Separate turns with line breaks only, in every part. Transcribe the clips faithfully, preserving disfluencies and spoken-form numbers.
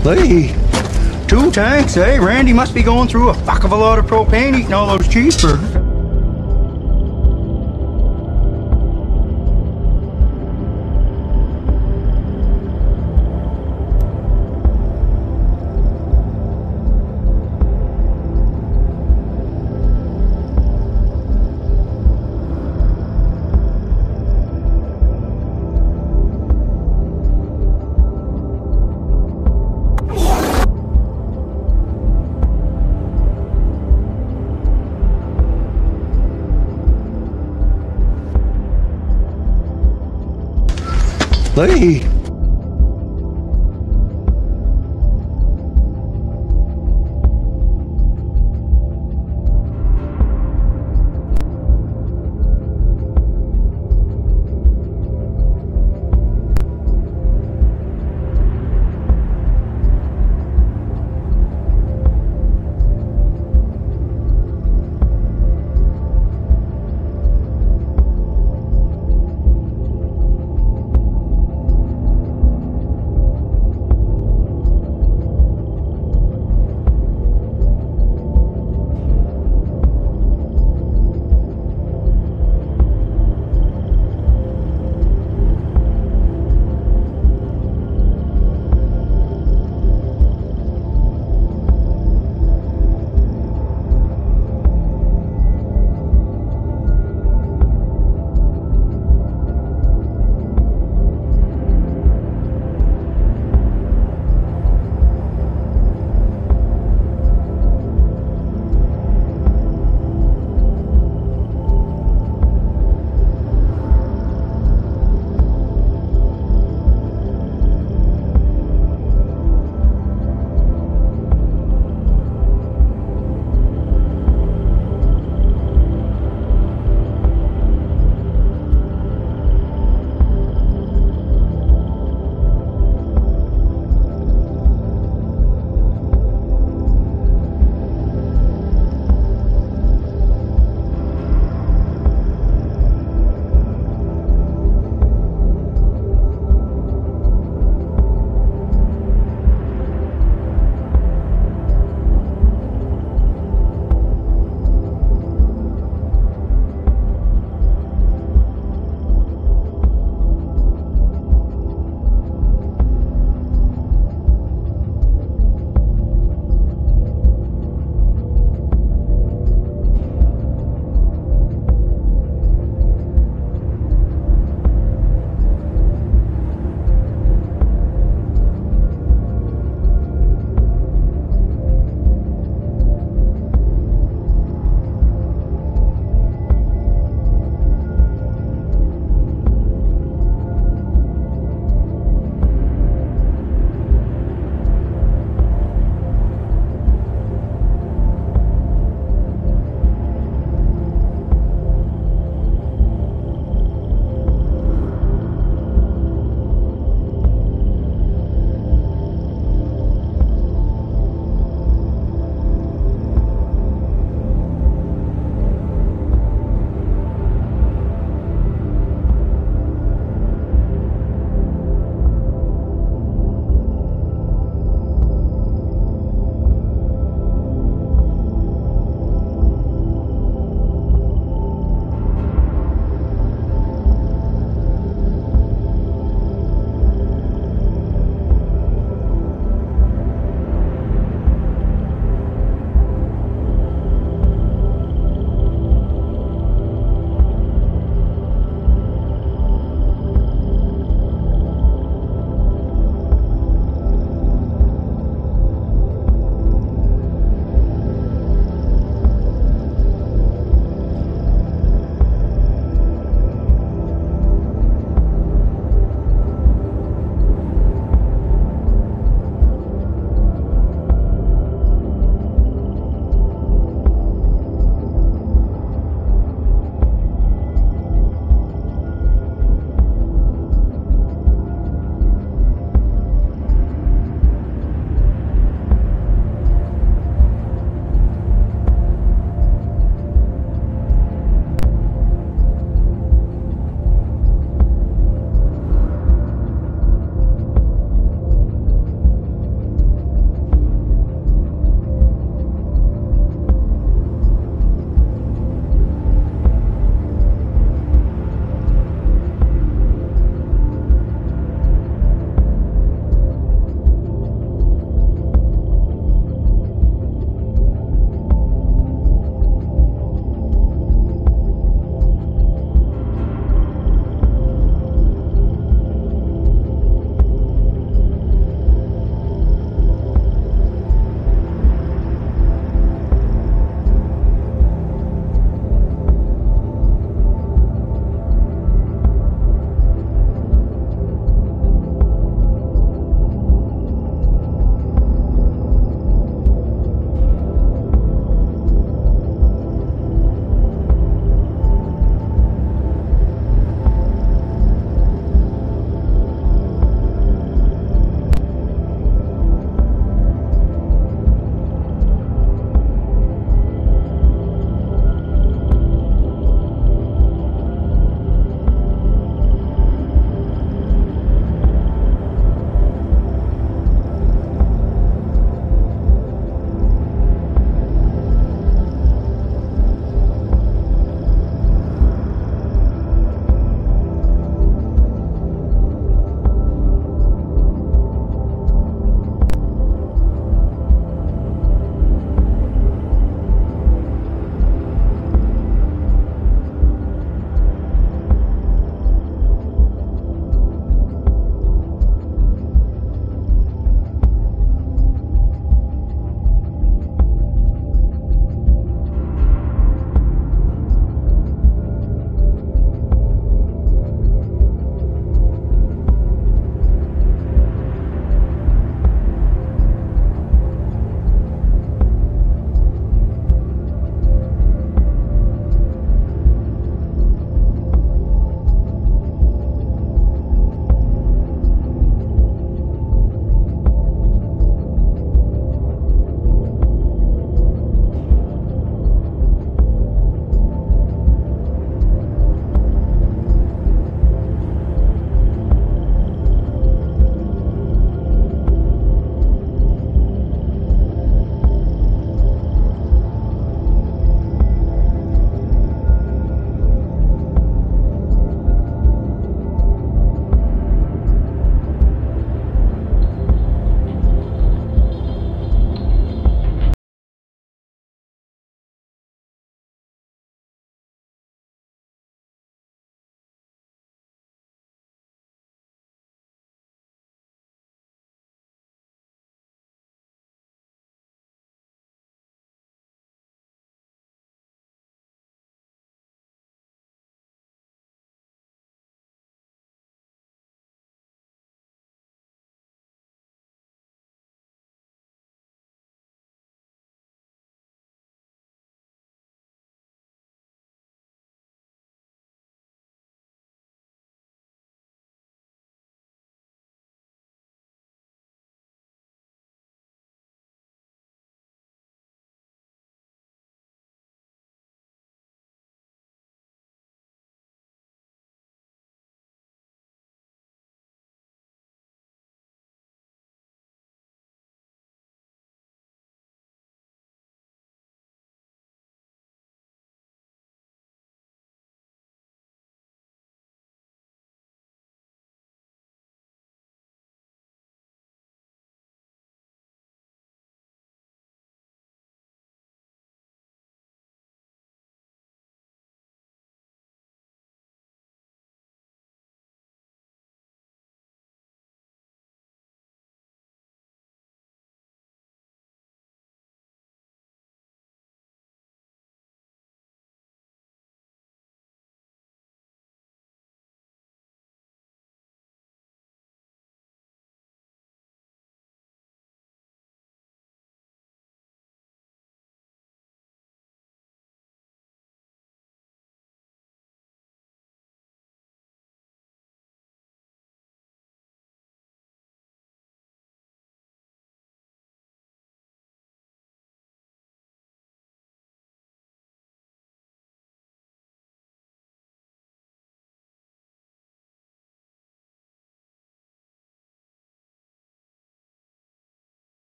Hey, two tanks, eh? Randy must be going through a fuck of a lot of propane eating all those cheeseburgers. Hey.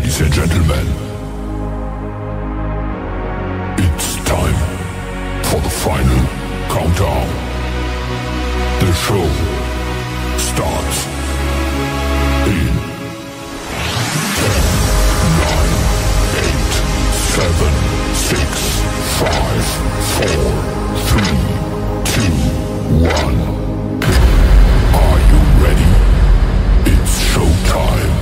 Ladies and gentlemen, it's time for the final countdown. The show starts in ten, nine, eight, seven, six, five, four, three, two, one. Are you ready? It's showtime.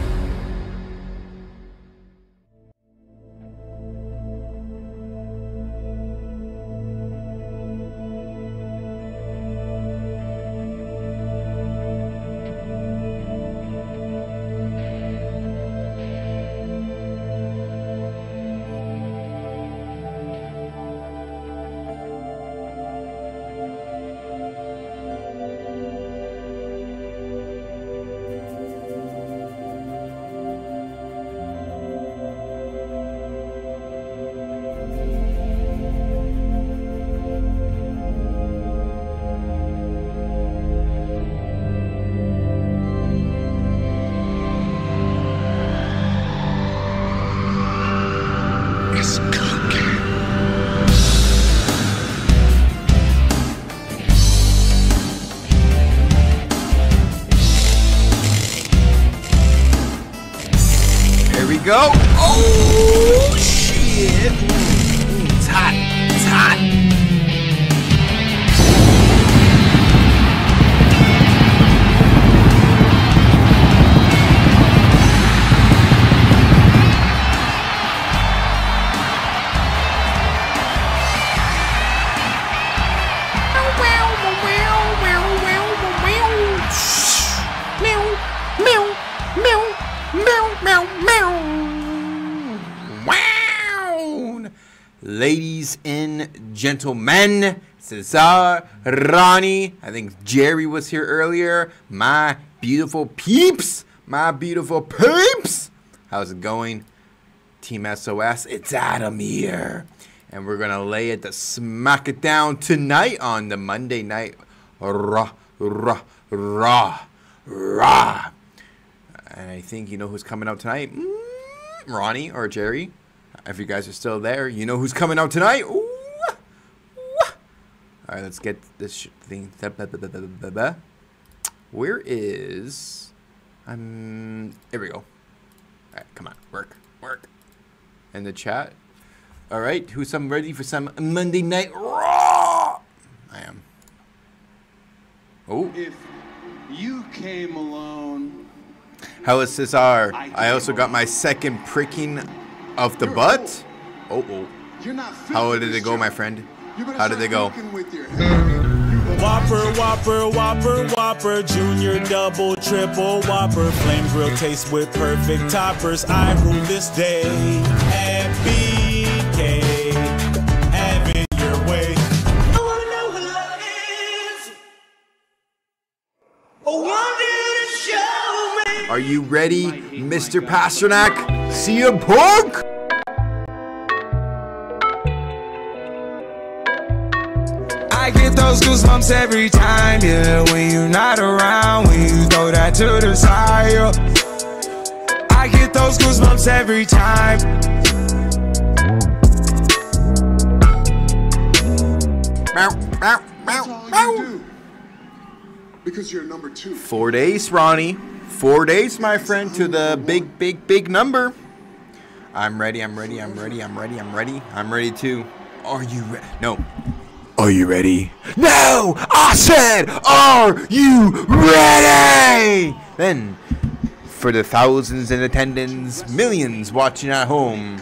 Go. Oh shit. Mm, it's hot. It's hot. Ladies and gentlemen, Cesar, Ronnie, I think Jerry was here earlier. My beautiful peeps, my beautiful peeps. How's it going? Team S O S, it's Adam here. And we're going to lay it to smack it down tonight on the Monday Night Raw, Raw, Raw, Raw. And I think you know who's coming out tonight? Mm, Ronnie or Jerry. If you guys are still there, you know who's coming out tonight. Ooh. Ooh. All right, let's get this thing. Where is... Um, here we go. All right, come on. Work. Work. In the chat. All right, who's some ready for some Monday Night Raw? I am. Oh.
If you came alone...
How is Cesar? I also got my second pricking of the butt? Oh, oh. How did it go, my friend? How did it go?
Whopper, Whopper, Whopper, Whopper, Junior, Double, Triple, Whopper, Flame Grill taste with perfect toppers. I rule this day at B K. Have it your way. I wanna know what love is. I want you to show me.
Are you ready, Mister Pasternak? C M Punk?
I get those goosebumps every time, yeah. When you're not around, when you throw that to the side, yeah. I get those goosebumps every time.
That's all you do. Because you're number two.
Four days, Ronnie. Four days, my friend, to the big, big, big number. I'm ready, I'm ready, I'm ready, I'm ready, I'm ready. I'm ready too. Are you ready? No. Are you ready? No! I said, are you ready? Then, for the thousands in attendance, millions watching at home,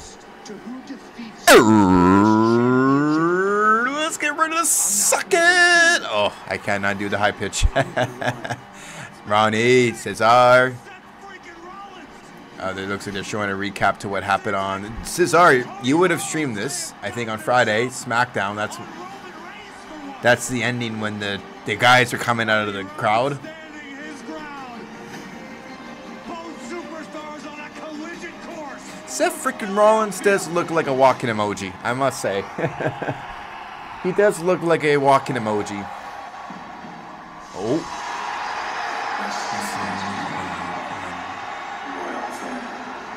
let's get rid of the suck it. Oh, I cannot do the high pitch. Ronnie, Cesar. Uh, it looks like they're showing a recap to what happened on Cesar. You would have streamed this, I think, on Friday, SmackDown. That's that's the ending when the the guys are coming out of the crowd. Seth freaking Rollins does look like a walking emoji, I must say. He does look like a walking emoji. Oh.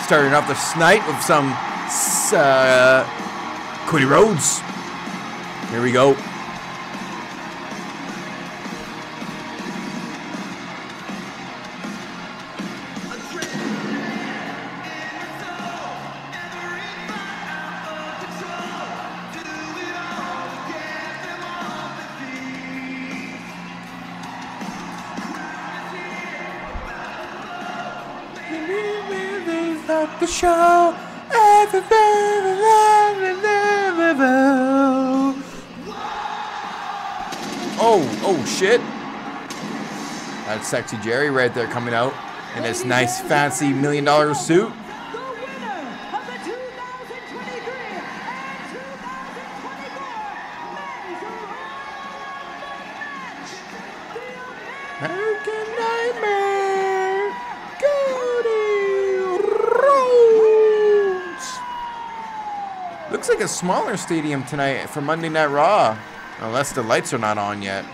Starting off the night with some uh, Cody Rhodes. Here we go. The show. Oh, oh shit. That's Sexy Jerry right there coming out in his nice fancy million dollar suit. American Nightmare, Cody Rhodes. Looks like a smaller stadium tonight for Monday Night Raw, unless the lights are not on yet.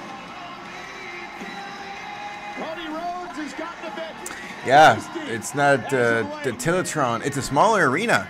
Cody Rhodes has got the bit.
Yeah, it's not uh, the Tilatron. It's a smaller arena.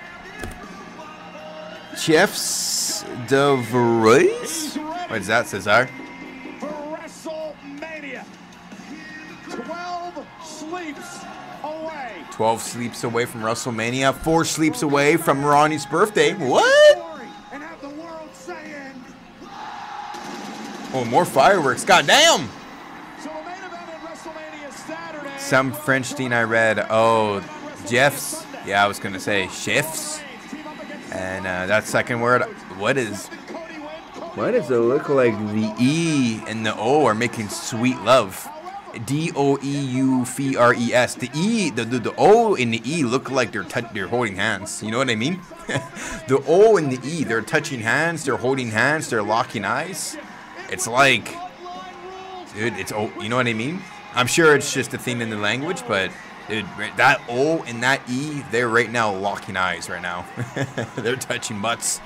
Chefs de Vries? What is that, Cesar?
For WrestleMania. twelve sleeps away.
twelve sleeps away from WrestleMania. Four sleeps away from Ronnie's birthday. What?
And have the world saying.
Oh, more fireworks. Goddamn.
So the main event at WrestleMania Saturday.
Some French thing I read. Oh, Jeffs. Yeah, I was going to say chefs. And uh, that second word, what is... Why does it look like the E and the O are making sweet love? D O E U F R E S. The E, the, the, the O and the E look like they're they're holding hands. You know what I mean? The O and the E, they're touching hands, they're holding hands, they're locking eyes. It's like, dude, it's O. You know what I mean? I'm sure it's just a thing in the language, but dude, that O and that E, they're right now locking eyes right now. They're touching butts.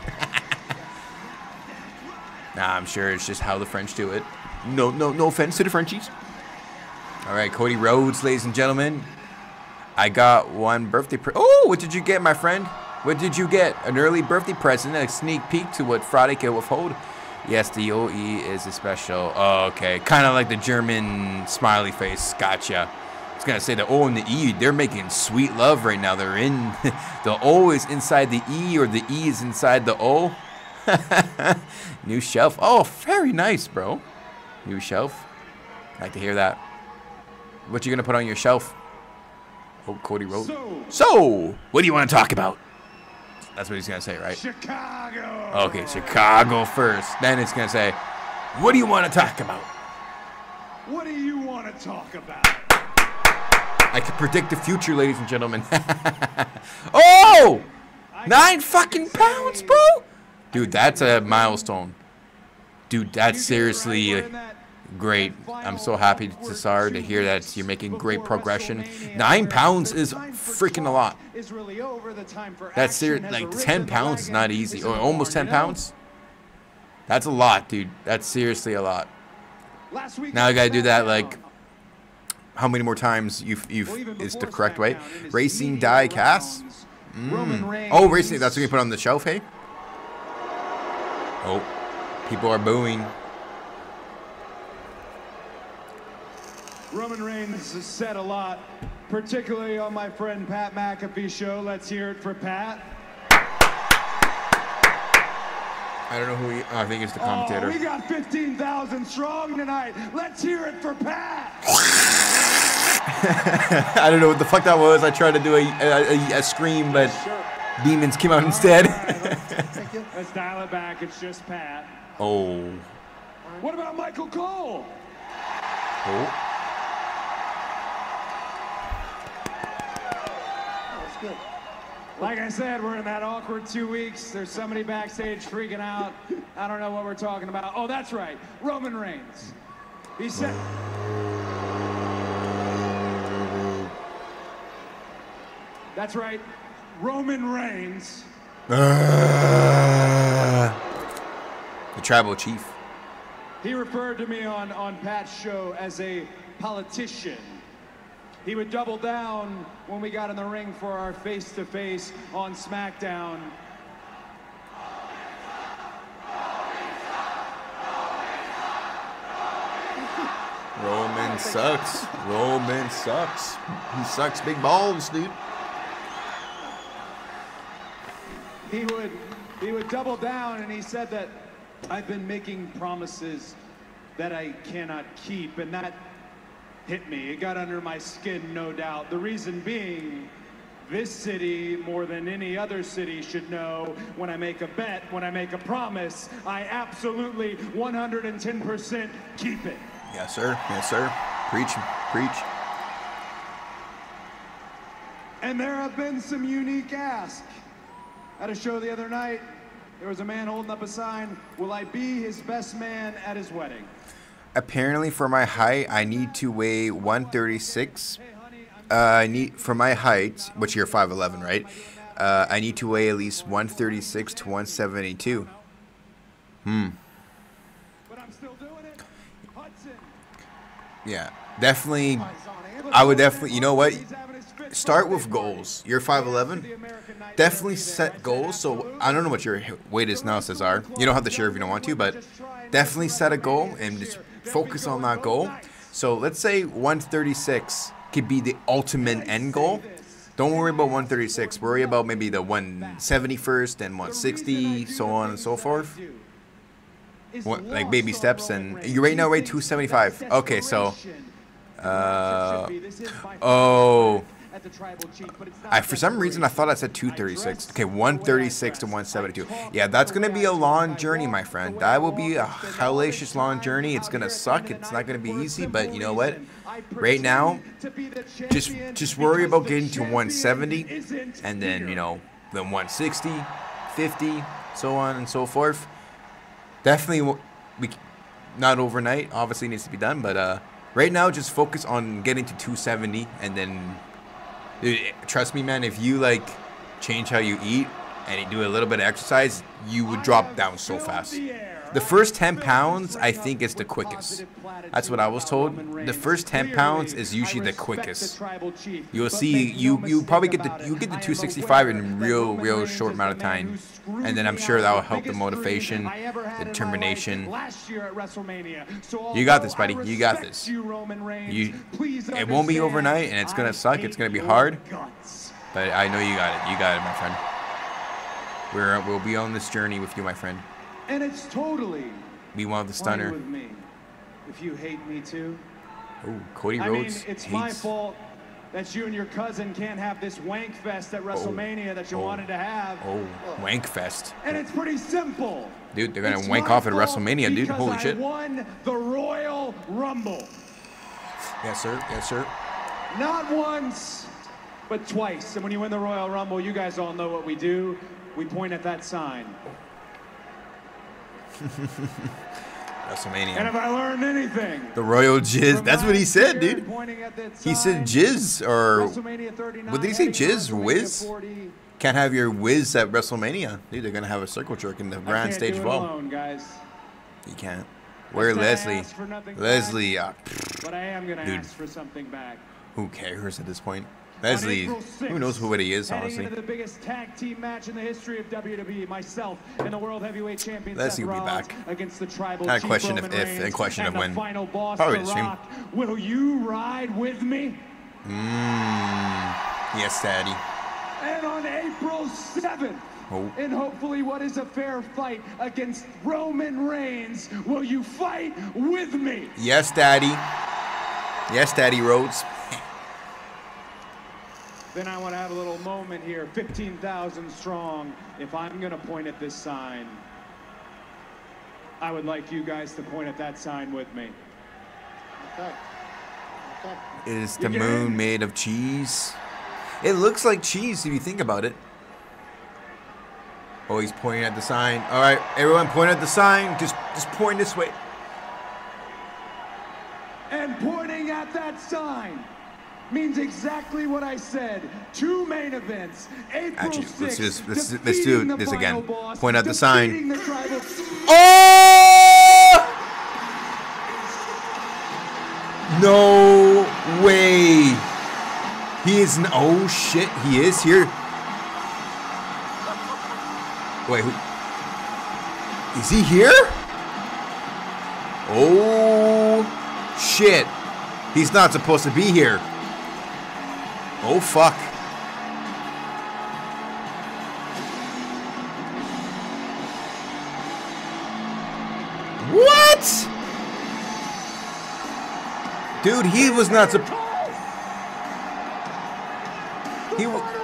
Nah, I'm sure it's just how the French do it. No, no, no offense to the Frenchies. All right, Cody Rhodes, ladies and gentlemen. I got one birthday pre- Oh, what did you get, my friend? What did you get? An early birthday present, a sneak peek to what Friday can withhold. Yes, the O E is a special. Oh, okay, kind of like the German smiley face. Gotcha. I was gonna say the O and the E, they're making sweet love right now. They're in, the O is inside the E, or the E is inside the O. New shelf. Oh, very nice, bro. New shelf. Like to hear that. What you gonna put on your shelf? Oh, Cody Rhodes. So, so, what do you want to talk about? That's what he's gonna say, right?
Chicago.
Okay, Chicago first. Then it's gonna say, what do you want to talk about?
What do you want to talk about?
I can predict the future, ladies and gentlemen. Oh, nine fucking pounds, bro. Dude, that's a milestone. Dude, that's seriously great. I'm so happy, Cesar, to hear that you're making great progression. Nine pounds is freaking a lot. That's serious. Like ten pounds is not easy. Or almost ten pounds. That's a lot, dude. That's seriously a lot. Now I gotta do that like how many more times you you is the correct way? Racing die cast. Mm. Oh, racing. That's what you put on the shelf, hey? Oh, people are booing.
Roman Reigns has said a lot, particularly on my friend Pat McAfee's show. Let's hear it for Pat.
I don't know who he, oh, I think it's the commentator.
Oh, we got fifteen thousand strong tonight. Let's hear it for Pat.
I don't know what the fuck that was. I tried to do a, a, a scream, but demons came out instead.
Let's dial it back. It's just Pat.
Oh.
What about Michael Cole?
Oh.
Good. Like I said, we're in that awkward two weeks. There's somebody backstage freaking out. I don't know what we're talking about. Oh, that's right. Roman Reigns. He said... That's right. Roman Reigns.
Uh, the tribal chief.
He referred to me on, on Pat's show as a politician. He would double down when we got in the ring for our face-to-face on SmackDown.
Roman sucks. Roman sucks. He sucks big balls, dude.
He would, he would double down, and he said that I've been making promises that I cannot keep, and that hit me. It got under my skin, no doubt. The reason being, this city, more than any other city, should know when I make a bet, when I make a promise, I absolutely one hundred ten percent keep it.
Yes, sir. Yes, sir. Preach. Preach.
And there have been some unique asks. At a show the other night, there was a man holding up a sign, will I be his best man at his wedding?
Apparently, for my height, I need to weigh one thirty-six. Uh, I need for my height, which you're five eleven, right? Uh, I need to weigh at least one thirty-six to one seventy-two. Hmm.
But I'm still doing it. Hudson.
Yeah, definitely. I would definitely. You know what? Start with goals. You're five eleven. Definitely set goals. So I don't know what your weight is now, Cesar. You don't have to share if you don't want to, but definitely set a goal and just focus on that goal. So let's say one thirty-six could be the ultimate end goal. Don't worry about one thirty-six. Worry about maybe the one seventy first and one sixty, so on and so forth. What, like baby steps. And you right now weigh two seventy-five. Okay, so uh oh. I, for some reason, I thought I said two thirty-six. Okay, one thirty-six to one seventy-two. Yeah, that's going to be a long journey, my friend. That will be a hellacious long journey. It's going to suck. It's not going to be easy, but you know what? Right now, just just worry about getting to one seventy, and then, you know, then one sixty, fifty, so on and so forth. Definitely, we not overnight. Obviously, needs to be done, but uh, right now, just focus on getting to two seventy, and then... Dude, trust me, man, if you, like, change how you eat and you do a little bit of exercise, you would drop down so fast. The first ten pounds, I think, is the quickest. That's what I was told. The first ten pounds is usually the quickest. You'll see, you you probably get the you get the two sixty-five in real real short amount of time, and then I'm sure that will help the motivation, the determination. You got this, buddy. You got this. You, it won't be overnight, and it's gonna suck. It's gonna be hard, but I know you got it. You got it, my friend. We're we'll be on this journey with you, my friend.
And it's totally
be one of the stunner.
with me if you hate me too.
Oh, Cody
I
Rhodes.
mean, it's
hates.
my fault that you and your cousin can't have this wank fest at WrestleMania oh, that you
oh,
wanted to have.
Oh, wank fest.
And it's pretty simple.
Dude, they're gonna
it's
wank off at WrestleMania, dude. Holy
I
shit.
won the Royal Rumble.
Yes, sir. Yes, sir.
Not once, but twice. And when you win the Royal Rumble, you guys all know what we do. We point at that sign.
WrestleMania.
And if I learned anything,
the Royal Jizz. That's what he said, dude. He said Jizz, or what did he say? Jizz, Whiz. Can't have your Whiz at WrestleMania, dude. They're gonna have a circle jerk in the grand stage as well.
Alone, guys.
You can't. Where Leslie? Leslie. Uh,
but I am gonna
dude.
ask for something back.
Who cares at this point? Leslie, who knows who it is, honestly.
Into the biggest tag team match in the history of W W E, myself and the World Heavyweight Champion
Leslie
Seth
will be
Rollins
back.
Against the tribal
Not a
chief
question
Roman
of if,
Reigns
and a question
and
of when.
The final boss,
Probably
The
the same.
Rock. Will you ride with me?
Mmm. Yes, Daddy.
And on April seventh,
oh.
in hopefully what is a fair fight against Roman Reigns, will you fight with me?
Yes, Daddy. Yes, Daddy Rhodes.
Then I want to have a little moment here, fifteen thousand strong. If I'm going to point at this sign, I would like you guys to point at that sign with me. Okay. Okay.
Is the moon made of cheese? It looks like cheese if you think about it. Oh, he's pointing at the sign. All right, everyone point at the sign. Just, just point this way.
And pointing at that sign means exactly what I said. Two main events. April
Actually,
sixth,
let's just let's, let's do this again.
Boss,
Point at the sign.
The tribal...
Oh! No way! He is. Oh shit! He is here. Wait, who? Is he here? Oh shit! He's not supposed to be here. Oh fuck! What? Dude, he was not supposed. He,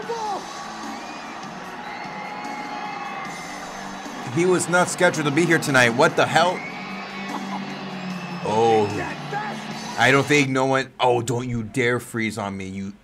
he was not scheduled to be here tonight. What the hell? Oh. I don't think no one... Oh, don't you dare freeze on me. You.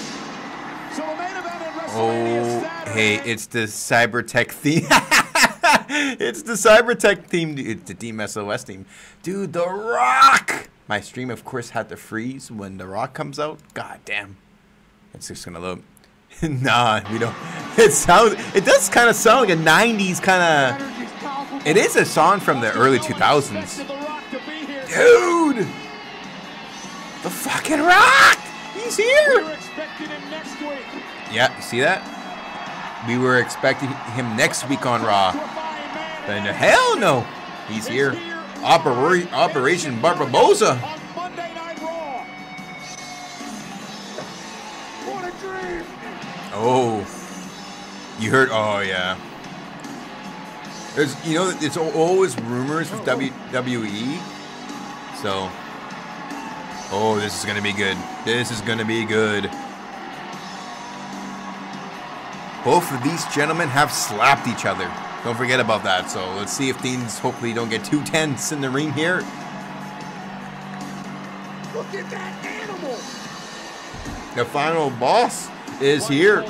Oh, hey, it's the Cybertech theme. It's the Cybertech theme. It's the Team S O S theme. Dude, The Rock. My stream, of course, had to freeze when The Rock comes out. God damn. It's just gonna load. Nah, we don't. It sounds. It does kind of sound like a nineties kind of. It is a song from the early two thousands. Dude, the fucking Rock. He's here. Yeah, you see that? We were expecting him next week on Raw. But hell no, he's here. Opera Operation Barbarossa. Oh, you heard? Oh yeah. There's, you know, it's always rumors with W W E. So, oh, this is gonna be good. This is gonna be good. Both of these gentlemen have slapped each other. Don't forget about that. So let's see if things hopefully don't get too tense in the ring here.
Look at that animal.
The final boss is here.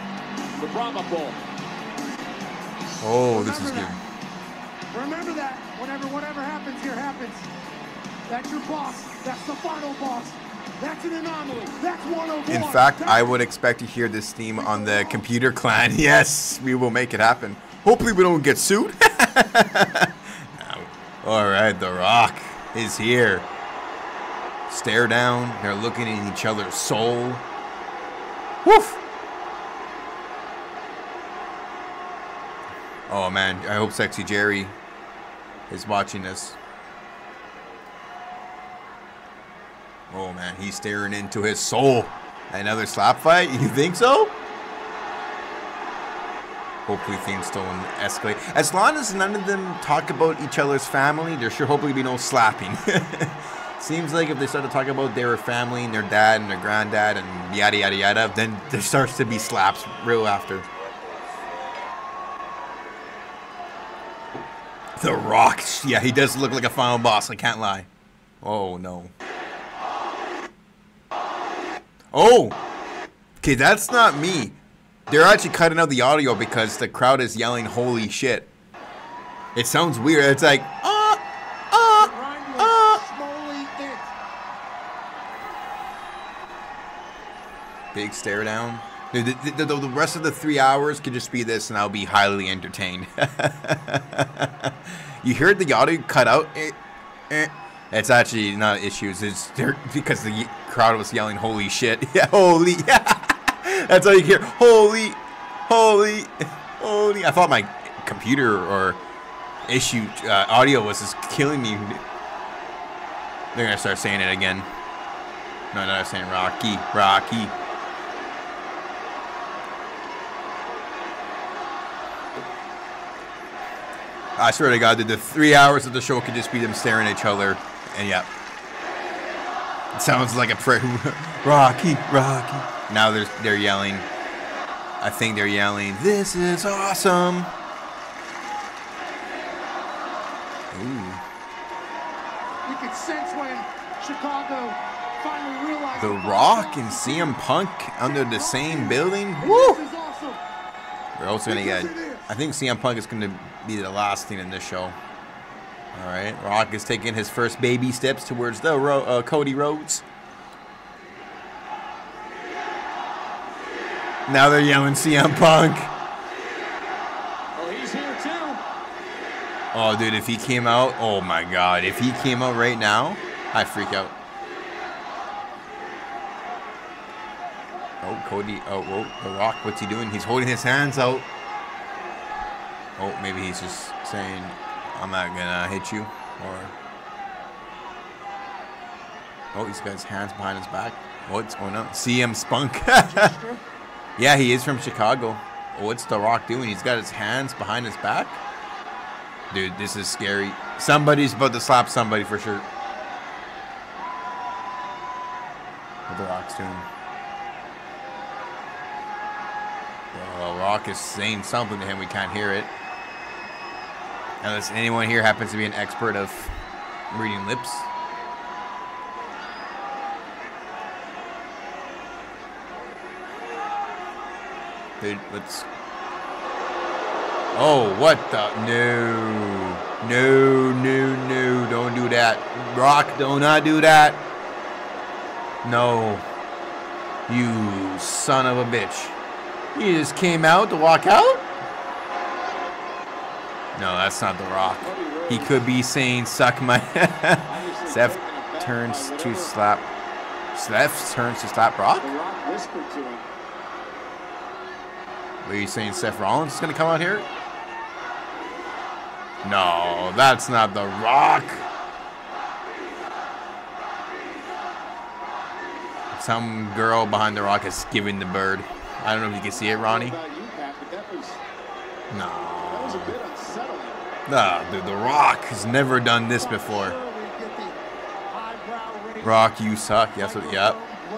Oh, this is good.
Remember that. Whenever whatever happens here happens. That's your boss. That's the final boss. That's an anomaly. That's one oh one.
In fact, I would expect to hear this theme on the Computer Clan. Yes, we will make it happen. Hopefully we don't get sued. No. All right, The Rock is here. Stare down. They're looking in each other's soul. Woof. Oh man, I hope Sexy Jerry is watching this. Oh man, he's staring into his soul. Another slap fight? You think so? Hopefully things don't escalate. As long as none of them talk about each other's family, there should hopefully be no slapping. Seems like if they start to talk about their family and their dad and their granddad and yada yada yada, then there starts to be slaps real after. The Rock. Yeah, he does look like a final boss, I can't lie. Oh no. Oh! Okay, that's not me. They're actually cutting out the audio because the crowd is yelling, holy shit. It sounds weird. It's like, uh, uh, uh. Big stare down. The, the, the, the rest of the three hours could just be this and I'll be highly entertained. You heard the audio cut out? Eh, eh. It's actually not issues. It's because the crowd was yelling, holy shit. Yeah, holy. Yeah. That's all you hear. Holy, holy, holy. I thought my computer or issue uh, audio was just killing me. They're going to start saying it again. No, no, they're saying Rocky, Rocky. I swear to God, that the three hours of the show could just be them staring at each other. And yeah. It sounds like a prayer. Rocky, Rocky. Now they're, they're yelling. I think they're yelling, this is awesome. Ooh.
We could sense when Chicago finally realized
The Rock and C M Punk under the same building. Woo! We're also going to get, I think C M Punk is going to be the last thing in this show. All right, Rock is taking his first baby steps towards the ro uh, Cody Rhodes. Now they're yelling C M Punk.
Oh, he's here too.
Oh, dude, if he came out, oh my God, if he came out right now, I'd freak out. Oh, Cody. Oh, whoa. The Rock, what's he doing? He's holding his hands out. Oh, maybe he's just saying, I'm not gonna hit you. Or. Oh, he's got his hands behind his back. What's going on? C M Spunk. Yeah, he is from Chicago. What's The Rock doing? He's got his hands behind his back? Dude, this is scary. Somebody's about to slap somebody for sure. What The Rock's doing? Well, The Rock is saying something to him. We can't hear it. Unless anyone here happens to be an expert of reading lips. Dude, let's... Oh, what the... No. No, no, no. Don't do that. Rock, do not do that. No. You son of a bitch. You just came out to walk out? No, that's not The Rock. He could be saying, suck my... Seth turns to slap... Seth turns to slap Rock?
The Rock whispered to him.
Are you saying Seth Rollins is going to come out here? No, that's not The Rock. Some girl behind The Rock is giving the bird. I don't know if you can see it, Ronnie. No. No, dude, The Rock has never done this before. Rock, you suck. Yes, yep.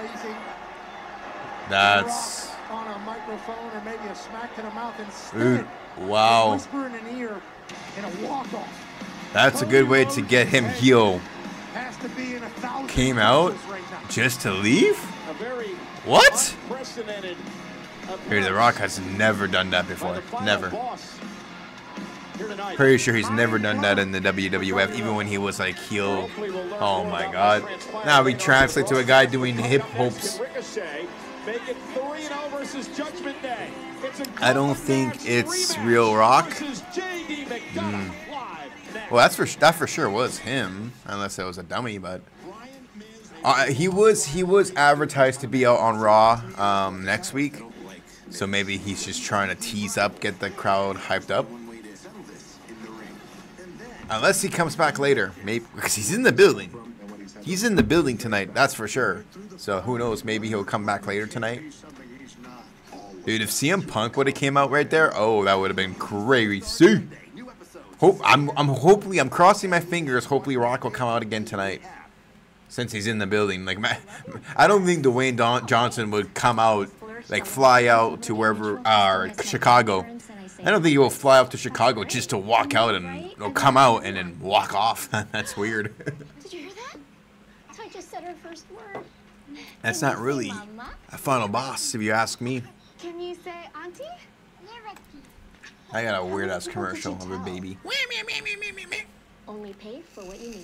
That's...
on a microphone or maybe a smack to the mouth instead.
Dude, wow.
Whisper in an ear in a walk-off.
That's a good way to get him heel.
Has to be in a thousand
Came out
right now.
just to leave? What? Dude, The Rock has never done that before. Never. Pretty sure he's never done that in the W W F, even when he was like heel. Oh my god. Now we translate to a guy doing hip hopes. I don't think it's real Rock. Mm. Well, that's for that for sure was him, unless it was a dummy. But uh, he was he was advertised to be out on Raw um, next week, so maybe he's just trying to tease up, get the crowd hyped up. Unless he comes back later, maybe because he's in the building. He's in the building tonight, that's for sure. So who knows? Maybe he'll come back later tonight. Dude, if C M Punk would have came out right there, oh, that would have been crazy. Hope I'm I'm hopefully I'm crossing my fingers. Hopefully Rock will come out again tonight, since he's in the building. Like, I don't think Dwayne Don Johnson would come out, like fly out to wherever, uh, Chicago. I don't think he will fly out to Chicago just to walk out and or come out and then walk off. That's weird.
Did you hear that? So I just said her first word.
That's not really a final boss, if you ask me.
Can you say auntie?
I got a weird ass commercial of a baby.
Only pay for what you need.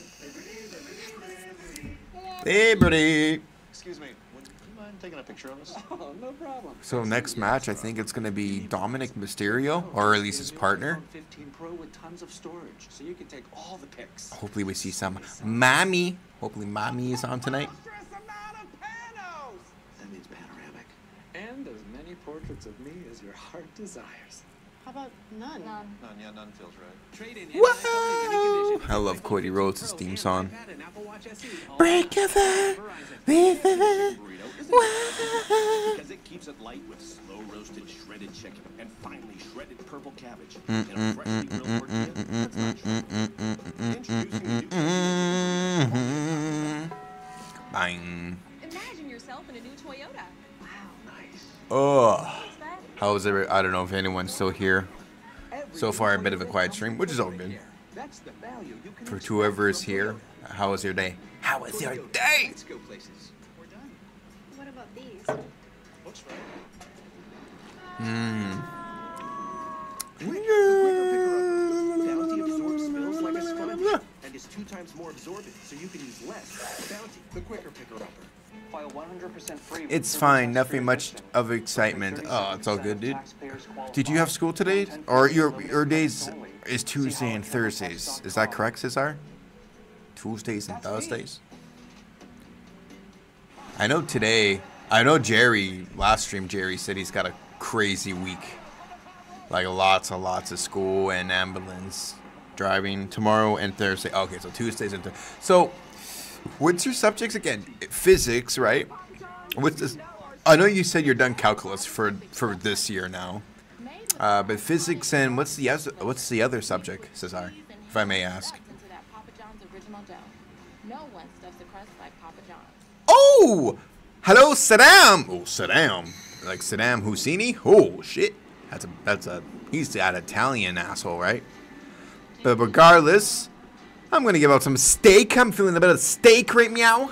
Hey, buddy.
Excuse me. Would you mind taking a picture of us?
Oh, no problem.
So next match, I think it's gonna be Dominic Mysterio, or at least his partner.
fifteen Pro with tons of storage, so you can take all the pics.
Hopefully we see some mommy. Hopefully mommy is on tonight.
That means panoramic.
And as many portraits of me as your heart desires. How about none?
None.
None, yeah, none feels right. Trade in.
Whoa! I love Cody Rhodes' theme song. Break your fast.
Because it keeps it light with slow roasted shredded chicken and finely shredded purple cabbage. And a freshly grilled tortilla that's not shredded. Introducing new
Bang.
Imagine yourself in a new Toyota. Wow.
nice.
Oh. How is it? I don't know if anyone's still here. So far, a bit of a quiet stream, which is all good. For whoever is here, how was your day? How was your day?
Let's go places. We're done.
What about these?
Looks right.
Hmm.
Bounty absorbs spills like a sponge and is two times more absorbent, so you can use less. Bounty, the quicker picker-upper. File one hundred percent free.
It's fine. Nothing much of excitement. Oh, it's all good, dude. Did you have school today? Or your your days is Tuesday and Thursdays. Is that correct, Cesar? Tuesdays and Thursdays? I know today I know Jerry, last stream, Jerry said he's got a crazy week. Like lots and lots of school and ambulance driving tomorrow and Thursday. Okay, so Tuesdays and Thursdays. So, what's your subjects again? Physics, right? What's this? I know you said you're done calculus for for this year now. Uh, but physics and what's the other, what's the other subject, Cesar, if I may ask? Oh! Hello, Saddam! Oh, Saddam. Like Saddam Husseini? Oh, shit. That's a, that's a, he's that Italian asshole, right? But regardless, I'm going to give out some steak. I'm feeling a bit of steak right meow.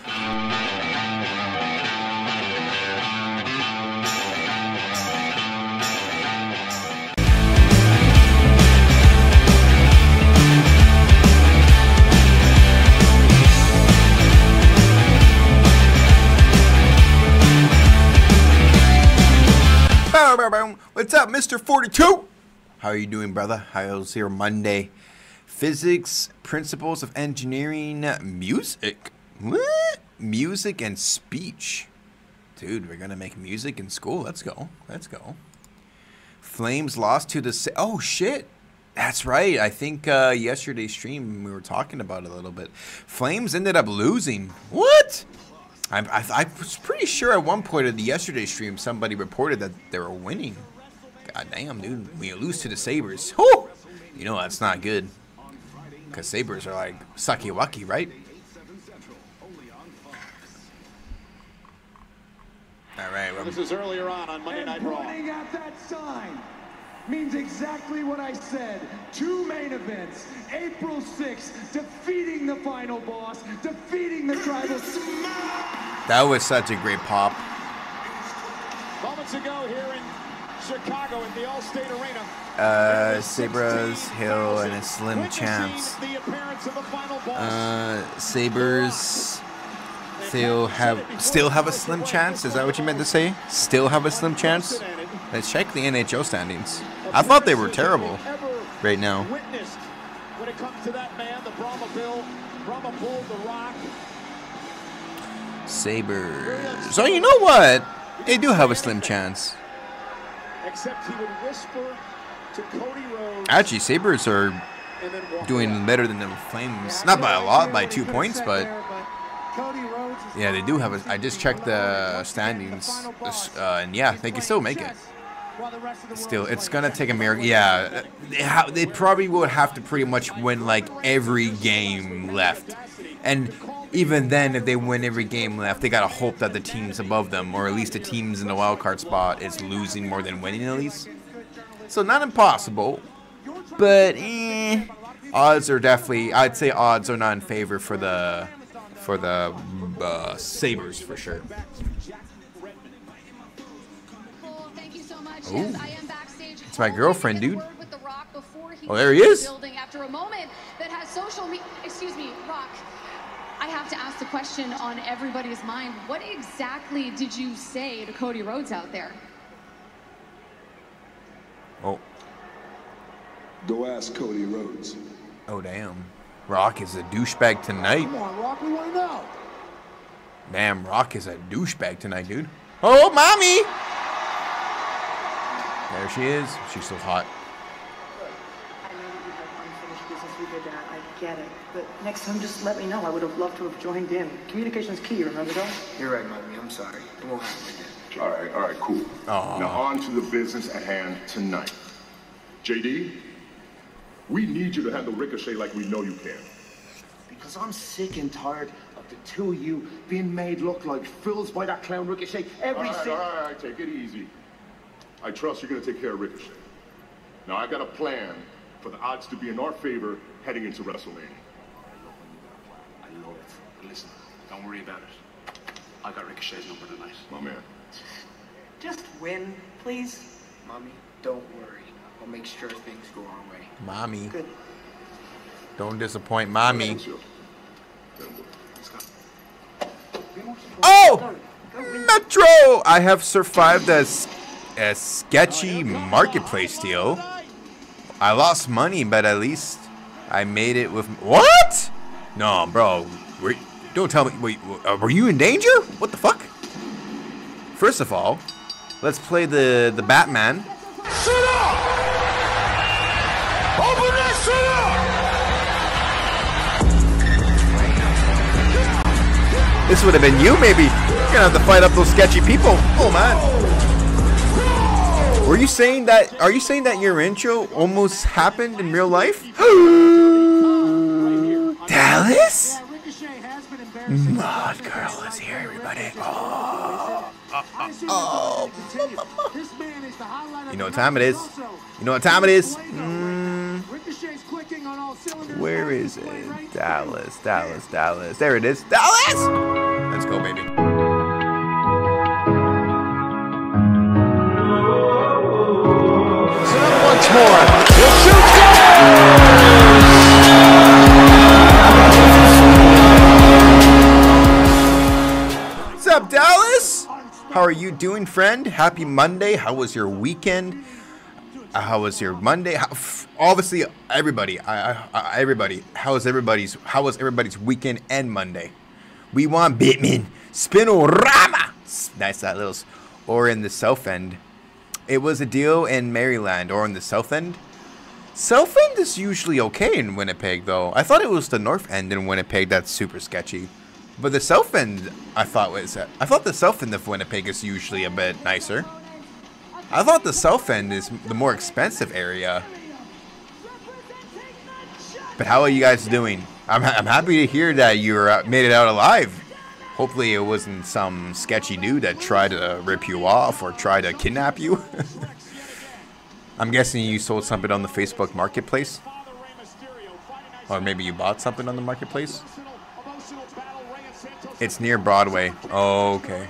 What's up, Mister forty-two? How are you doing, brother? How's your Monday? Physics, principles of engineering, music. What? Music and speech. Dude, we're gonna make music in school. Let's go. Let's go. Flames lost to the... Sa oh, shit. That's right. I think uh, yesterday's stream we were talking about it a little bit. Flames ended up losing. What? I, I, I was pretty sure at one point of the yesterday's stream somebody reported that they were winning. God damn, dude. When you lose to the Sabres, whoo! You know that's not good. Because Sabres are like sucky-wucky, right? All right.
Well, this is earlier on on Monday Night Raw.
Pointing at that sign means exactly what I said. Two main events. April sixth, defeating the final boss, defeating the tribal.
That was such a great pop.
Moments ago here in Chicago at the Allstate Arena.
Uh, Sabres, Hill, and a slim chance. Uh, Sabres still have still have a slim chance. Is that what you meant to say? Still have a slim chance? Let's check the N H L standings. I thought they were terrible right now.
Witnessed when it comes to that man, the Brahma Bill, Brahma Bull, the Rock.
Sabres. So you know what? They do have a slim chance.
Except he would whisper to Cody Rhodes.
Actually, Sabres are doing better than the Flames. Not by a lot, by two points, but yeah, they do have a. I just checked the standings, uh, and yeah, they can still make it. Still, it's gonna take a miracle. Yeah, they, ha they probably would have to pretty much win like every game left, and even then, if they win every game left, they gotta hope that the teams above them, or at least the teams in the wild card spot, is losing more than winning at least. So not impossible, but eh, odds are definitely. I'd say odds are not in favor for the for the uh, Sabres for sure. Ooh. It's my girlfriend, dude. Oh, there he is.
After a moment that has social media. Excuse me, Rock. I have to ask the question on everybody's mind. What exactly did you say to Cody Rhodes out there?
Oh.
Go ask Cody Rhodes.
Oh, damn. Rock is a douchebag tonight.
Come on, Rock, we want to know.
Damn, Rock is a douchebag tonight, dude. Oh, mommy! There she is. She's so hot.
I know that you have unfinished business with your dad. I get it. But next time, just let me know. I would have loved to have joined in. Communication's key, remember that?
You're right, Mommy. I'm sorry. It won't happen again.
All right, all right, cool.
Aww.
Now on to the business at hand tonight. J D, we need you to handle Ricochet like we know you can.
Because I'm sick and tired of the two of you being made look like fools by that clown Ricochet every
All right,
single...
all right, all right, take it easy. I trust you're going to take care of Ricochet. Now, I got a plan for the odds to be in our favor heading into WrestleMania.
I love it. Listen, don't worry about it. I got Ricochet's number tonight.
My man.
Just win, please.
Mommy, don't worry. I'll make sure things go our way.
Mommy.
Good.
Don't disappoint mommy.
Let's go.
Oh! Metro! I have survived as a sketchy marketplace deal. I lost money, but at least I made it with... What? No, bro. Were, don't tell me... Wait, were you in danger? What the fuck? first of all, let's play the the Batman.
Sit up! Open that shit up!
This would have been you, maybe. You're gonna have to fight up those sketchy people. Oh man. Were you saying that? Are you saying that your intro almost happened in real life? Dallas? Mod Girl is here, everybody. Oh. Oh. You know what time it is? You know what time it is? Mm. Where is it? Dallas, Dallas, Dallas. There it is. Dallas! Let's go, baby.
Once more. He'll shoot.
What's up, Dallas? How are you doing, friend? Happy Monday. How was your weekend? Uh, how was your Monday? How, obviously, everybody. I, I, I, everybody. How was everybody's? How was everybody's weekend and Monday? We want Batman Spinorama. Nice that little. Or in the South End. It was a deal in Maryland or in the South End. South End is usually okay in Winnipeg, though. I thought it was the North End in Winnipeg that's super sketchy. But the South End, I thought was I thought the South End of Winnipeg is usually a bit nicer. I thought the South End is the more expensive area. But how are you guys doing? I'm I'm happy to hear that you uh, made it out alive. Hopefully it wasn't some sketchy dude that tried to rip you off or tried to kidnap you. I'm guessing you sold something on the Facebook Marketplace. Or maybe you bought something on the Marketplace. It's near Broadway. Oh, okay.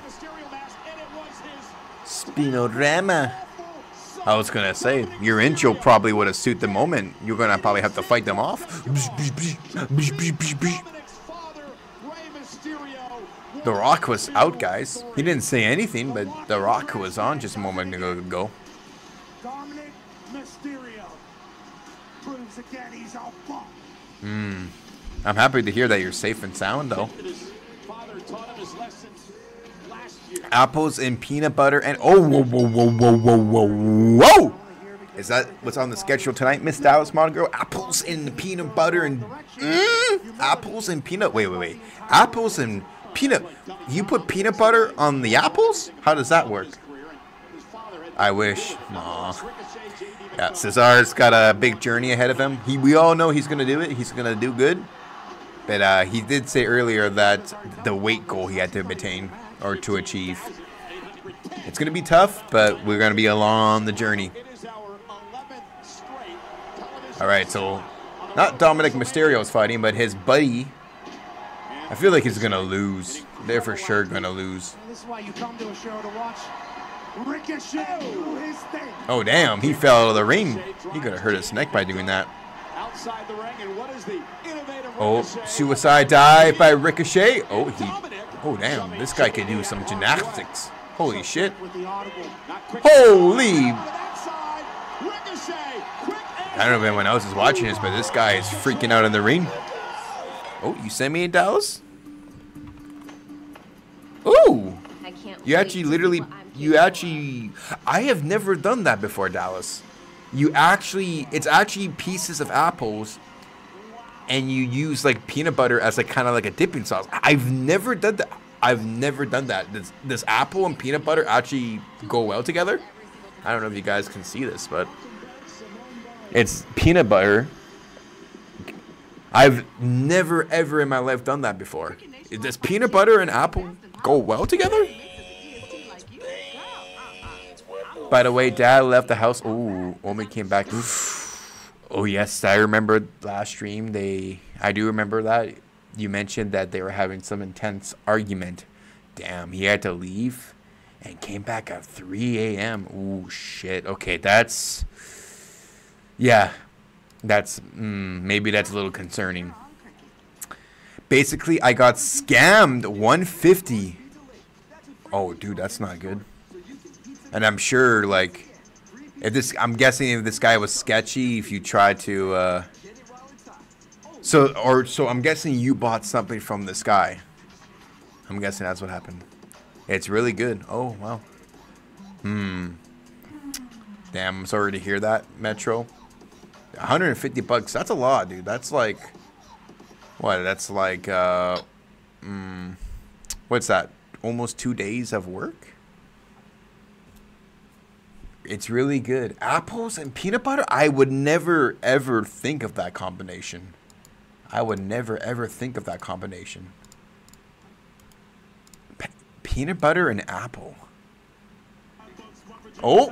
Spinorama. I was gonna say, your intro probably would have suited the moment. You're gonna probably have to fight them off. The Rock was out, guys. He didn't say anything, but The Rock was on just a moment ago. Hmm. I'm happy to hear that you're safe and sound, though. Apples and peanut butter and oh, whoa, whoa, whoa, whoa, whoa, whoa, whoa! Is that what's on the schedule tonight, Miss Dallas Mod Girl? Apples and peanut butter and mm, apples and peanut. Wait, wait, wait. Apples and peanut. You put peanut butter on the apples? How does that work? I wish. Aw. Yeah, Cesar's got a big journey ahead of him. He, we all know he's gonna do it. He's gonna do good. But uh, he did say earlier that the weight goal he had to attain or to achieve. It's gonna be tough, but we're gonna be along the journey. All right, so not Dominic Mysterio's fighting, but his buddy. I feel like he's gonna lose. They're for sure gonna lose.
This is why you come to a show to watch Ricochet do his thing.
Oh damn, he fell out of the ring. He could have hurt his neck by doing that.
Outside the ring, and what is the innovative
Oh, suicide dive by Ricochet. Oh, he. Oh damn, this guy can do some gymnastics. Holy shit. Holy. I don't know if anyone else is watching this, but this guy is freaking out in the ring. Oh, you sent me a Dallas? Ooh. You actually literally, you actually, I have never done that before, Dallas. You actually, it's actually pieces of apples and you use like peanut butter as like kind of like a dipping sauce. I've never done that. I've never done that. Does, does apple and peanut butter actually go well together? I don't know if you guys can see this, but it's peanut butter. I've never ever in my life done that before. Does peanut butter and apple go well together? By the way, Dad left the house. Oh, Omi came back. Oh yes, I remember last stream. They, I do remember that. You mentioned that they were having some intense argument. Damn, he had to leave and came back at three A M Ooh, shit. Okay, that's, yeah, that's, mm, maybe that's a little concerning. Basically, I got scammed one fifty. Oh, dude, that's not good. And I'm sure, like, if this, I'm guessing if this guy was sketchy, if you tried to, uh, so, or, so I'm guessing you bought something from this guy. I'm guessing that's what happened. It's really good. Oh, wow. Hmm. Damn, I'm sorry to hear that, Metro. one hundred fifty bucks. That's a lot, dude. That's like, what? That's like, uh, mm, what's that? Almost two days of work? It's really good. Apples and peanut butter? I would never, ever think of that combination. I would never, ever think of that combination. Pe peanut butter and apple. Oh!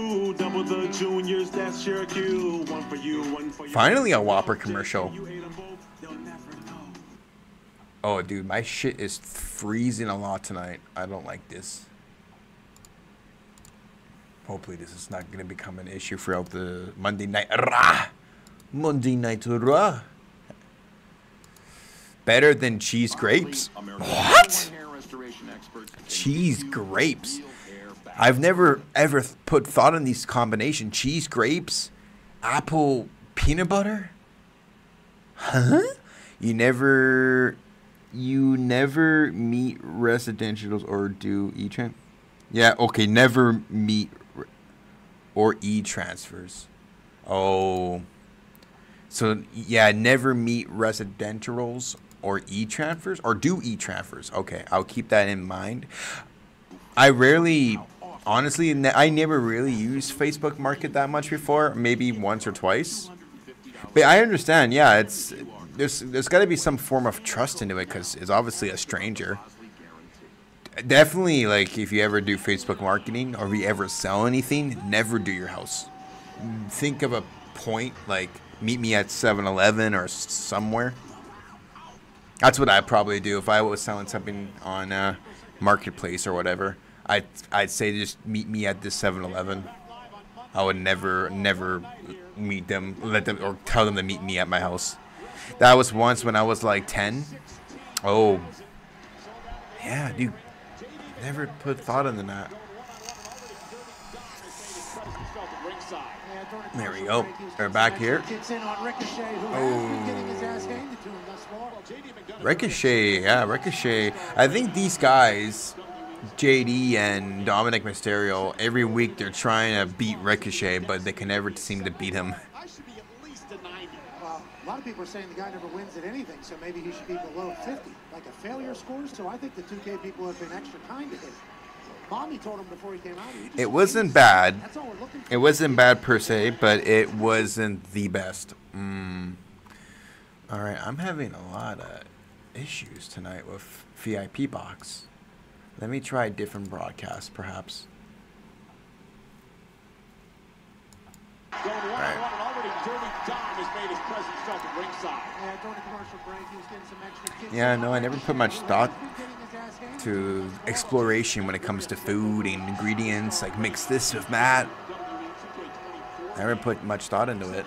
Finally a Whopper commercial. Oh, dude, my shit is freezing a lot tonight. I don't like this. Hopefully this is not going to become an issue throughout the Monday Night Raw. Monday Night Raw. Better than cheese grapes? What? Cheese grapes? I've never ever put thought in these combinations. Cheese grapes? Apple peanut butter? Huh? You never... You never meet residentials or do e-tran? Yeah, okay, never meet or e-transfers. Oh. So, yeah, never meet residentials or e-transfers or do e-transfers. Okay, I'll keep that in mind. I rarely, honestly, I never really used Facebook Market that much before. Maybe once or twice. But I understand, yeah, it's... There's there's got to be some form of trust into it because it's obviously a stranger. Definitely, like, if you ever do Facebook marketing or if you ever sell anything, never do your house. Think of a point, like, meet me at seven eleven or somewhere. That's what I'd probably do if I was selling something on uh, Marketplace or whatever. I'd, I'd say just meet me at this seven eleven. I would never, never meet them, let them, or tell them to meet me at my house. That was once when I was like ten. Oh. Yeah, dude. Never put thought into that. There we go. We're back here. Oh. Ricochet. Yeah, Ricochet. I think these guys, J D and Dominic Mysterio, every week they're trying to beat Ricochet, but they can never seem to beat him.
A lot of people are saying the guy never wins at anything, so maybe he should be below fifty, like a failure score. So I think the two K people have been extra kind to him. Mommy told him before he came out. He
it wasn't bad. It wasn't bad per se, but it wasn't the best. Mm. All right, I'm having a lot of issues tonight with V I P box. Let me try a different broadcast, perhaps. All right. Yeah, no, I never put much thought to exploration when it comes to food and ingredients, like mix this with that. I never put much thought into it.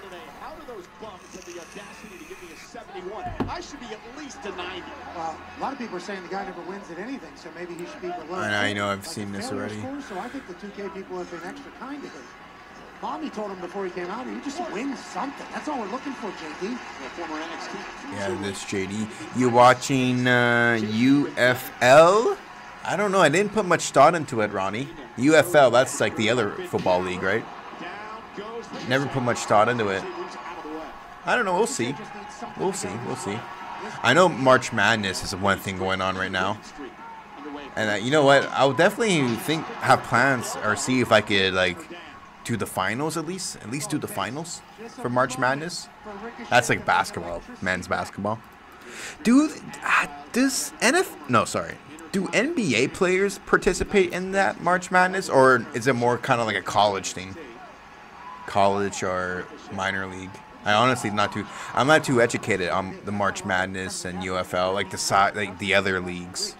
I should be at least a ninety. Well, a lot of people are saying the guy never wins at anything, so maybe he should be below.
And I know I've seen this already.
So I think the two K people have been extra kind to him. Mommy told him before he came out, he just wins something. That's all we're looking for, J D.
Yeah, this J D. You watching uh, U F L? I don't know. I didn't put much thought into it, Ronnie. U F L, that's like the other football league, right? Never put much thought into it. I don't know. We'll see. We'll see. We'll see. I know March Madness is one thing going on right now. And uh, you know what? I'll definitely think, have plans or see if I could, like, do the finals at least. At least do the finals for March Madness. That's like basketball, men's basketball. Do uh, does N F no sorry. Do N B A players participate in that March Madness, or is it more kind of like a college thing? College or minor league? I honestly not too. I'm not too educated on the March Madness and U F L, like the side, like the other leagues.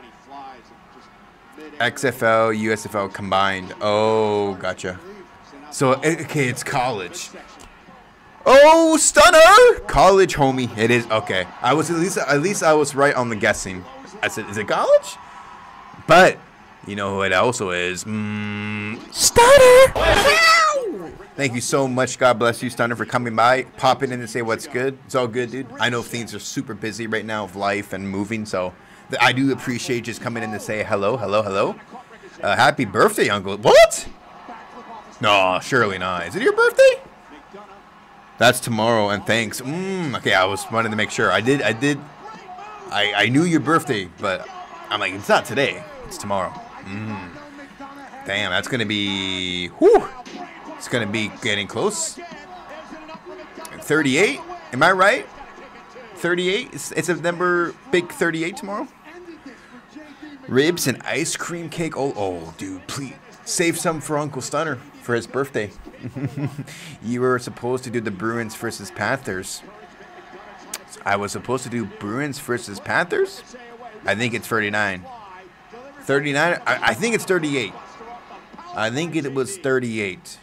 X F L, U S F L combined. Oh, gotcha. So, okay, it's college. Oh, stunner! College, homie. It is. Okay. I was at least, at least I was right on the guessing. I said, is it college? But, you know who it also is? Mm, Stunner! Thank you so much. God bless you, Stunner, for coming by, popping in to say what's good. It's all good, dude. I know things are super busy right now with life and moving, so I do appreciate just coming in to say hello, hello, hello. Uh, happy birthday, Uncle. What? No, surely not. Is it your birthday? That's tomorrow, and thanks. Mm, okay, I was wanting to make sure. I did, I did. I, I knew your birthday, but I'm like, it's not today. It's tomorrow. Mm. Damn, that's going to be, whew. It's going to be getting close. thirty-eight, am I right? thirty-eight, it's, it's a number, big thirty-eight tomorrow. Ribs and ice cream cake. Oh, oh, dude, please save some for Uncle Stunner for his birthday. You were supposed to do the Bruins versus Panthers. I was supposed to do Bruins versus Panthers? I think it's thirty-nine. thirty-nine? I, I think it's thirty-eight. I think it was thirty-eight.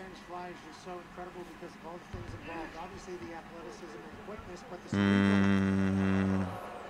Mm.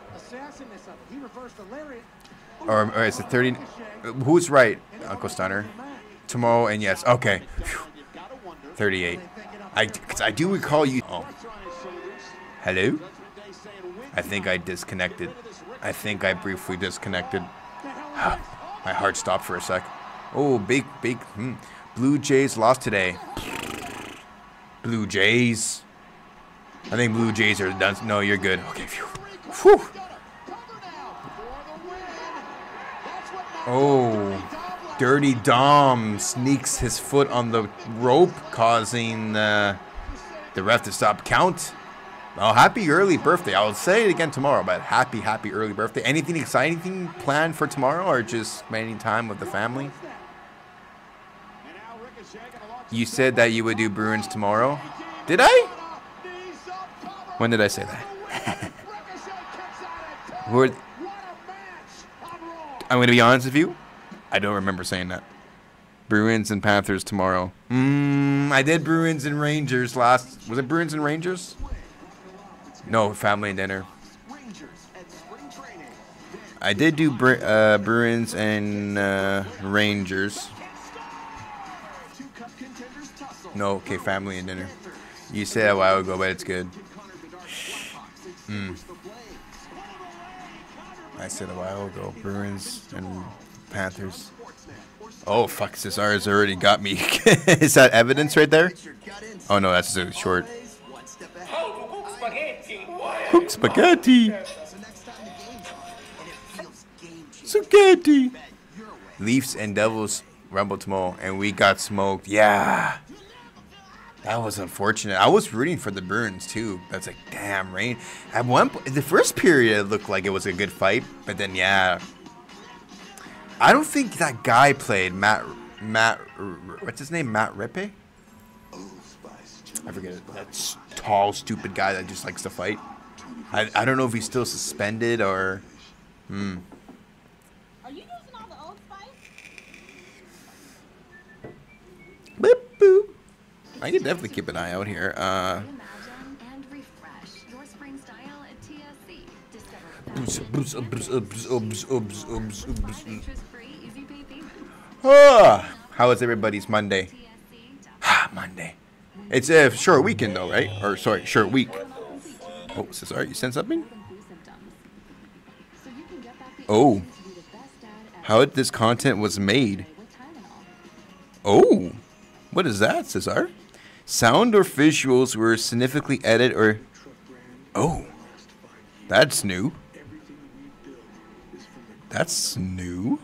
Or, or is it thirty? Who's right, Uncle Stunner? Tomorrow and yes. Okay. Whew. thirty-eight. I, cause I do recall you. Oh. Hello? I think I disconnected. I think I briefly disconnected. My heart stopped for a sec. Oh, big, big. Hmm. Blue Jays lost today. Blue Jays. I think Blue Jays are done. No, you're good. Okay. Phew. Whew. Oh, Dirty Dom sneaks his foot on the rope, causing uh, the ref to stop count. Oh, happy early birthday. I'll say it again tomorrow, but happy, happy early birthday. Anything exciting planned for tomorrow, or just spending time with the family? You said that you would do Bruins tomorrow. Did I? When did I say that? Who are, I'm going to be honest with you. I don't remember saying that. Bruins and Panthers tomorrow. Mm, I did Bruins and Rangers last. Was it Bruins and Rangers? No, family dinner. I did do Bru uh, Bruins and uh, Rangers. No, okay, family and dinner. You said a while ago, but it's good. Mm. I said a while ago, Bruins and Panthers. Oh, fuck, Cesar has already got me. Is that evidence right there? Oh, no, that's a short. Cook spaghetti. Spaghetti. Leafs and Devils rumble tomorrow, and we got smoked. Yeah. That was unfortunate. I was rooting for the Bruins too. That's like, damn, rain. At one point, the first period, it looked like it was a good fight, but then, yeah. I don't think that guy played Matt. Matt, what's his name? Matt Rippe? I forget it. That tall, stupid guy that just likes to fight. I I don't know if he's still suspended or. Hmm.
Are you using all the Old Spice?
Boop boop. I could definitely keep an eye out here. Uh. Ah, how is everybody's Monday? Ah, Monday. It's a short weekend though, right? Or sorry, short week. Oh, Cesar, you sent something? Oh. How this content was made. Oh. What is that, Cesar? Sound or visuals were significantly edited or... Oh. That's new. That's new.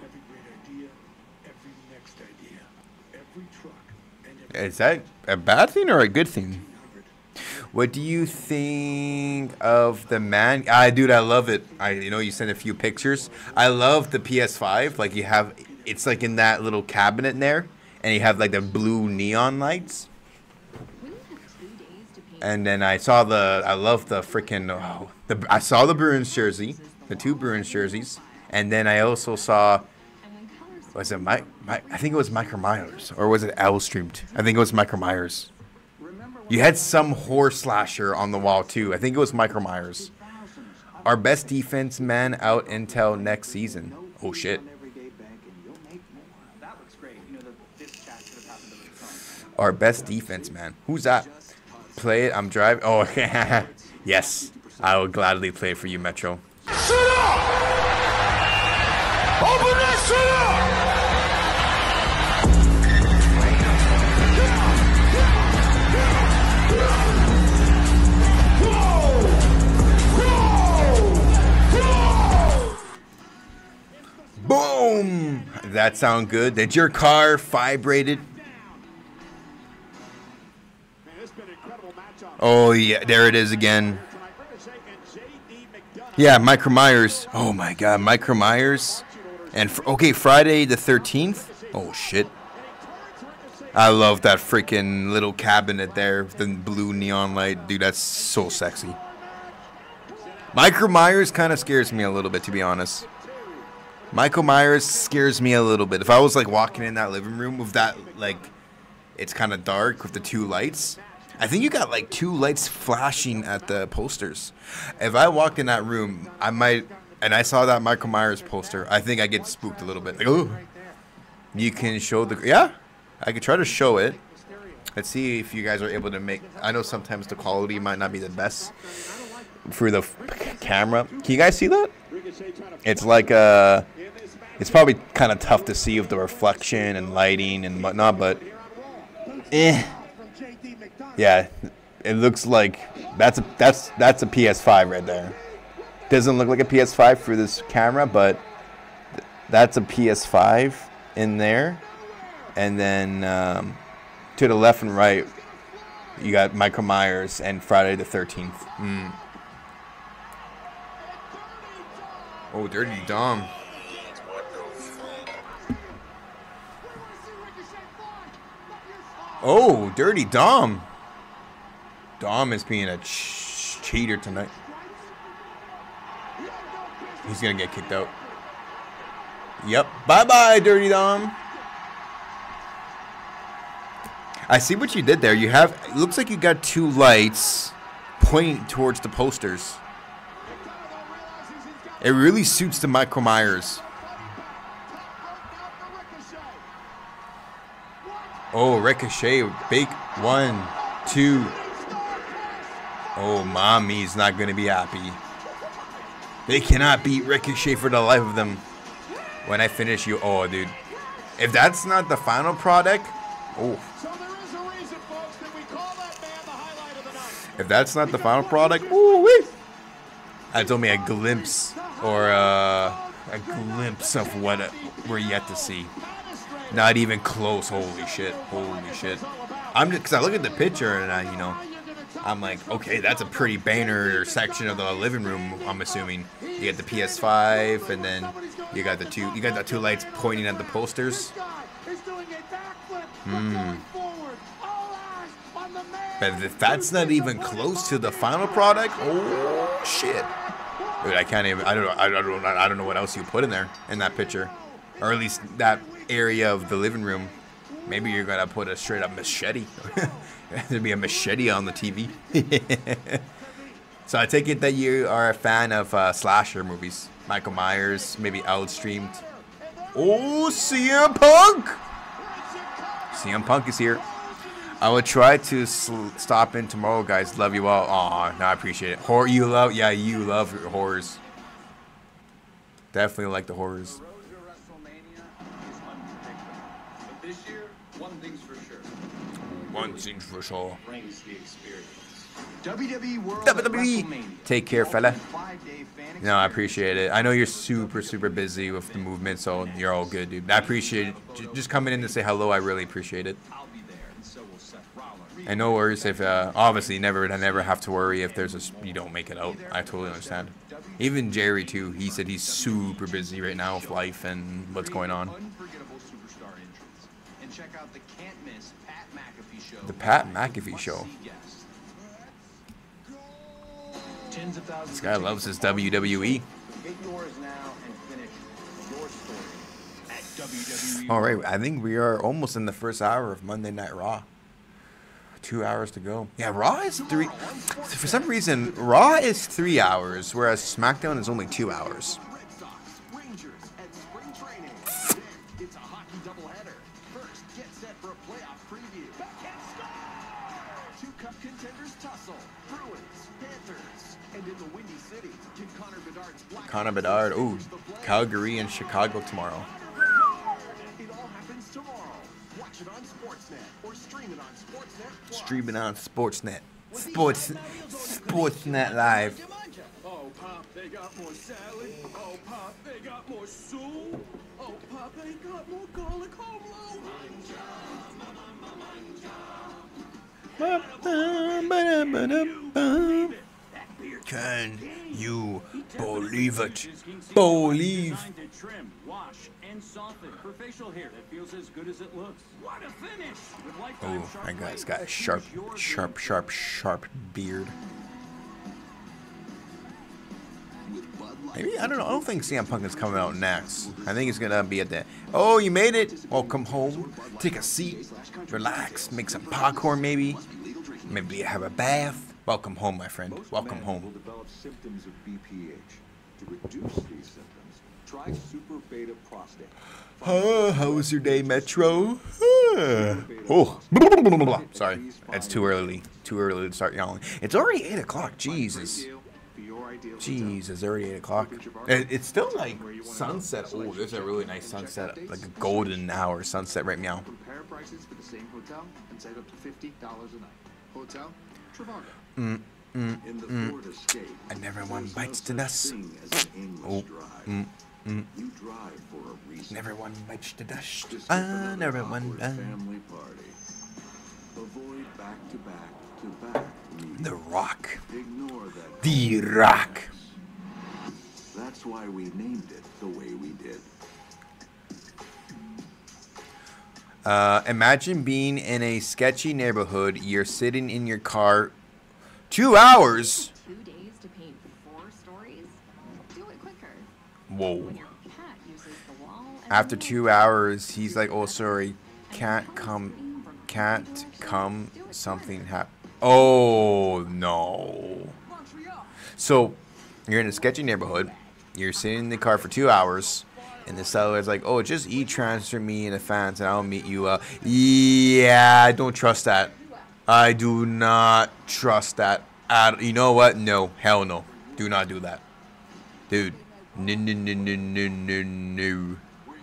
Is that a bad thing or a good thing? What do you think of the man? Ah, dude, I love it. I, you know, you sent a few pictures. I love the P S five. Like you have, it's like in that little cabinet in there, and you have like the blue neon lights. And then I saw the, I love the freaking, oh, the, I saw the Bruins jersey, the two Bruins jerseys, and then I also saw, was it Mike? Mike I think it was Micro Myers, or was it L streamed? I think it was Micro Myers. You had some horse slasher on the wall too. I think it was Micro Myers. Our best defense man out until next season. Oh shit. Our best defense man. Who's that? Play it. I'm driving. Oh, yes. I will gladly play for you, Metro. that sound good? Did your car vibrated? Oh, yeah, there it is again. Yeah, Micro Myers. Oh, my God, Micro Myers. And, fr okay, Friday the thirteenth. Oh, shit. I love that freaking little cabinet there with the blue neon light. Dude, that's so sexy. Micro Myers kind of scares me a little bit, to be honest. Michael Myers scares me a little bit. If I was, like, walking in that living room with that, like, it's kind of dark with the two lights. I think you got, like, two lights flashing at the posters. If I walked in that room, I might, and I saw that Michael Myers poster, I think I get spooked a little bit. Like, oh, you can show the, yeah, I could try to show it. Let's see if you guys are able to make, I know sometimes the quality might not be the best for the camera. Can you guys see that? It's like, uh, it's probably kind of tough to see with the reflection and lighting and whatnot, but, eh. Yeah, it looks like that's a that's that's a P S five right there. Doesn't look like a P S five for this camera, but th that's a P S five in there. And then um, to the left and right, you got Michael Myers and Friday the thirteenth. Mm. Oh, Dirty Dom. Oh, Dirty Dom. Dom is being a ch cheater tonight. He's gonna get kicked out. Yep. Bye-bye, Dirty Dom. I see what you did there. You have, it looks like you got two lights pointing towards the posters. It really suits the Michael Myers. Oh, Ricochet, big one, two. Oh, mommy's not going to be happy. They cannot beat Ricochet for the life of them. When I finish you, oh, dude. If that's not the final product, oh. If that's not the final product, ooh wee. That's only a glimpse or uh, a glimpse of what we're yet to see. Not even close. Holy shit. Holy shit. I'm just, because I look at the picture and I, you know, I'm like, okay, that's a pretty banner section of the living room. I'm assuming you get the P S five, and then you got the two, you got the two lights pointing at the posters. Hmm. But if that's not even close to the final product, oh shit, dude, I can't even. I don't know. I don't know. I don't know what else you put in there in that picture, or at least that area of the living room. Maybe you're gonna put a straight up machete. There'd be a machete on the T V. So I take it that you are a fan of uh, slasher movies. Michael Myers, maybe outstreamed. Oh, C M Punk! C M Punk is here. I will try to sl stop in tomorrow, guys. Love you all. Aw, no, I appreciate it. Horror, you love, yeah, you love horrors. Definitely like the horrors. One thing's for sure.
W W E World
W W E. Take care, fella. No, I appreciate it. I know you're super, super busy with the movement, so you're all good, dude. I appreciate it. J just coming in to say hello, I really appreciate it. And no worries if, uh, obviously, never, I never have to worry if there's a, you don't make it out. I totally understand. Even Jerry, too, he said he's super busy right now with life and what's going on. The Pat McAfee Show. This guy loves his W W E. All right, I think we are almost in the first hour of Monday Night Raw. Two hours to go. Yeah, Raw is three. For some reason, Raw is three hours, whereas SmackDown is only two hours. Connor Bedard. Ooh, Calgary and Chicago tomorrow.
It all happens tomorrow. Watch it on Sportsnet or stream it on Sportsnet.
Streaming on Sportsnet. Sports, Sportsnet Live.
Oh, Pop, they got more salad. Oh, Pop, they got more soup. Oh, Pop, they got more garlic home
Can you believe it? Believe.
Trim, wash, and soften for facial hair that feels as good as it looks. What a finish! With lifetime
Oh,
sharp
that guy's
blades
got a
that
sharp,
finish your
sharp, sharp, sharp beard. Maybe, I don't know. I don't think C M Punk is coming out next. I think it's gonna be at the. Oh, you made it! Welcome home. Take a seat, relax, make some popcorn, maybe. Maybe have a bath. Welcome home, my friend. Welcome
will
home.
develop symptoms of B P H. To reduce these symptoms, try super beta prostate.
Oh, how was your day, Metro? Oh, sorry. It's too early. Too early to start yelling. It's already eight o'clock. Jesus. Jesus, already eight o'clock. It, it's still like sunset. Oh, there's a really nice sunset, like a golden hour sunset right now.
Compare prices for the same hotel and save up to fifty dollars a night. Hotel, Trivago.
Mm, mm,
In the
mm.
Ford Escape,
And everyone
there's
bites
no
the
such
dust.
thing as an aimless
Oh,
drive.
mm, mm.
You drive for a reason.
And everyone bites the dust.
To skip
And
another
everyone.
awkward
Uh,
family party. Avoid back-to-back-to-back meetings.
the Rock.
Ignore that.
The Rock.
That's why we named it the way we did.
Uh, imagine being in a sketchy neighborhood. You're sitting in your car two hours.
Two days to paint four stories? Do it quicker.
Whoa.
When your cat uses the wall as
After
a
two hours, he's like, oh, sorry. Can't come. Can't come. Something happened. Oh, no. So, you're in a sketchy neighborhood. You're sitting in the car for two hours. And the seller's like, oh, just e-transfer me in advance and I'll meet you. Uh, yeah, I don't trust that. I do not trust that. At, you know what? No. Hell no. Do not do that. Dude. No, no, no, no, no, no, no.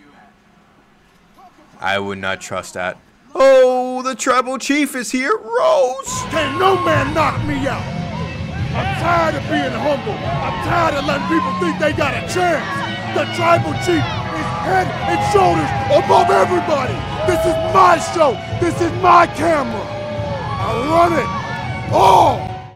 I would not trust that. Oh, the tribal chief is here. Rose.
Can no man knock me out. I'm tired of being humble. I'm tired of letting people think they got a chance. The tribal chief is head and shoulders above everybody. This is my show. This is my camera. I run it all.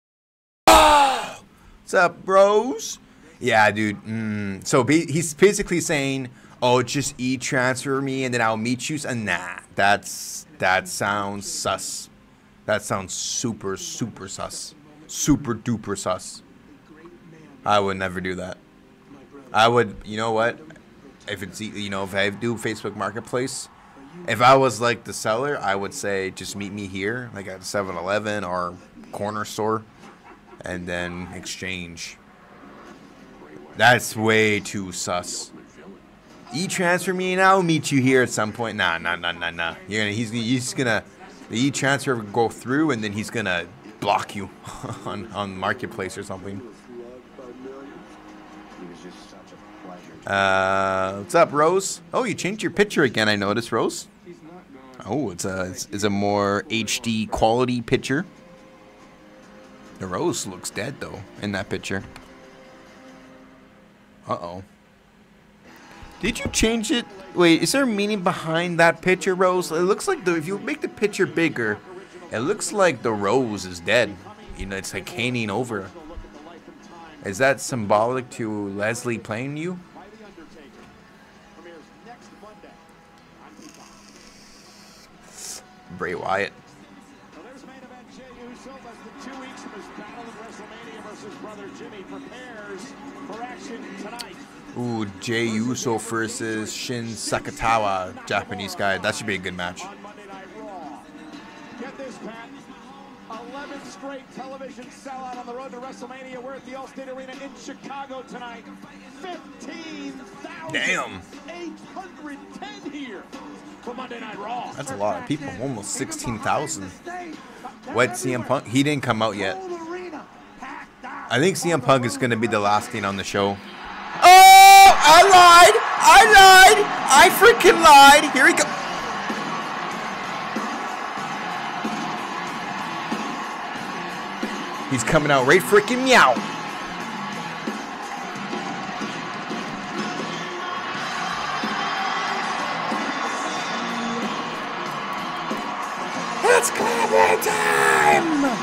What's up, bros? Yeah, dude. Mm. So he's basically saying, oh, just e-transfer me and then I'll meet you. And nah, that's, that sounds sus. That sounds super, super sus. Super duper sus. I would never do that. I would, you know what? If it's, you know, if I do Facebook Marketplace, if I was like the seller, I would say just meet me here, like at seven eleven or corner store, and then exchange. That's way too sus. E-transfer me and I'll meet you here at some point. Nah, nah, nah, nah, nah. You're gonna, he's, he's gonna, the e-transfer will go through and then he's gonna block you on, on Marketplace or something. Uh, what's up, Rose? Oh, you changed your picture again, I noticed, Rose. Oh, it's a, it's, it's a more H D quality picture. The Rose looks dead, though, in that picture. Uh-oh. Did you change it? Wait, is there a meaning behind that picture, Rose? It looks like, the, if you make the picture bigger, it looks like the Rose is dead. You know, it's like hanging over. Is that symbolic to Leslie playing you? Bray Wyatt.
Well, there's main event Jey Uso, less than two weeks from his battle at WrestleMania versus brother Jimmy, prepares for action tonight.
Ooh, Jey Uso versus Shin Sakatawa, Japanese guy. That should be a good match.
On Monday Night Raw. Get this, Pat. eleven straight television sellout on the road to WrestleMania. We're at the Allstate Arena in Chicago tonight. fifteen thousand eight hundred ten here for Monday Night Raw.
That's a lot of people. Almost sixteen thousand. What, C M Punk? He didn't come out yet. I think C M Punk is going to be the last thing on the show. Oh, I lied. I lied. I freaking lied. Here we go. He's coming out right freaking meow. It's clapping time!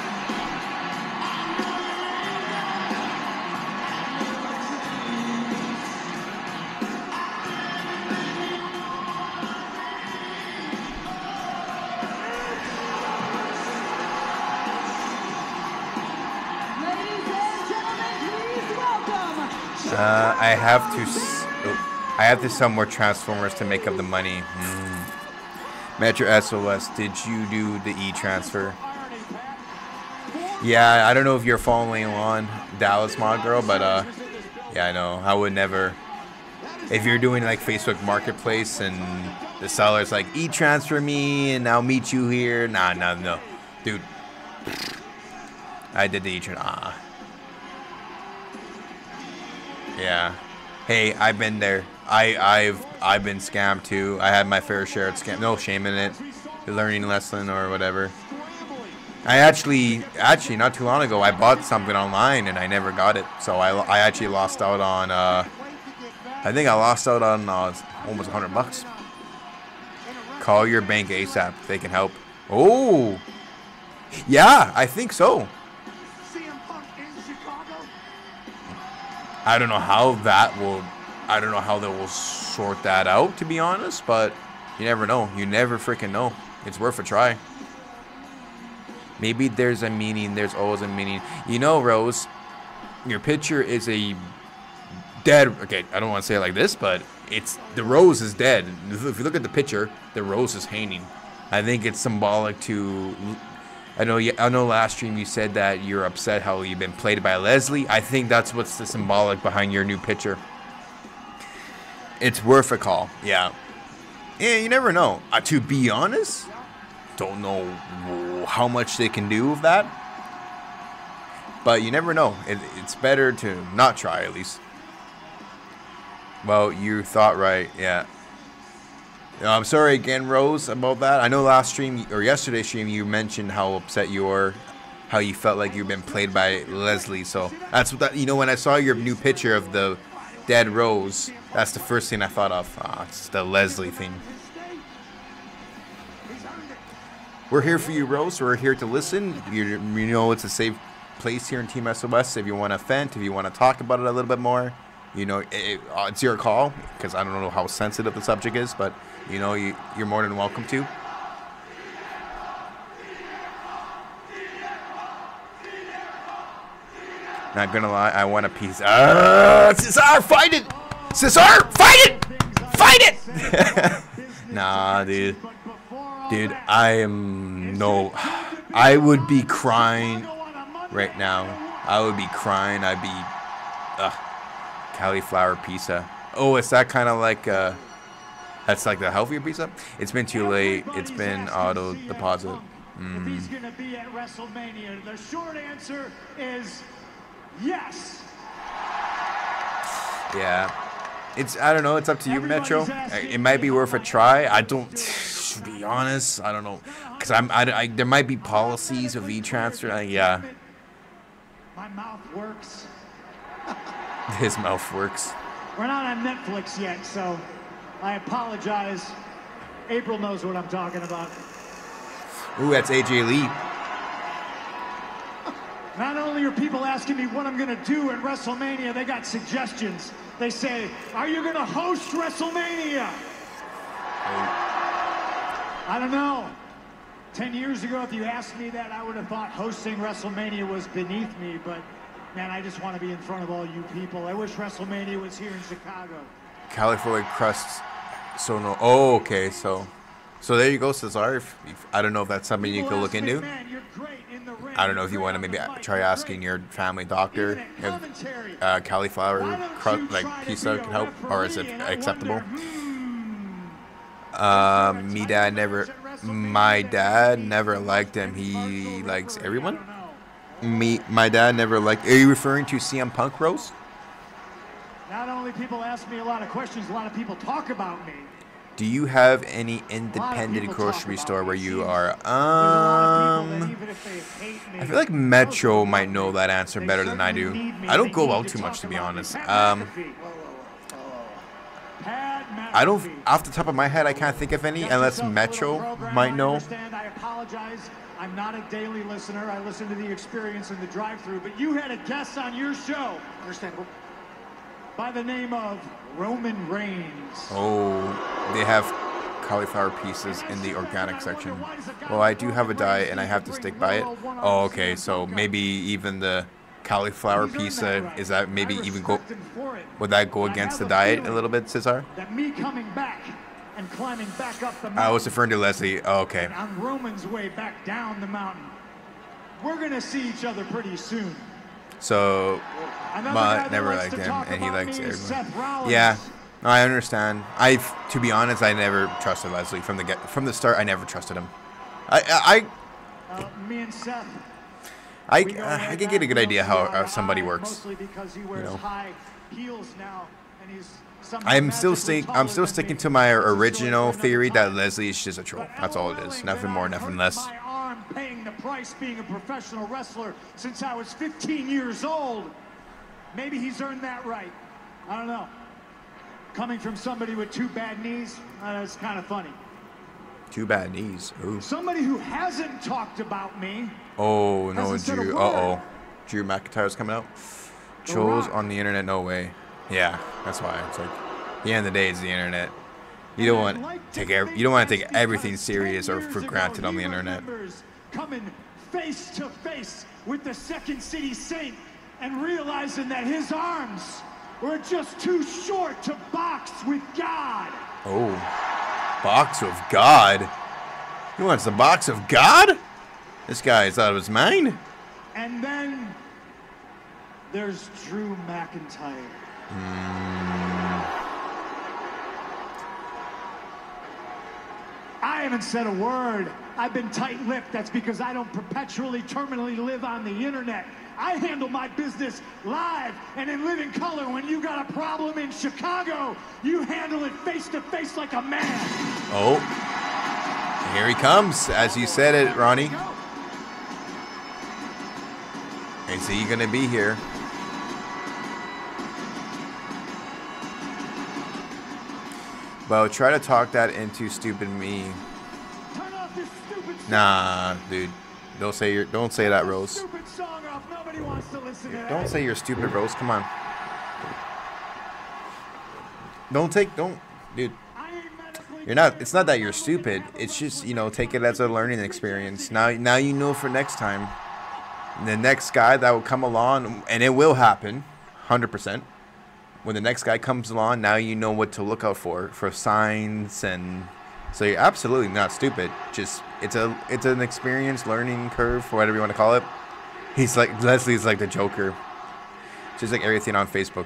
Uh, I have to. S oh, I have to sell more Transformers to make up the money. Mm. Metro S O S, did you do the e-transfer? Yeah, I don't know if you're following along, Dallas Mod Girl, but uh, yeah, I know. I would never. If you're doing like Facebook Marketplace and the seller's like e-transfer me and I'll meet you here, nah, nah, no, dude. I did the e-transfer. Ah. Yeah. Hey, I've been there. I, I've I've been scammed too. I had my fair share of scam. No shame in it. The learning lesson or whatever. I actually, actually not too long ago, I bought something online and I never got it. So I, I actually lost out on. Uh, I think I lost out on uh, almost a hundred bucks. Call your bank ASAP. They can help. Oh. Yeah, I think so. I don't know how that will, I don't know how they will sort that out, to be honest, but you never know. You never freaking know. It's worth a try. Maybe there's a meaning. There's always a meaning. You know, Rose, your picture is a dead, okay, I don't want to say it like this, but it's, the rose is dead. If you look at the picture, the rose is hanging. I think it's symbolic to, I know, I know last stream you said that you're upset how you've been played by Leslie. I think that's what's the symbolic behind your new picture. It's worth a call. Yeah. Yeah, you never know. Uh, to be honest, don't know how much they can do with that. But you never know. It, it's better to not try, at least. Well, you thought right. Yeah. No, I'm sorry again, Rose, about that. I know last stream, or yesterday's stream, you mentioned how upset you were, how you felt like you've been played by Leslie. So that's what that, you know, when I saw your new picture of the dead Rose, that's the first thing I thought of. Ah, it's the Leslie thing. We're here for you, Rose. We're here to listen. You, you know it's a safe place here in Team S O S. If you want to vent, if you want to talk about it a little bit more, you know, it, it's your call, because I don't know how sensitive the subject is, but you know, you, you're more than welcome to. Not gonna lie, I want a piece. Ah, Cesar, fight it! Cesar, fight it! Fight it! Nah, dude. Dude, I am no. I would be crying right now. I would be crying. I'd be. Ugh. Cauliflower pizza. Oh, is that kind of like uh that's like the healthier pizza? It's been too late. It's been auto deposit. Mm.
If he's gonna be at WrestleMania, the short answer is yes.
Yeah, it's, I don't know. It's up to you, Metro. It might be worth a try. I don't. To be honest, I don't know, cause I'm. I, I there might be policies of e-transfer. Uh, yeah.
My mouth works.
His mouth works.
We're not on Netflix yet, so I apologize. April knows what I'm talking about.
Ooh, that's A J Lee.
Not only are people asking me what I'm gonna do at WrestleMania, they got suggestions. They say, are you gonna host WrestleMania? Oh. I don't know. Ten years ago, if you asked me that, I would have thought hosting WrestleMania was beneath me, but man, I just want to be in front of all you people. I wish WrestleMania was here in Chicago.
California crust. So no. Oh, okay. So, so there you go, Cesar. If, if, I don't know if that's something you could look into. I don't know if you want to maybe try asking your family doctor if uh, cauliflower crust, like pizza, can help, or is it acceptable? Um, me dad never. My dad never liked him. He likes everyone. Me, my dad never liked. Are you referring to C M Punk, Rose?
Not only people ask me a lot of questions, a lot of people talk about me.
Do you have any independent grocery store where you are? Um, I feel like Metro might know that answer better than I do. I don't go out too much, to be honest. Um, I don't, off the top of my head, I can't think of any, unless Metro might know.
I apologize. I'm not a daily listener. I listen to the Experience in the drive-thru, but you had a guest on your show. Understandable. By the name of Roman Reigns.
Oh, they have cauliflower pieces in the organic section. Well, I do have a diet and I have to stick by it. Oh, okay, so maybe even the cauliflower pizza, is that maybe even go, would that go against the diet a little bit, Cesar?
That me coming back and climbing back up the mountain.
I was referring to Leslie. Oh, okay.
And on Roman's way back down the mountain. We're gonna see each other pretty soon.
So, Ma never liked him, and he likes everyone. Yeah, no, I understand. I, to be honest, I never trusted Leslie from the get from the start. I never trusted him. I, I,
uh, me and Seth.
I, uh, I can get a good idea how uh, somebody works.
Mostly because he wears
you know.
high heels now, and he's
I'm still stick. I'm still sticking to my original theory that Leslie is just a troll. That's all it is. Nothing more, nothing less.
Paying the price being a professional wrestler since I was fifteen years old. Maybe he's earned that right. I don't know. Coming from somebody with two bad knees, uh, it's kind of funny.
Two bad knees. Ooh.
Somebody who hasn't talked about me.
Oh no, Drew. Uh oh. Drew McIntyre's coming out. Trolls on the internet, no way. Yeah, that's why. It's like, at the end of the day, it's the internet. You don't want to take every, you don't want to take everything serious or for granted on the internet.
Coming face to face with the Second City Saint and realizing that his arms were just too short to box with God.
Oh, box with God? He wants the box of God? This guy thought it was mine.
And then there's Drew McIntyre.
Mm.
I haven't said a word. I've been tight-lipped. That's because I don't perpetually, terminally live on the internet. I handle my business live and in living color. When you got a problem in Chicago, you handle it face-to-face like a man.
Oh, here he comes, as you said it, Ronnie. Is he gonna be here? Well, try to talk that into stupid me. Nah, dude. Don't say you're. Don't say that, Rose. Don't say you're stupid, Rose. Come on. Don't take. Don't, dude. You're not. It's not that you're stupid. It's just, you know, take it as a learning experience. Now, now you know for next time. The next guy that will come along, and it will happen, one hundred percent. When the next guy comes along, now you know what to look out for, for signs, and so you're absolutely not stupid. Just it's a it's an experience, learning curve, or whatever you want to call it. He's like Leslie's like the Joker, just like everything on Facebook.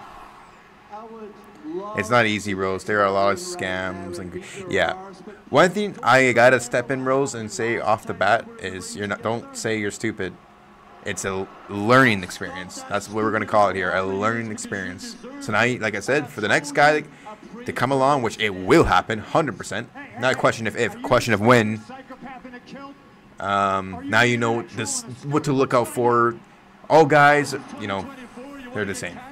It's not easy, Rose. There are a lot of scams and yeah. One thing I gotta step in, Rose, and say off the bat is you're not. Don't say you're stupid. It's a learning experience. That's what we're going to call it here, a learning experience. So now, like I said, for the next guy to come along, which it will happen, one hundred percent. Not a question of if, question of when. Um, now you know this, what to look out for. All guys, you know, they're the same.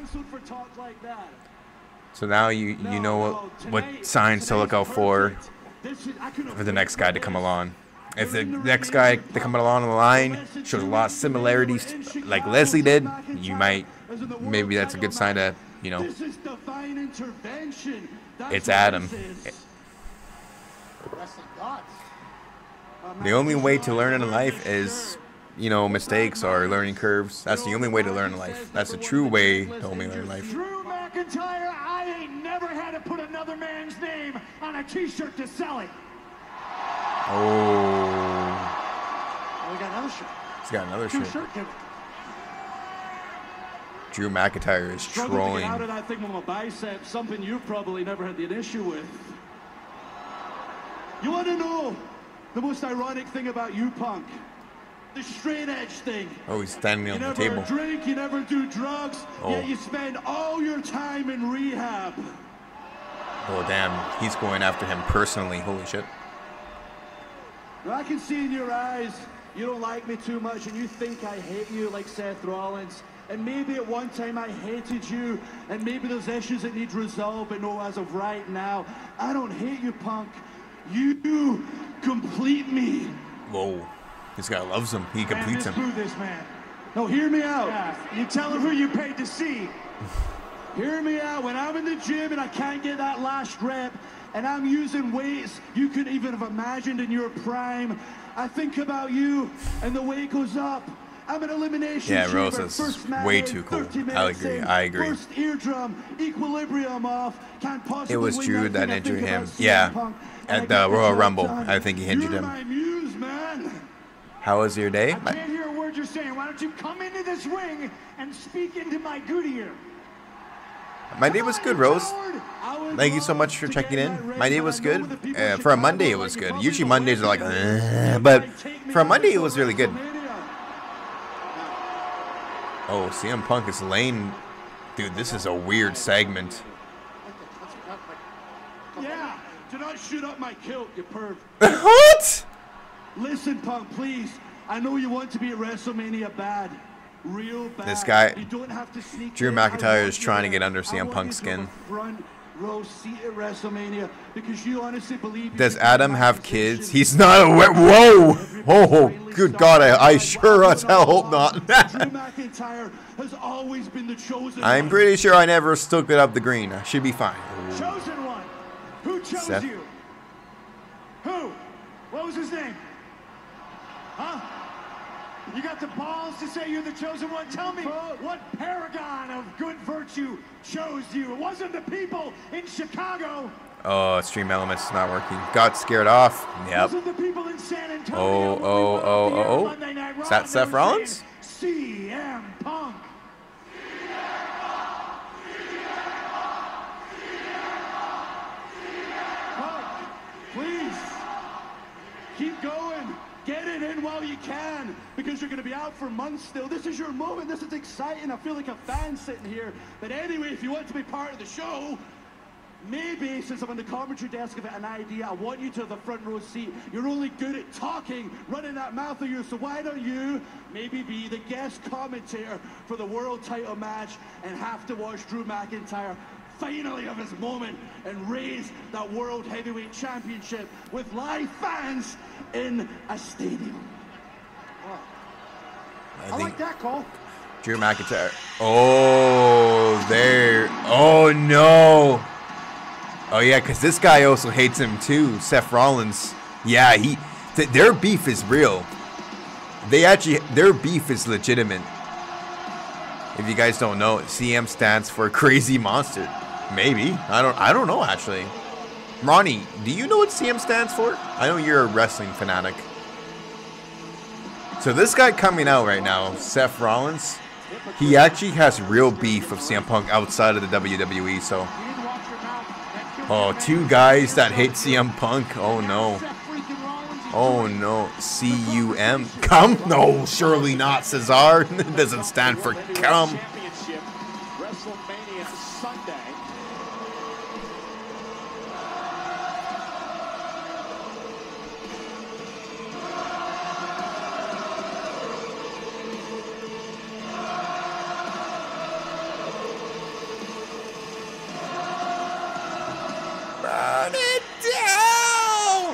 So now you you know what, what signs to look out for for the next guy to come along. If the next guy to come along the line shows a lot of similarities like Leslie did, you might, maybe that's a good sign to, you know, it's Adam. The only way to learn in life is, you know, mistakes or learning curves. That's the only way to learn in life. That's the true way to only learn in life.
Drew McIntyre, I ain't never had to put another man's name on a t-shirt to sell it.
Oh.
Oh, we got another shirt.
He's got another shirt.
shirt
Drew McIntyre is trolling.
How did I think with my biceps? Something you've probably never had an issue with. You want to know the most ironic thing about you, Punk? The straight edge thing.
Oh, he's standing on the table.
You never drink, you never do drugs,
oh.
yet you spend all your time in rehab.
Oh, damn. He's going after him personally. Holy shit.
Now, I can see in your eyes you don't like me too much and you think I hate you like Seth Rollins. And maybe at one time I hated you, and maybe there's issues that need resolved, but no, as of right now, I don't hate you, Punk. You complete me.
Whoa. This guy loves him. He completes him.
Boo this man. No, hear me out. Yeah. You tell him who you paid to see. Hear me out. When I'm in the gym and I can't get that last rep, and I'm using weights you could even have imagined in your prime, I think about you, and the weight goes up. I'm an elimination
yeah,
chamber.
Rosa's
First match
way
in,
too cool.
I
agree.
in,
I agree.
First eardrum, equilibrium off. Can't possibly
It was
win
Drew
that
that
thing.
injured him.
Punk,
Yeah, at the Royal Rumble.
done.
I think he injured
You're
him.
my muse, man.
How was your day?
I can't hear a word you're saying. Why don't you come into this ring and speak into my good ear?
My day was good, Rose. Thank you so much for checking in. My day was good. Uh, for a Monday, it was good. Usually Mondays are like, uh, but for a Monday, it was really good. Oh, C M Punk is laying. Dude, this is a weird segment.
Yeah, do not shoot up my kilt, you perv.
What?
Listen, Punk, please. I know you want to be at WrestleMania bad. Real bad.
This guy,
you don't have to sneak
Drew
in.
McIntyre,
I
is
want
trying to
you
get
there.
under C M
I want
Punk's
you to have
skin.
a front row seat at WrestleMania because you honestly believe.
Does Adam have kids? He's not a whoa! Oh, good God! I, I sure as hell hope not.
Drew McIntyre has always been the chosen
I'm
one.
pretty sure I never stuck it up the green. I should be fine.
Chosen one. Who chose
Seth.
you? Who? What was his name? Huh? You got the balls to say you're the chosen one? Tell me what paragon of good virtue chose you. It wasn't the people in Chicago.
Oh, Stream Elements not working. Got scared off. Yep.
Wasn't the people in San Antonio.
Oh, oh, oh, oh,
Monday Night
oh.
Raw,
Is that
they
Seth
were
Rollins?
saying, C M Punk. Punk, please keep going. Get it in while you can, because you're going to be out for months still. This is your moment. This is exciting. I feel like a fan sitting here. But anyway, if you want to be part of the show, maybe, since I'm on the commentary desk of an idea, I want you to the front row seat. You're only good at talking, running that mouth of yours, so why don't you maybe be the guest commentator for the world title match and have to watch Drew McIntyre finally have his moment and raise that World Heavyweight Championship with live fans in a stadium.
I,
I
think
like that, Cole.
Drew McIntyre. Oh, there. Oh, no. Oh, yeah, because this guy also hates him, too. Seth Rollins. Yeah, he. Th their beef is real. They actually. Their beef is legitimate. If you guys don't know, C M stands for Crazy Monster. Maybe. I don't I don't know, actually. Ronnie, do you know what C M stands for? I know you're a wrestling fanatic. So this guy coming out right now, Seth Rollins, he actually has real beef with C M Punk outside of the W W E, so. Oh, two guys that hate C M Punk. Oh, no. Oh, no. C U M. Come? No, surely not. Cesar doesn't stand for come.
WrestleMania Sunday.
Run it down!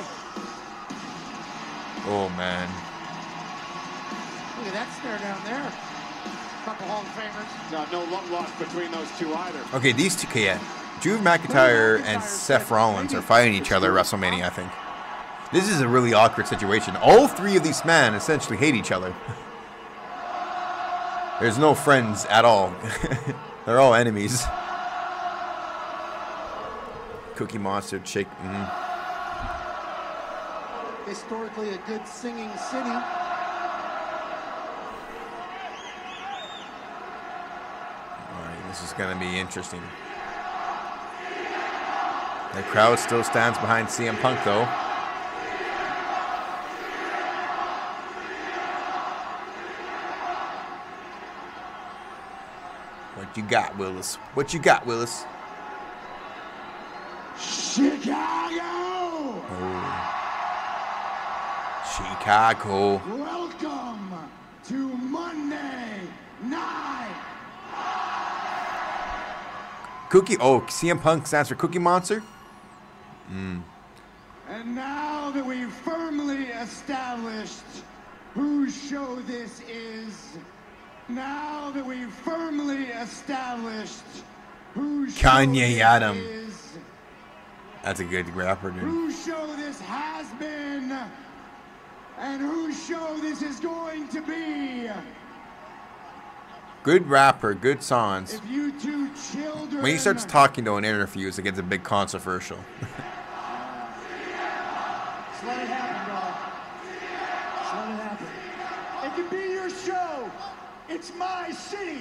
Oh, man.
Look at that stare down there. Couple Hall of Famers. No, no love lost between those two either.
Okay, these two, okay, yeah. Drew McIntyre and Seth Rollins are fighting each other at WrestleMania, I think. This is a really awkward situation. All three of these men essentially hate each other. There's no friends at all. They're all enemies. Cookie Monster, chick. Mm.
Historically a good singing city.
Alright, this is going to be interesting. The crowd still stands behind C M Punk, though. What you got, Willis? What you got, Willis? Chicago.
Welcome to Monday Night.
Cookie. Oh, C M Punk stands for Cookie Monster. Mm.
And now that we've firmly established whose show this is, now that we've firmly established whose
Kanye
show
Adam.
this is,
That's a good rapper, dude.
whose show this has been, and whose show this is going to be.
Good rapper, good songs.
If you two children...
When he starts talking though in interviews, it gets a big controversial.
Just let it happen, bro. Just let it happen. It can be your show. It's my city.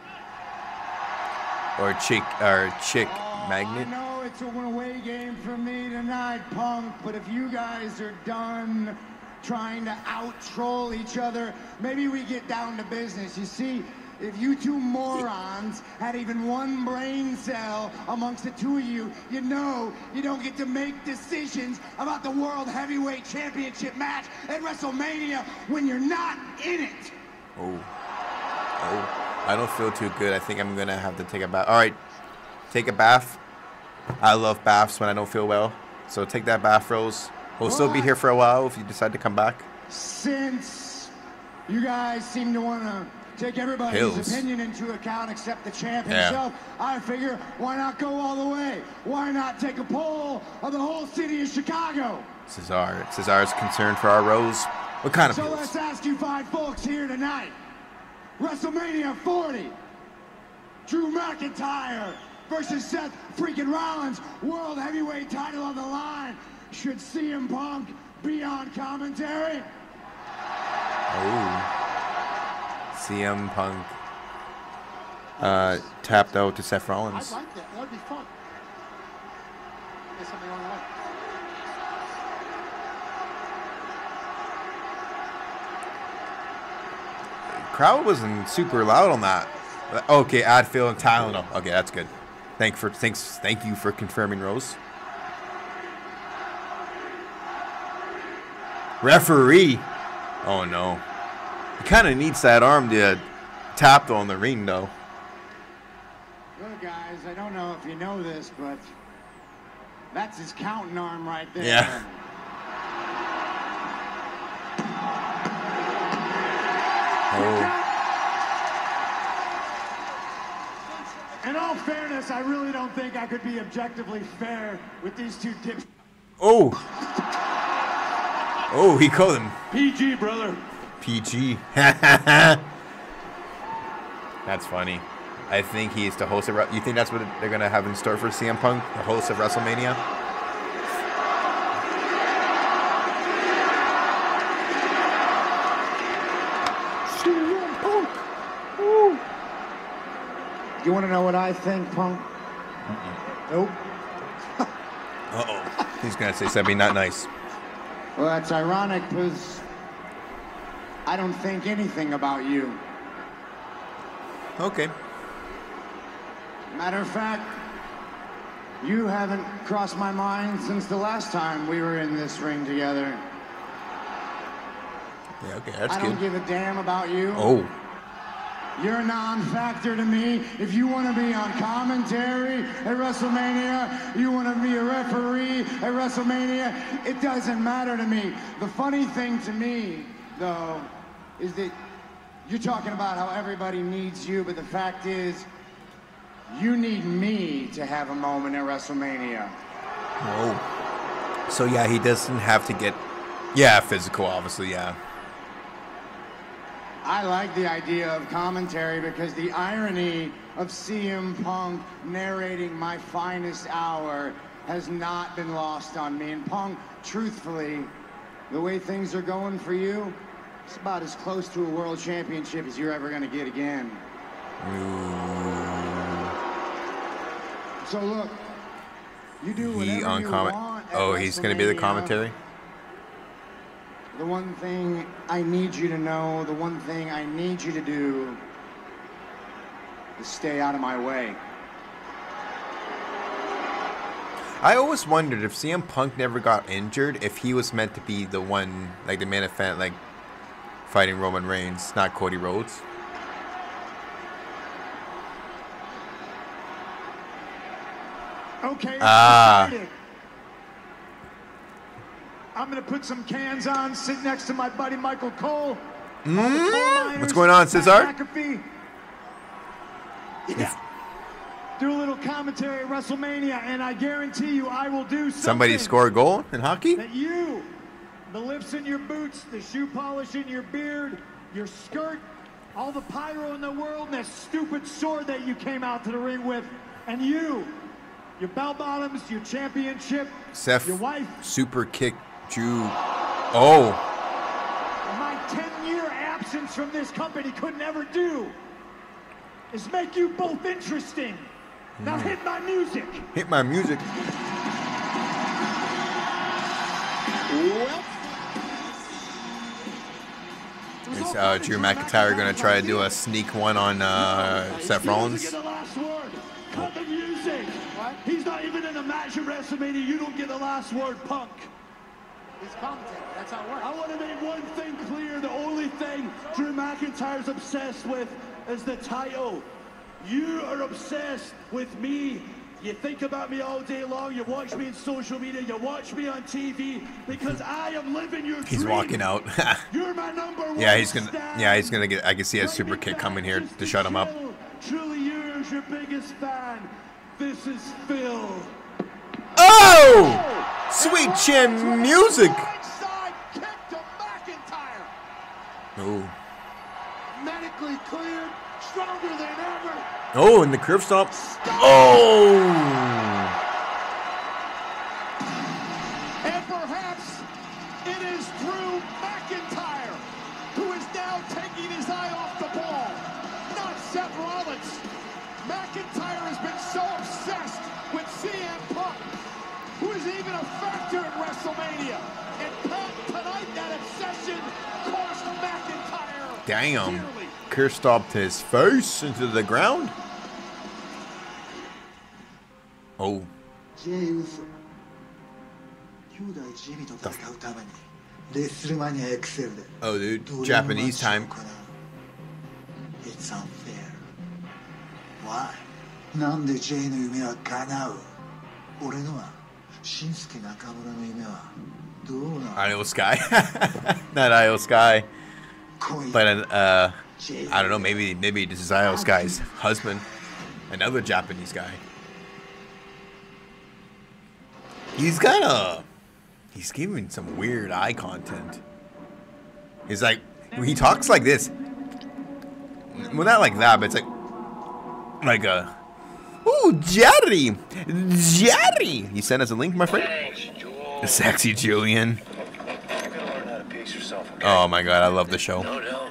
or chick, or chick
Oh,
magnet.
I know it's a one-away game for me tonight, Punk, but if you guys are done trying to out-troll each other, maybe we get down to business. You see, if you two morons had even one brain cell amongst the two of you, you know you don't get to make decisions about the World Heavyweight Championship match at WrestleMania when you're not in it.
Oh. Oh. I don't feel too good. I think I'm going to have to take a bath. All right. Take a bath. I love baths when I don't feel well. So take that bath, Rose. We'll still be here for a while if you decide to come back.
Since you guys seem to want to take everybody's
Hills.
opinion into account except the champ
Yeah.
himself, I figure, why not go all the way? Why not take a poll of the whole city of Chicago?
Cesar. Cesar's concerned for our Rose. What kind of
So
pills?
let's ask you fine folks here tonight. WrestleMania forty. Drew McIntyre versus Seth freaking Rollins. World Heavyweight title on the line. Should C M Punk be on commentary?
Oh. C M Punk uh, tapped out to Seth Rollins.
I'd like that. That would be fun. I guess I'm the only one.
Crowd wasn't super loud on that. Okay, Adfield and Tylenol. Okay, that's good. Thank for thanks. Thank you for confirming, Rose. Referee. Oh no. He kind of needs that arm to tap on the ring, though.
Look, guys, I don't know if you know this, but that's his counting arm right there.
Yeah. Oh.
In all fairness, I really don't think I could be objectively fair with these two dips.
Oh. Oh, he called him
P G, brother.
P G. That's funny. I think he's the host of. You think that's what they're gonna have in store for C M Punk, the host of WrestleMania?
C M Punk. Woo. You want to know what I think, Punk? Nope.
Uh oh. He's gonna say something not nice.
Well, that's ironic because I don't think anything about you.
Okay.
Matter of fact, you haven't crossed my mind since the last time we were in this ring together.
Yeah, okay, that's
I don't
good.
give a damn about you.
Oh.
You're a non-factor to me. If you want to be on commentary at WrestleMania, you want to be a referee at WrestleMania, it doesn't matter to me. The funny thing to me, though, is that you're talking about how everybody needs you, but the fact is, you need me to have a moment at WrestleMania.
Oh. So yeah, he doesn't have to get, yeah, physical, obviously, yeah.
I like the idea of commentary because the irony of C M Punk narrating my finest hour has not been lost on me. And Punk, truthfully, the way things are going for you, it's about as close to a world championship as you're ever going to get again. So look, you do whatever
He on
you
comment.
want at
Oh, he's gonna be the
WrestleMania.
commentary.
The one thing I need you to know, the one thing I need you to do is stay out of my way.
I always wondered if C M Punk never got injured, if he was meant to be the one, like the main event, like fighting Roman Reigns, not Cody Rhodes.
Okay.
Ah.
I'm gonna put some cans on, sit next to my buddy Michael Cole.
Mm? What's going on, Cesar?
Yeah. Do a little commentary at WrestleMania, and I guarantee you I will do something.
Somebody score a goal in hockey?
That you, the lips in your boots, the shoe polish in your beard, your skirt, all the pyro in the world, and that stupid sword that you came out to the ring with, and you, your bell bottoms, your championship,
Seth,
your wife,
super kick Drew. Oh.
my ten-year absence from this company could never do is make you both interesting. Now hit my music.
Hit my music.
Well,
Is uh, Drew McIntyre going to try to do a sneak one on uh, Seth Rollins?
Get the last word. Cut the music. What? He's not even in a match at WrestleMania. You don't get the last word, Punk.
He's commentating. That's how it works.
I want to make one thing clear. The only thing Drew McIntyre's obsessed with is the title. You are obsessed with me. You think about me all day long. You watch me in social media. You watch me on T V because I am living your
He's
dream.
walking out.
You're my number one.
Yeah, he's gonna.
star.
Yeah, he's gonna get. I can see a super kick coming here to shut him up.
Truly yours, your biggest fan. This is Phil.
Oh! Sweet chin music.
Side kick to McIntyre.
Oh.
Medically cleared, stronger than ever.
Oh, and the curve stomp. Oh!
And perhaps it is Drew McIntyre who is now taking his eye off the ball, not Seth Rollins. McIntyre has been so obsessed with C M Punk, who is even a factor at WrestleMania. And Pat, tonight that obsession cost McIntyre.
Damn.
dearly.
Curve stomped his face into the ground. Oh.
ジェイウソ兄弟ジミと戦うためにレスルマニア エックスエル で
Oh, dude. Japanese time.
It's unfair. Why? なんでジェイの夢は叶う俺のは新助中村の夢はどうな
Io Sky. Not Io Sky. But uh I don't know, maybe maybe this is Io Sky's husband. Another Japanese guy. He's got a he's giving some weird eye content. He's like he talks like this. Well, not like that, but it's like like a ooh, Jerry, Jerry. You sent us a link, my friend. The sexy Julian. Oh my God, I love the show.
No, no.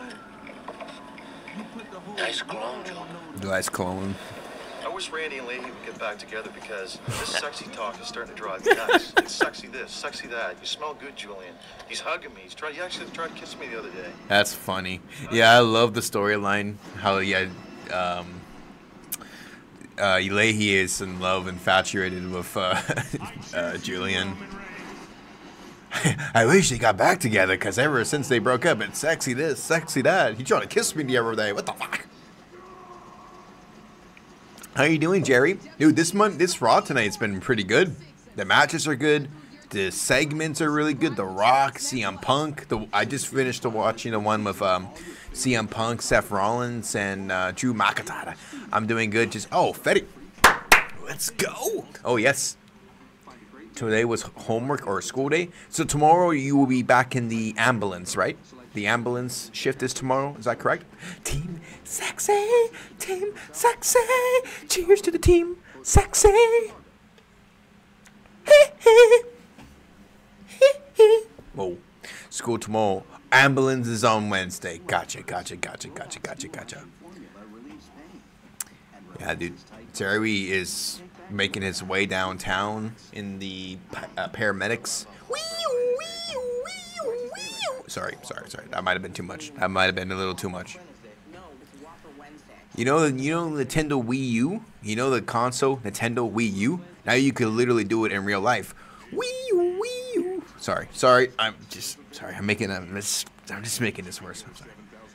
Nice clone, Joe.
Nice clone.
I wish Randy and Lady would get back together because this sexy talk is starting to drive me nuts. It's sexy this, sexy that. You smell good, Julian. He's hugging me. He's trying. He actually tried to kiss me the other day.
That's funny. Yeah, I love the storyline. How yeah, um, uh, Leahy is in love, infatuated with uh, uh, Julian. I wish they got back together because ever since they broke up, it's sexy this, sexy that. He tried to kiss me the other day. What the fuck? How you doing, Jerry? Dude, this month, this Raw tonight's been pretty good. The matches are good. The segments are really good. The Rock, C M Punk. The I just finished watching the one with um, C M Punk, Seth Rollins, and uh, Drew McIntyre. I'm doing good. Just oh, Fetty, let's go. Oh yes. Today was homework or school day. So tomorrow you will be back in the ambulance, right? The ambulance shift is tomorrow. Is that correct? Team Sexy. Team Sexy. Cheers to the team Sexy. Whoa. School tomorrow. Ambulance is on Wednesday. Gotcha, gotcha, gotcha, gotcha, gotcha, gotcha. Yeah, dude. Terry is making his way downtown in the uh, paramedics. Sorry, sorry, sorry. That might have been too much. That might have been a little too much. You know, you know Nintendo Wii U. You know the console Nintendo Wii U. Now you could literally do it in real life. Wee wee. Sorry, sorry. I'm just sorry. I'm making a mis. I'm just making this worse. I'm sorry.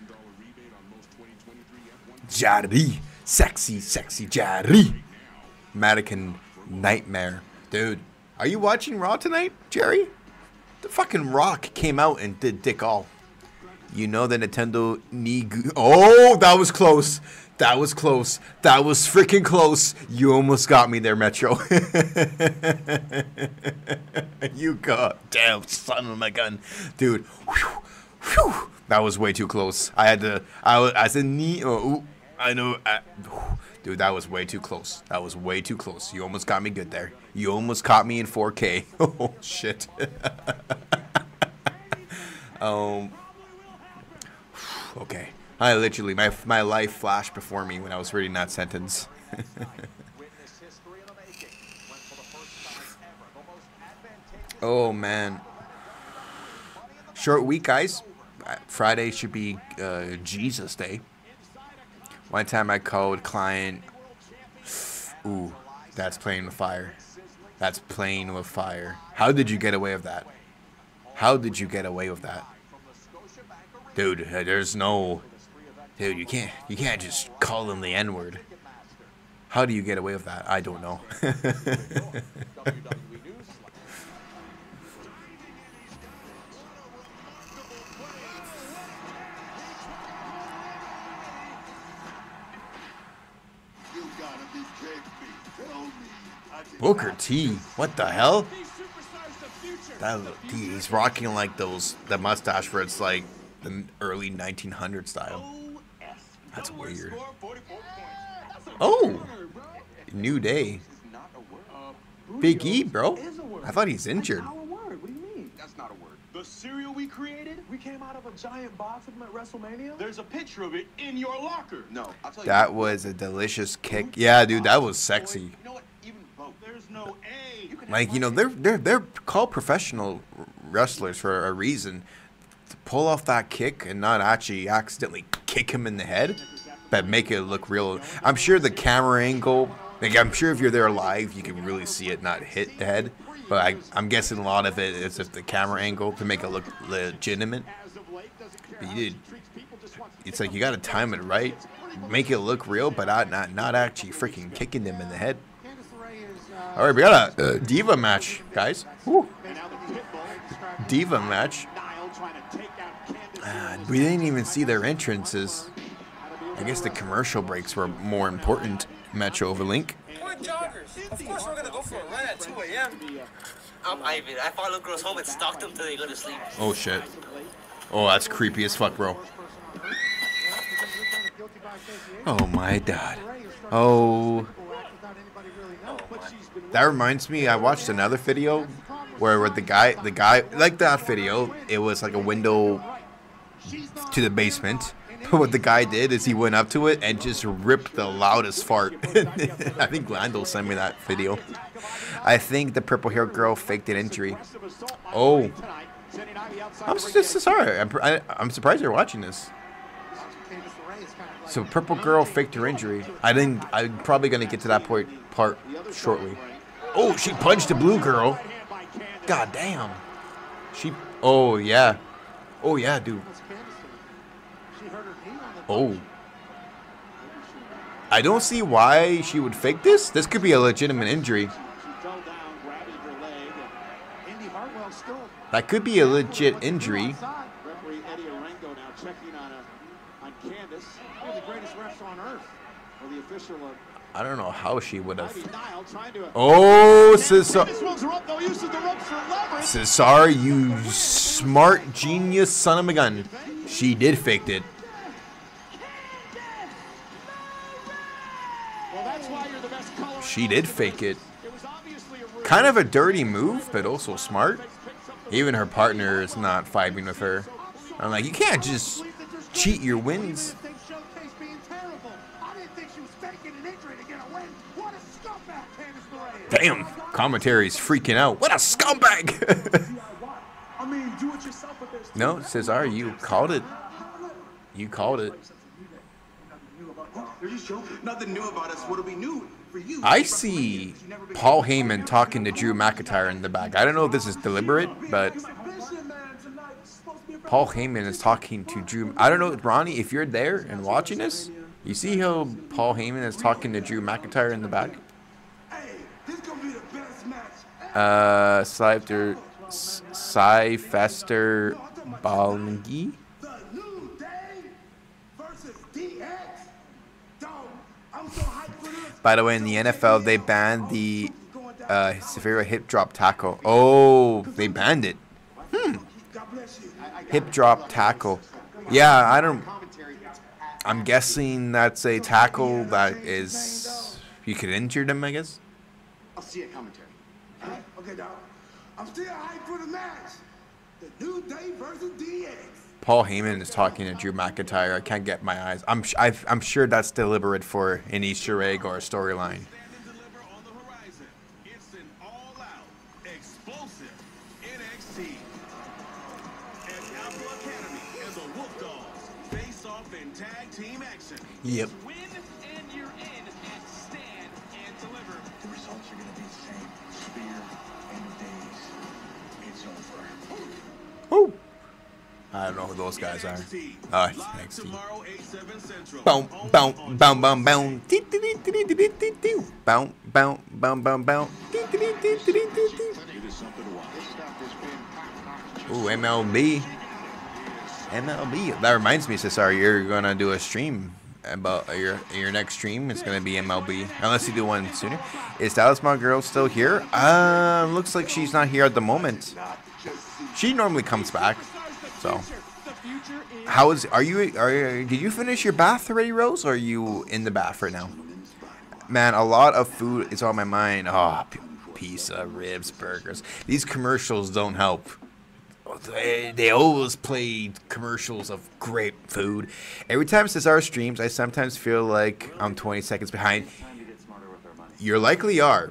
Jari, sexy, sexy Jari. Mannequin nightmare, dude. Are you watching Raw tonight, Jerry? The fucking Rock came out and did dick all. You know the Nintendo knee. Oh, that was close. That was close. That was freaking close. You almost got me there, Metro. You goddamn son of a gun, dude. Whew, whew. That was way too close. I had to. I I said knee. Oh, ooh, I know. I, dude, that was way too close. That was way too close. You almost got me good there. You almost caught me in four K. Oh shit. um. Okay. I literally, my my life flashed before me when I was reading that sentence. Oh, man. Short week, guys. Friday should be uh, Jesus Day. One time I called client. Ooh, that's playing with fire. That's playing with fire. How did you get away with that? How did you get away with that? Dude, there's no... Dude, you can't you can't just call them the N-word. How do you get away with that? I don't know. Booker T, what the hell? That he's rocking like those the mustache where it's like the early nineteen hundred style. That's weird. Oh, New Day. Big E, bro. I thought he's injured.
What do you mean? That's not a word. The cereal we created, we came out of a giant box of them at WrestleMania. There's a picture of it in your locker. No, I'll tell you.
That was a delicious kick. Yeah, dude, that was sexy.
You know what? Even both. There's no A.
Like, you know, they're they're they're called professional wrestlers for a reason. To pull off that kick and not actually accidentally kick him in the head, but make it look real. I'm sure the camera angle, like I'm sure if you're there live, you can really see it not hit the head. But I, I'm guessing a lot of it is just the camera angle to make it look legitimate. But you did, it's like you got to time it right, make it look real, but not not, not actually freaking kicking them in the head. All right, we got a uh, Diva match, guys. Woo. Diva match. Uh, we didn't even see their entrances. I guess the commercial breaks were more important. Metro Overlink.
We're joggers. Of course we're gonna go for a run at two A M I'm Ivan. I follow girls home and stalk them till they go to sleep.
Oh shit. Oh, that's creepy as fuck, bro. Oh my god. Oh. That reminds me, I watched another video where with the guy, the guy, like that video, it was like a window to the basement. But what the guy did is he went up to it and just ripped the loudest fart. I think Lando sent me that video. I think the purple hair girl faked an injury. Oh. I'm just sorry. I'm, I, I'm surprised you're watching this. So purple girl faked her injury. I didn't. I'm probably gonna get to that point part shortly. Oh, she punched the blue girl. God damn. She. Oh yeah. Oh yeah, dude. Oh. I don't see why she would fake this. This could be a legitimate injury. That could be a legit injury. I don't know how she would have. Oh, Cesar. Cesar, you smart genius son of a gun. She did fake it. She did fake it. Kind of a dirty move, but also smart. Even her partner is not vibing with her. I'm like, you can't just cheat your wins. Damn, commentary's freaking out. What a scumbag! No, Cesar, you called it. You called it.
They're just joking. Nothing new about us. What'll be new
I see Paul Heyman talking to Drew McIntyre in the back. I don't know if this is deliberate, but Paul Heyman is talking to Drew. I don't know, Ronnie, if you're there and watching this, you see how Paul Heyman is talking to Drew McIntyre in the back? Uh, Slyfter, Slyfester Balngi? By the way, in the N F L, they banned the uh, severe hip drop tackle. Oh, they banned it. Hmm. Hip drop tackle. Yeah, I don't. I'm guessing that's a tackle that is. You could injure them, I guess.
I'll see a commentary. Okay, dog. I'm still hyped for the match. The New Day versus D X.
Paul Heyman is talking to Drew McIntyre. I can't get my eyes. I'm I've, I'm sure that's deliberate for an Easter egg or a storyline.
It's an all-out, explosive N X T. And Apple Academy and the Wolf Dogs face off in tag team action.
Yep.
Win and you're in at Stand and Deliver.
The results are going to be the same. Spear and days. It's over.
Woo! I don't know who those guys are. Oh, it's N X T. Boom, boom, boom, boom, boom. Boom, boom, boom, boom, boom. Ooh, M L B. M L B. That reminds me, Cesar, you're gonna do a stream about your your next stream. It's gonna be M L B, unless you do one sooner. Is Dallas My Girl still here? Uh, looks like she's not here at the moment. She normally comes back. So, how is? Are you? Are you, did you finish your bath already, Rose? Or are you in the bath right now? Man, a lot of food is on my mind. Oh, pizza, ribs, burgers. These commercials don't help. They, they always play commercials of great food. Every time Cesar streams, I sometimes feel like I'm twenty seconds behind. You likely are.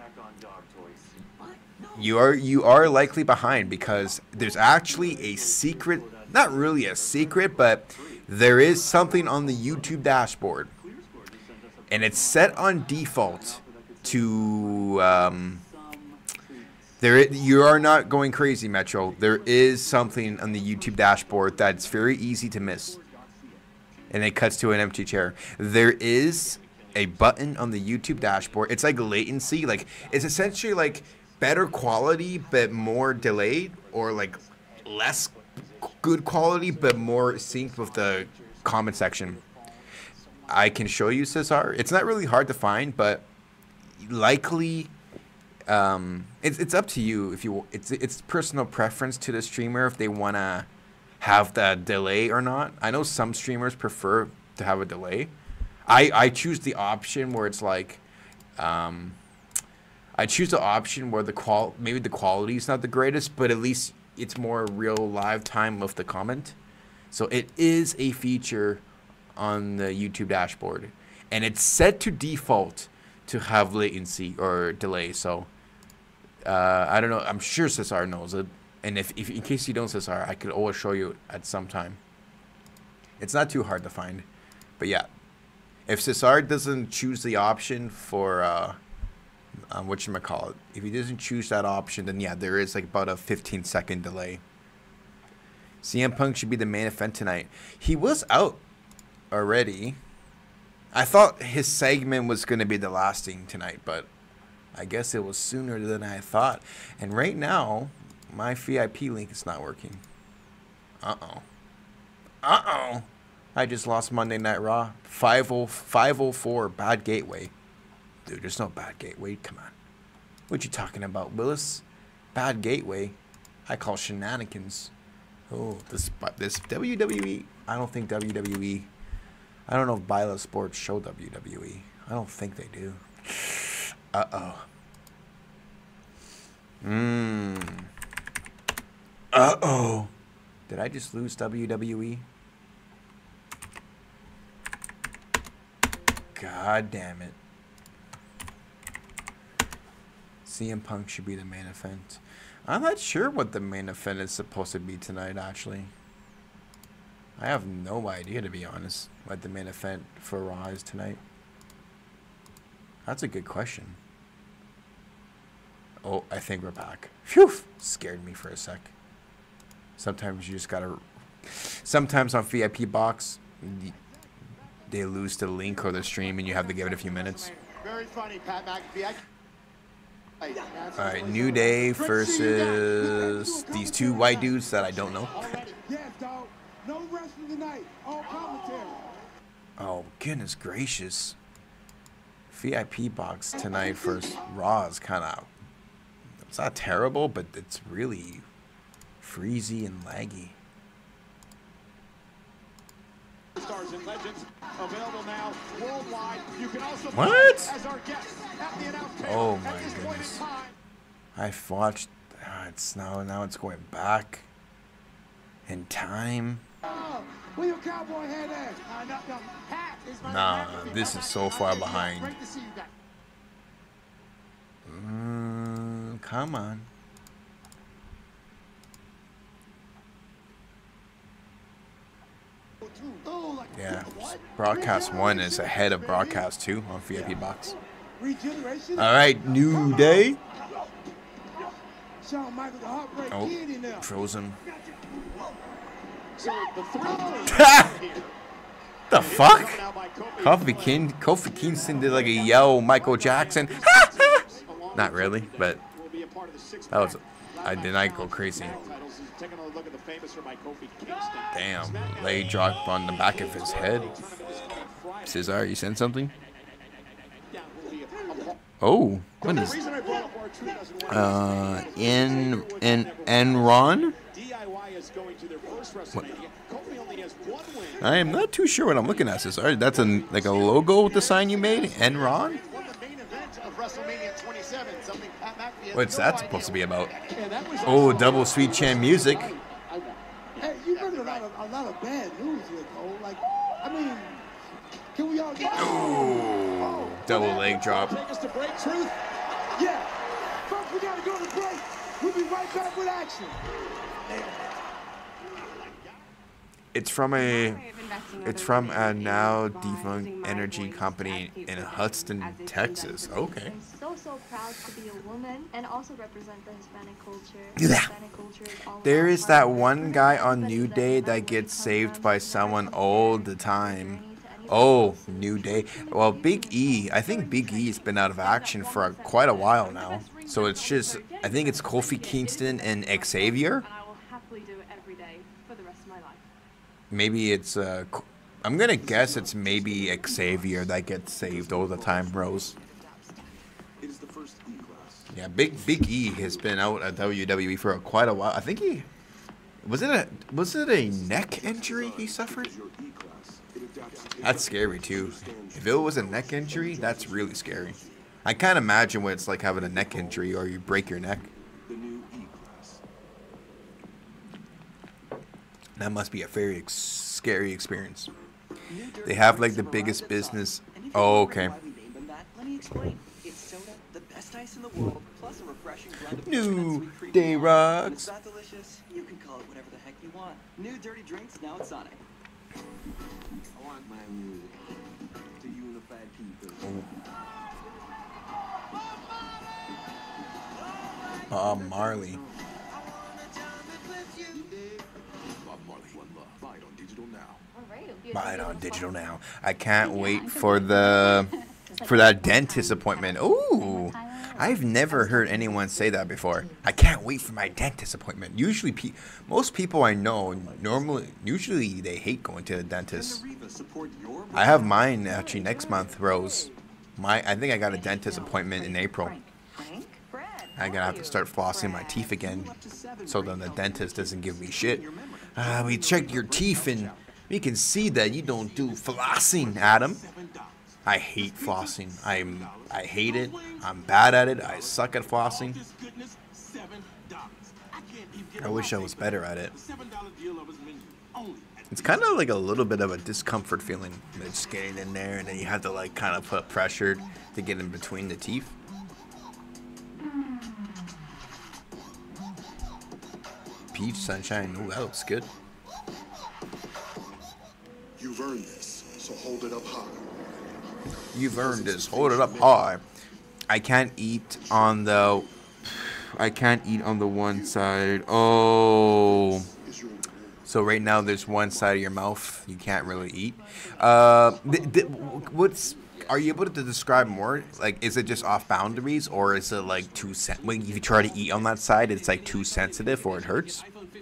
You are you are likely behind because there's actually a secret, not really a secret, but there is something on the YouTube dashboard, and it's set on default to um, there. You are not going crazy, Metro. There is something on the YouTube dashboard that's very easy to miss, and it cuts to an empty chair. There is a button on the YouTube dashboard. It's like latency, like it's essentially like better quality but more delayed, or like less good quality but more synced with the comment section. I can show you, Cesar. It's not really hard to find, but likely um, it's it's up to you if you. It's it's personal preference to the streamer if they wanna have the delay or not. I know some streamers prefer to have a delay. I I choose the option where it's like. Um, I choose the option where the qual maybe the quality is not the greatest, but at least it's more real live time of the comment. So it is a feature on the YouTube dashboard, and it's set to default to have latency or delay. So uh, I don't know. I'm sure Cesar knows it, and if, if in case you don't, Cesar, I could always show you at some time. It's not too hard to find, but yeah, if Cesar doesn't choose the option for. Uh, Um, whatchamacallit. If he doesn't choose that option, then yeah, there is like about a fifteen second delay. C M Punk should be the main event tonight. He was out already. I thought his segment was going to be the last thing tonight, but I guess it was sooner than I thought. And right now, my V I P link is not working. Uh-oh. Uh-oh. I just lost Monday Night Raw. five oh four, bad gateway. Dude, there's no bad gateway. Come on. What you talking about, Willis? Bad gateway? I call shenanigans. Oh, this this W W E. I don't think W W E. I don't know if Bila Sports show W W E. I don't think they do. Uh-oh. Mmm. Uh-oh. Did I just lose W W E? God damn it. C M Punk should be the main event. I'm not sure what the main event is supposed to be tonight, actually. I have no idea, to be honest, what the main event for Raw is tonight. That's a good question. Oh, I think we're back. Phew! Scared me for a sec. Sometimes you just gotta... Sometimes on V I P box, they lose the link or the stream and you have to give it a few minutes.
Very funny, Pat McAfee.
Alright, New Day versus these two white dudes that I don't know.
Yes, dog. No wrestling tonight. All commentary.
Oh, goodness gracious. V I P box tonight for Raw is kind of... It's not terrible, but it's really freezy and laggy.
Stars and legends available now worldwide. You can also
What?
as our guests at the announce table.
Oh my
At this point in
goodness.
time,
I've watched... Uh, it's now, now it's going back in time.
Oh, where your cowboy hat at? Uh, no, no, hat is my
Nah,
McAfee.
this is so far behind.
Great to see you guys.
Mm, come on. Yeah, broadcast one is ahead of broadcast two on V I P box.
Regeneration.
All right, New Day.
Shawn Michaels, the Heartbreak
Oh,
Kid in there.
frozen.
so the three
The fuck? Kofi King, Kofi Kingston did like a yell Michael Jackson. Not really, but that was. I did not go crazy.
taking a look at the famous for my Kofi Kingston.
Damn, leg drop on the back of his head. Cesar, you sent something? Oh, what is? Uh, in in Enron. What? I am not too sure what I'm looking at, Cesar. That's a like a logo with the sign you made, Enron. What's that supposed to be about? Oh, double Sweet Chan music.
Hey, you heard a lot of a lot of bad news here, Cole. Like, I mean, can we all get?
Oh, double leg drop.
Take us to break, truth. Yeah. First, we gotta go to break. We'll be right back with action.
It's from a, it's from a now defunct energy company in Hudson, Texas. Okay.
I'm so so proud to be a woman and also represent the Hispanic culture.
Yeah.
Hispanic culture is all
There
about
is that
hard work.
one guy on New Day that gets saved by someone all the time. Oh, New Day. Well, Big E, I think Big E has been out of action for quite a while now. So it's just, I think it's Kofi Kingston and Xavier.
I will happily do it every day for the rest of my life.
Maybe it's, uh, I'm going to guess it's maybe Xavier that gets saved all the time, Rose. Yeah, Big Big E has been out at W W E for quite a while. I think he, was it a, was it a neck injury he suffered? That's scary too. If it was a neck injury, that's really scary. I can't imagine what it's like having a neck injury or you break your neck. That must be a very ex scary experience. They have like the biggest business. Oh, okay.
Let me explain. It's soda, the best ice in the world, plus a refreshing blend of
New Day Rocks.
It's not delicious. You can call it whatever the heck you want. New dirty drinks now at Sonic.
I want my music to unify people.
Bob Marley. Buy it on digital now. I can't wait for the for that dentist appointment. Ooh, I've never heard anyone say that before. I can't wait for my dentist appointment. Usually, pe most people I know normally usually they hate going to the dentist. I have mine actually next month, Rose. My I think I got a dentist appointment in April. I'm gonna have to start flossing my teeth again, so then the dentist doesn't give me shit. Uh, we check your teeth and we can see that you don't do flossing, Adam. I hate flossing. I'm I hate it. I'm bad at it. I suck at flossing. I wish I was better at it. It's kind of like a little bit of a discomfort feeling. Just getting in there and then you have to like kind of put pressure to get in between the teeth. Peach Sunshine. Ooh, that looks good.
You've earned this, so hold it up high.
You've earned this. Hold it up high. I can't eat on the... I can't eat on the one side. Oh. So right now there's one side of your mouth you can't really eat. Uh, th th what's... Are you able to describe more? Like, is it just off boundaries, or is it like too sen- when you try to eat on that side, it's like too sensitive or it hurts?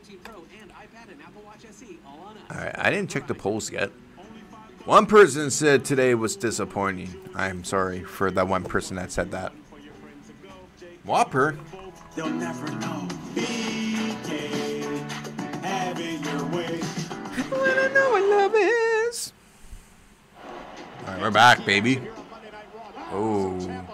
Alright, I didn't check the polls yet. One person said today was disappointing. I'm sorry for that one person that said that. Whopper?
They'll never know. B K, have it your way.
When I know what love is. Alright, we're back, baby. Oh.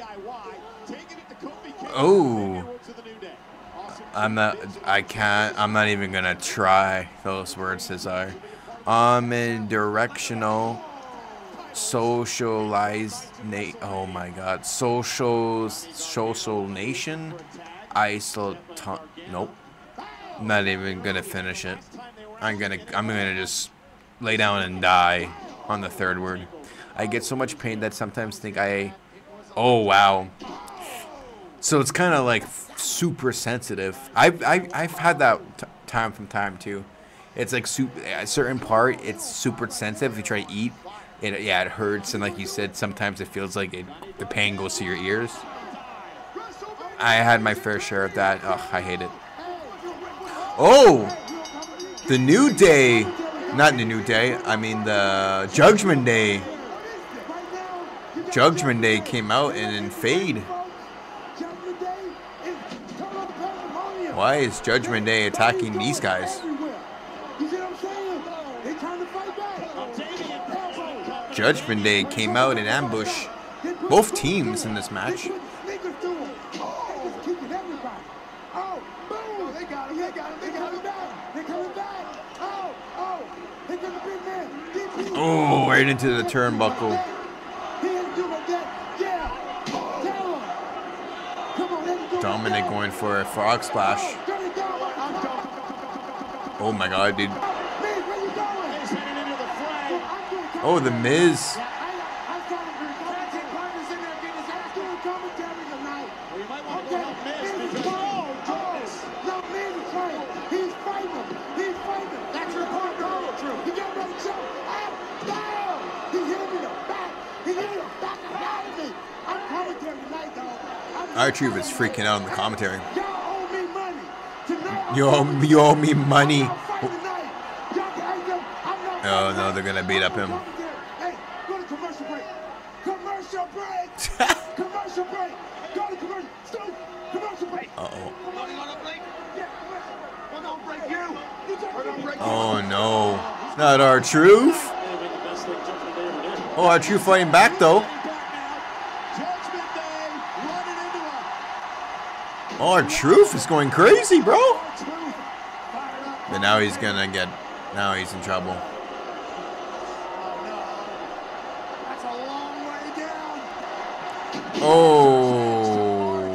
Oh. I'm not, I can't, I'm not even gonna try those words, Cesar. Omnidirectional socialize, na oh my god, social, social nation, isol, nope. I'm not even gonna finish it. I'm gonna, I'm gonna just lay down and die on the third word. I get so much pain that sometimes think I, oh wow. So it's kind of like super sensitive. I've, I've, I've had that t time from time too. It's like super, a certain part, it's super sensitive. If you try to eat, it, yeah, it hurts. And like you said, sometimes it feels like it, the pain goes to your ears. I had my fair share of that. Ugh, I hate it. Oh, the New Day. Not the New Day. I mean the Judgment Day. Judgment Day came out and then fade. Why is Judgment Day attacking these guys? Judgment Day came out and ambushed both teams in this match. Oh, right into the turnbuckle. Dominic going for a frog splash. Oh my god, dude. Oh, the Miz. R-Truth is freaking out on the commentary. You owe, you owe me money. Oh no, they're gonna beat up him.
Hey, go to commercial break. Commercial break. Commercial break. Go to commercial. Stop. Commercial break.
Uh oh.
We're
Oh no, it's not R-Truth. Oh, R-Truth fighting back though. Oh, R-Truth is going crazy, bro. But now he's gonna get. Now he's in trouble. Oh.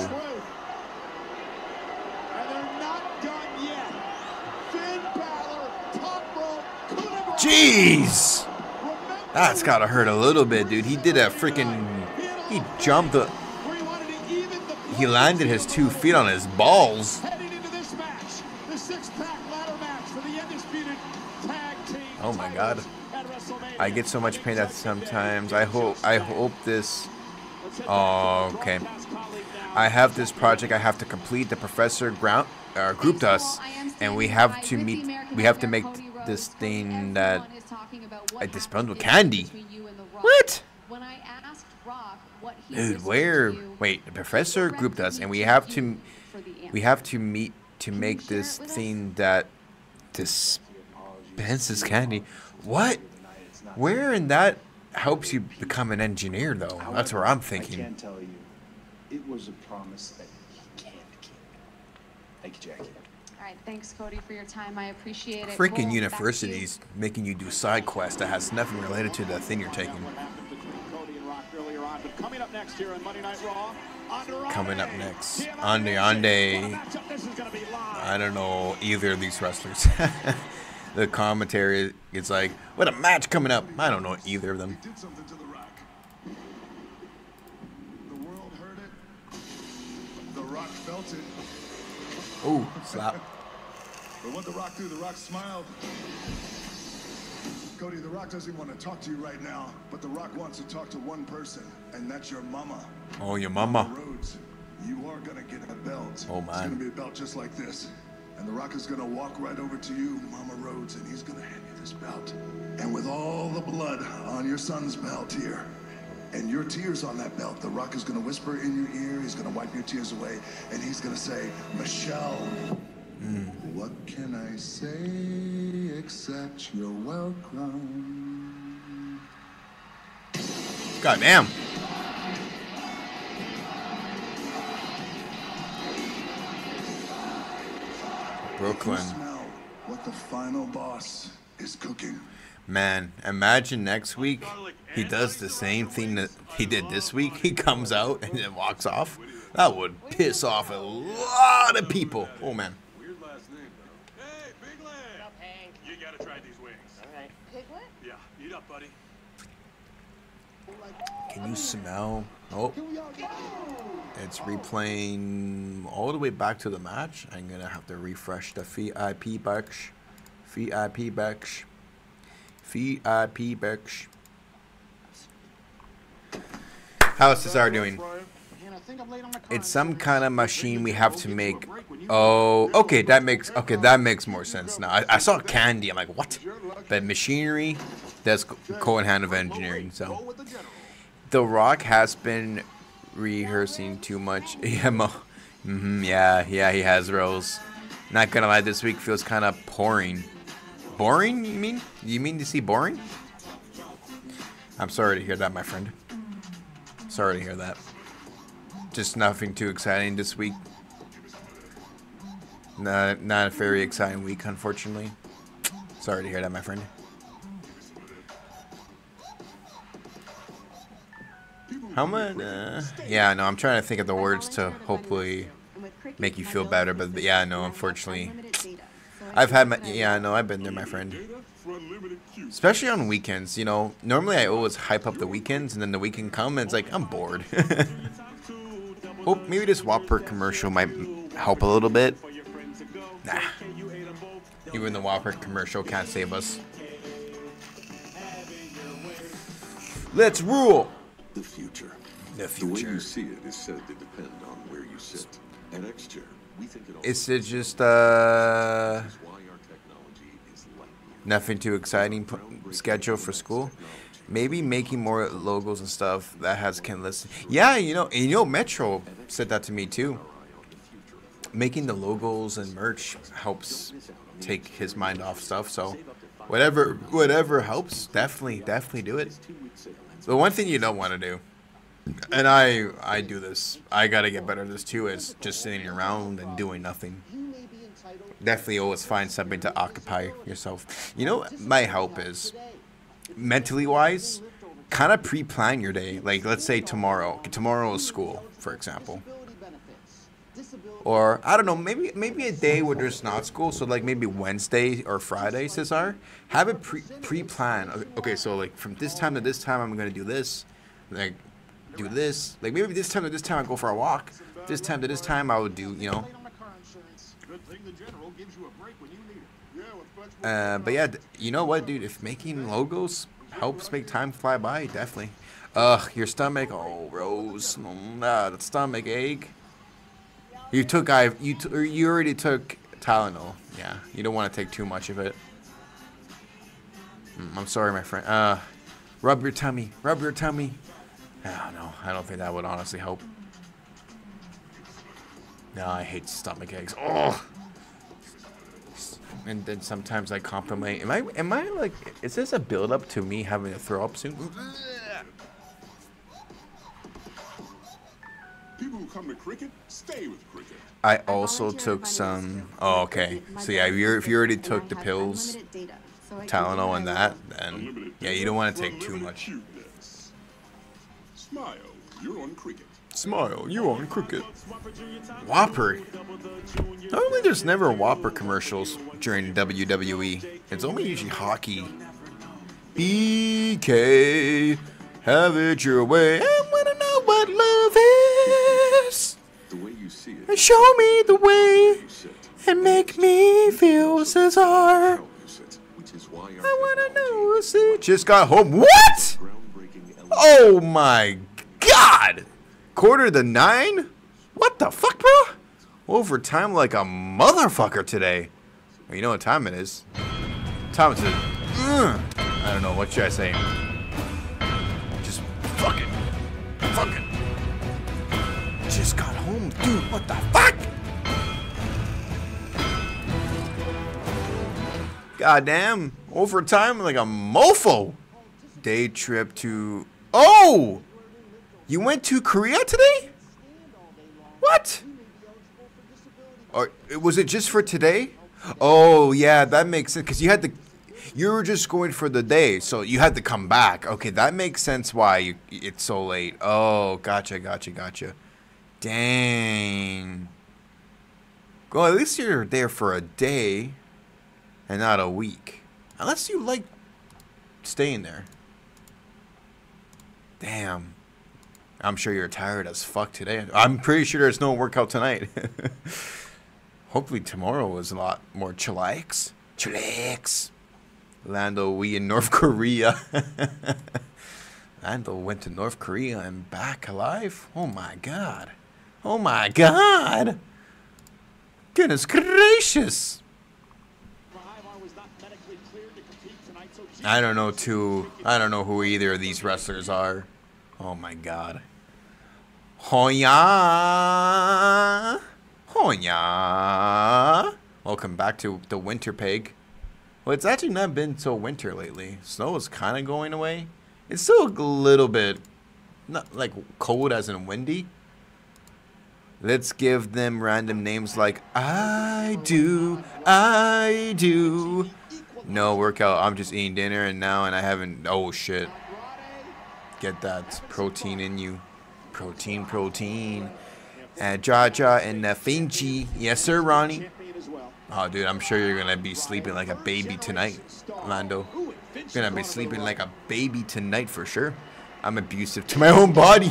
Jeez. That's gotta hurt a little bit, dude. He did a freaking. He jumped the. He landed his two feet on his balls. Oh my god. I get so much pain that sometimes. I hope I hope this. Oh, okay. I have this project I have to complete. The professor ground uh, grouped us, and we have to meet. We have to make this thing that I dispensed with candy. What? Dude, where? Wait, the professor grouped us, and we have to. We have to meet to make this thing that dispenses candy. What? Where in that helps you become an engineer, though? That's where I'm thinking.
I can't tell you. It was a promise that he can't keep. Thank you, Jackie.
All right, thanks, Cody, for your time. I appreciate it.
Freaking
Cole,
universities making you do side quests that has nothing related to the thing you're taking.
Coming up next here on Monday Night Raw.
Coming up next, Ande Ande. I don't know either of these wrestlers. The commentary is like, what a match coming up. I don't know either of them.
felt it.
Oh, slap.
But what The Rock do? The Rock smiled. Cody, The Rock doesn't want to talk to you right now, but The Rock wants to talk to one person, and that's your mama.
Oh, your mama.
Rhodes, you are gonna get a belt.
Oh,
It's
man.
gonna be a belt just like this. And The Rock is gonna walk right over to you, Mama Rhodes, and he's gonna hand you this belt. And with all the blood on your son's belt here, and your tears on that belt, The Rock is gonna whisper in your ear, he's gonna wipe your tears away, and he's gonna say, Michelle,
mm.
what can I say except you're welcome?
God damn. Brooklyn.
You smell what the final boss is cooking.
Man, imagine next week he does the same thing that he did this week. He comes out and then walks off. That would piss off a lot of people. Oh, man.
Weird last name, though. Hey, Big Leg. What up, Hank? You gotta try these wings. All right.
Piglet?
Yeah, eat up, buddy.
Can you smell? Oh. It's replaying all the way back to the match. I'm going to have to refresh the V I P box. V I P box. V I P box. How's Cesar doing? It's some kind of machine we have to make. Oh, okay, that makes okay, that makes more sense now. I, I saw candy. I'm like, what? But machinery, that's go in hand of engineering. So, The Rock has been rehearsing too much. Yeah, mo mm-hmm, yeah, yeah, he has, Rose. Not gonna lie, this week feels kind of boring. Boring? You mean? You mean to see boring? I'm sorry to hear that, my friend. Sorry to hear that. Just nothing too exciting this week. Not, not a very exciting week, unfortunately. Sorry to hear that, my friend. How much? Uh, yeah, no, I'm trying to think of the words to hopefully make you feel better, but yeah, no, unfortunately. I've had my, yeah, no, I've been there, my friend. Especially on weekends, you know. Normally I always hype up the weekends, and then the weekend comes, and it's like, I'm bored. Oh, maybe this Whopper commercial might help a little bit. Nah. Even the Whopper commercial can't save us. Let's rule!
The future.
The
The way
future.
you see it is said to depend on where you sit. At X-Chair, we think it all
Is it just, uh...
is why our technology is light years.
nothing too exciting p schedule for school? Maybe making more logos and stuff that has can listen. Yeah, you know, and you know, Metro said that to me too. Making the logos and merch helps take his mind off stuff. So, whatever, whatever helps, definitely, definitely do it. The one thing you don't want to do, and I, I do this. I gotta get better at this too. Is just sitting around and doing nothing. Definitely always find something to occupy yourself. You know, what my help is. Mentally wise, kind of pre-plan your day. Like, let's say tomorrow. Tomorrow is school, for example. Or, I don't know, maybe maybe a day where there's not school. So, like, maybe Wednesday or Friday, Cesar. Have it pre- pre-plan. Okay, so, like, from this time to this time, I'm going to do this. Like, do this. Like, maybe this time to this time, I go for a walk. This time to this time, I would do, you know. Uh, but yeah, you know what, dude? If making logos helps make time fly by, definitely. Ugh, your stomach. Oh, Rose. Nah, the stomach ache. You took I. You t you already took Tylenol. Yeah, you don't want to take too much of it. Mm, I'm sorry, my friend. Uh, rub your tummy. Rub your tummy. Oh, no, I don't think that would honestly help. No, I hate stomach aches. Oh. And then sometimes I compliment. Am I? Am I like? Is this a build up to me having to throw up soon?
People who come to cricket stay with cricket.
I also took some. Oh, okay. So yeah, if, you're, if you already took the pills, Tylenol and that, then yeah, you don't want to take too much.
Smile, you're on cricket.
Smile, you on cricket. Whopper. Normally there's never Whopper commercials during W W E. It's only usually hockey. B K, have it your way. I wanna know what love is.
The way you you see it.
And show me the way and make me feel Cesar.
Which is why
I wanna know. See, just got home. What? Oh my God! Quarter to nine? What the fuck, bro? Overtime like a motherfucker today. Well, you know what time it is? Time is it? Mm. I don't know. What should I say? Just fucking, fucking. Just got home, dude. What the fuck? Goddamn. Overtime like a mofo. Day trip to. Oh! You went to Korea today? What? Or was it just for today? Oh yeah, that makes sense. Cause you had to, you were just going for the day, so you had to come back. Okay, that makes sense. Why you, it's so late? Oh, gotcha, gotcha, gotcha. Dang. Well, at least you're there for a day, and not a week. Unless you like staying there. Damn. I'm sure you're tired as fuck today. I'm pretty sure there's no workout tonight. Hopefully tomorrow is a lot more chillax. Chillax. Lando, we in North Korea. Lando went to North Korea and back alive? Oh my God. Oh my God. Goodness gracious. I don't know too. I don't know who either of these wrestlers are. Oh my God. Hoya. Hoya. Welcome back to the winter peg. Well, it's actually not been so winter lately. Snow is kind of going away. It's still a little bit, not like cold as in windy. Let's give them random names like I do, I do. No workout. I'm just eating dinner and now and I haven't. Oh shit. Get that protein in you. Protein, protein. Uh, Jaja and uh, Finchi. Yes, sir, Ronnie. Oh, dude, I'm sure you're gonna be sleeping like a baby tonight, Lando. You're gonna be sleeping like a baby tonight for sure. I'm abusive to my own body.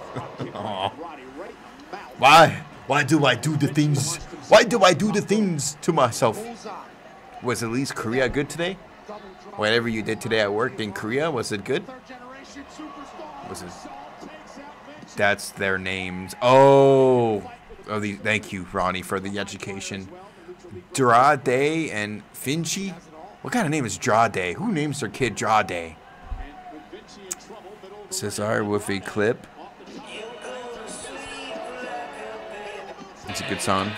Why? Why do I do the things? Why do I do the things to myself? Was at least Korea good today? Whatever you did today at work in Korea, was it good? Was it? That's their names. Oh, oh. The, thank you, Ronnie, for the education. Drade and Finchi. What kind of name is Drade? Who names their kid Drade? Cesar with a clip. It's a good song.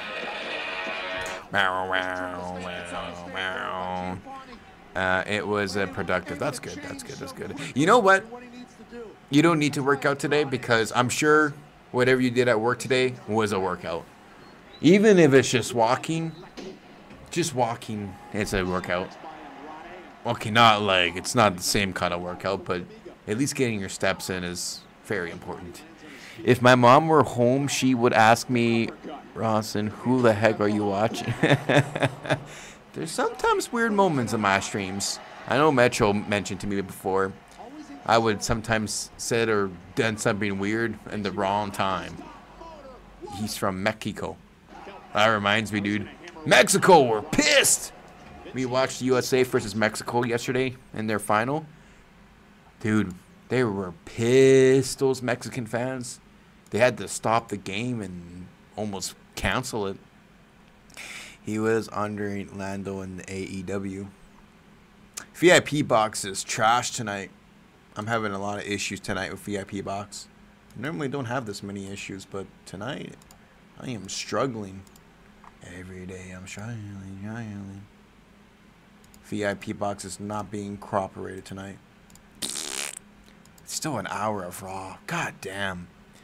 Uh, it was uh, productive. That's good. That's good. That's good. You know what? You don't need to work out today because I'm sure whatever you did at work today was a workout. Even if it's just walking, just walking, it's a workout. Okay, not like, it's not the same kind of workout, but at least getting your steps in is very important. If my mom were home, she would ask me, Rawson, who the heck are you watching? There's sometimes weird moments in my streams. I know Metro mentioned to me before. I would sometimes said or done something weird in the wrong time. He's from Mexico. That reminds me, dude. Mexico, we're pissed! We watched U S A versus Mexico yesterday in their final. Dude, they were pissed, those Mexican fans. They had to stop the game and almost cancel it. He was under Lando in the A E W. V I P box is trash tonight. I'm having a lot of issues tonight with V I P box. I normally don't have this many issues, but tonight I am struggling. Every day I'm struggling, struggling. V I P box is not being cooperated tonight. It's still an hour of Raw. God damn.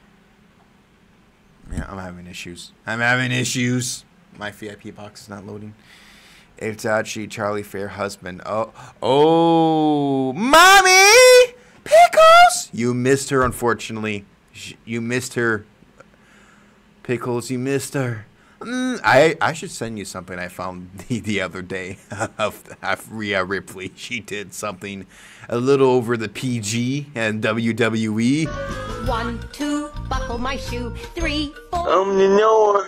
Yeah, I'm having issues. I'm having issues. My V I P box is not loading. It's actually Charlie Fair husband. Oh, oh, mommy, Pickles. You missed her, unfortunately. You missed her. Pickles, you missed her. Mm, I I should send you something I found the, the other day of, of Rhea Ripley. She did something a little over the P G and W W E.
One, two, buckle my shoe. Three, four.
Open the door.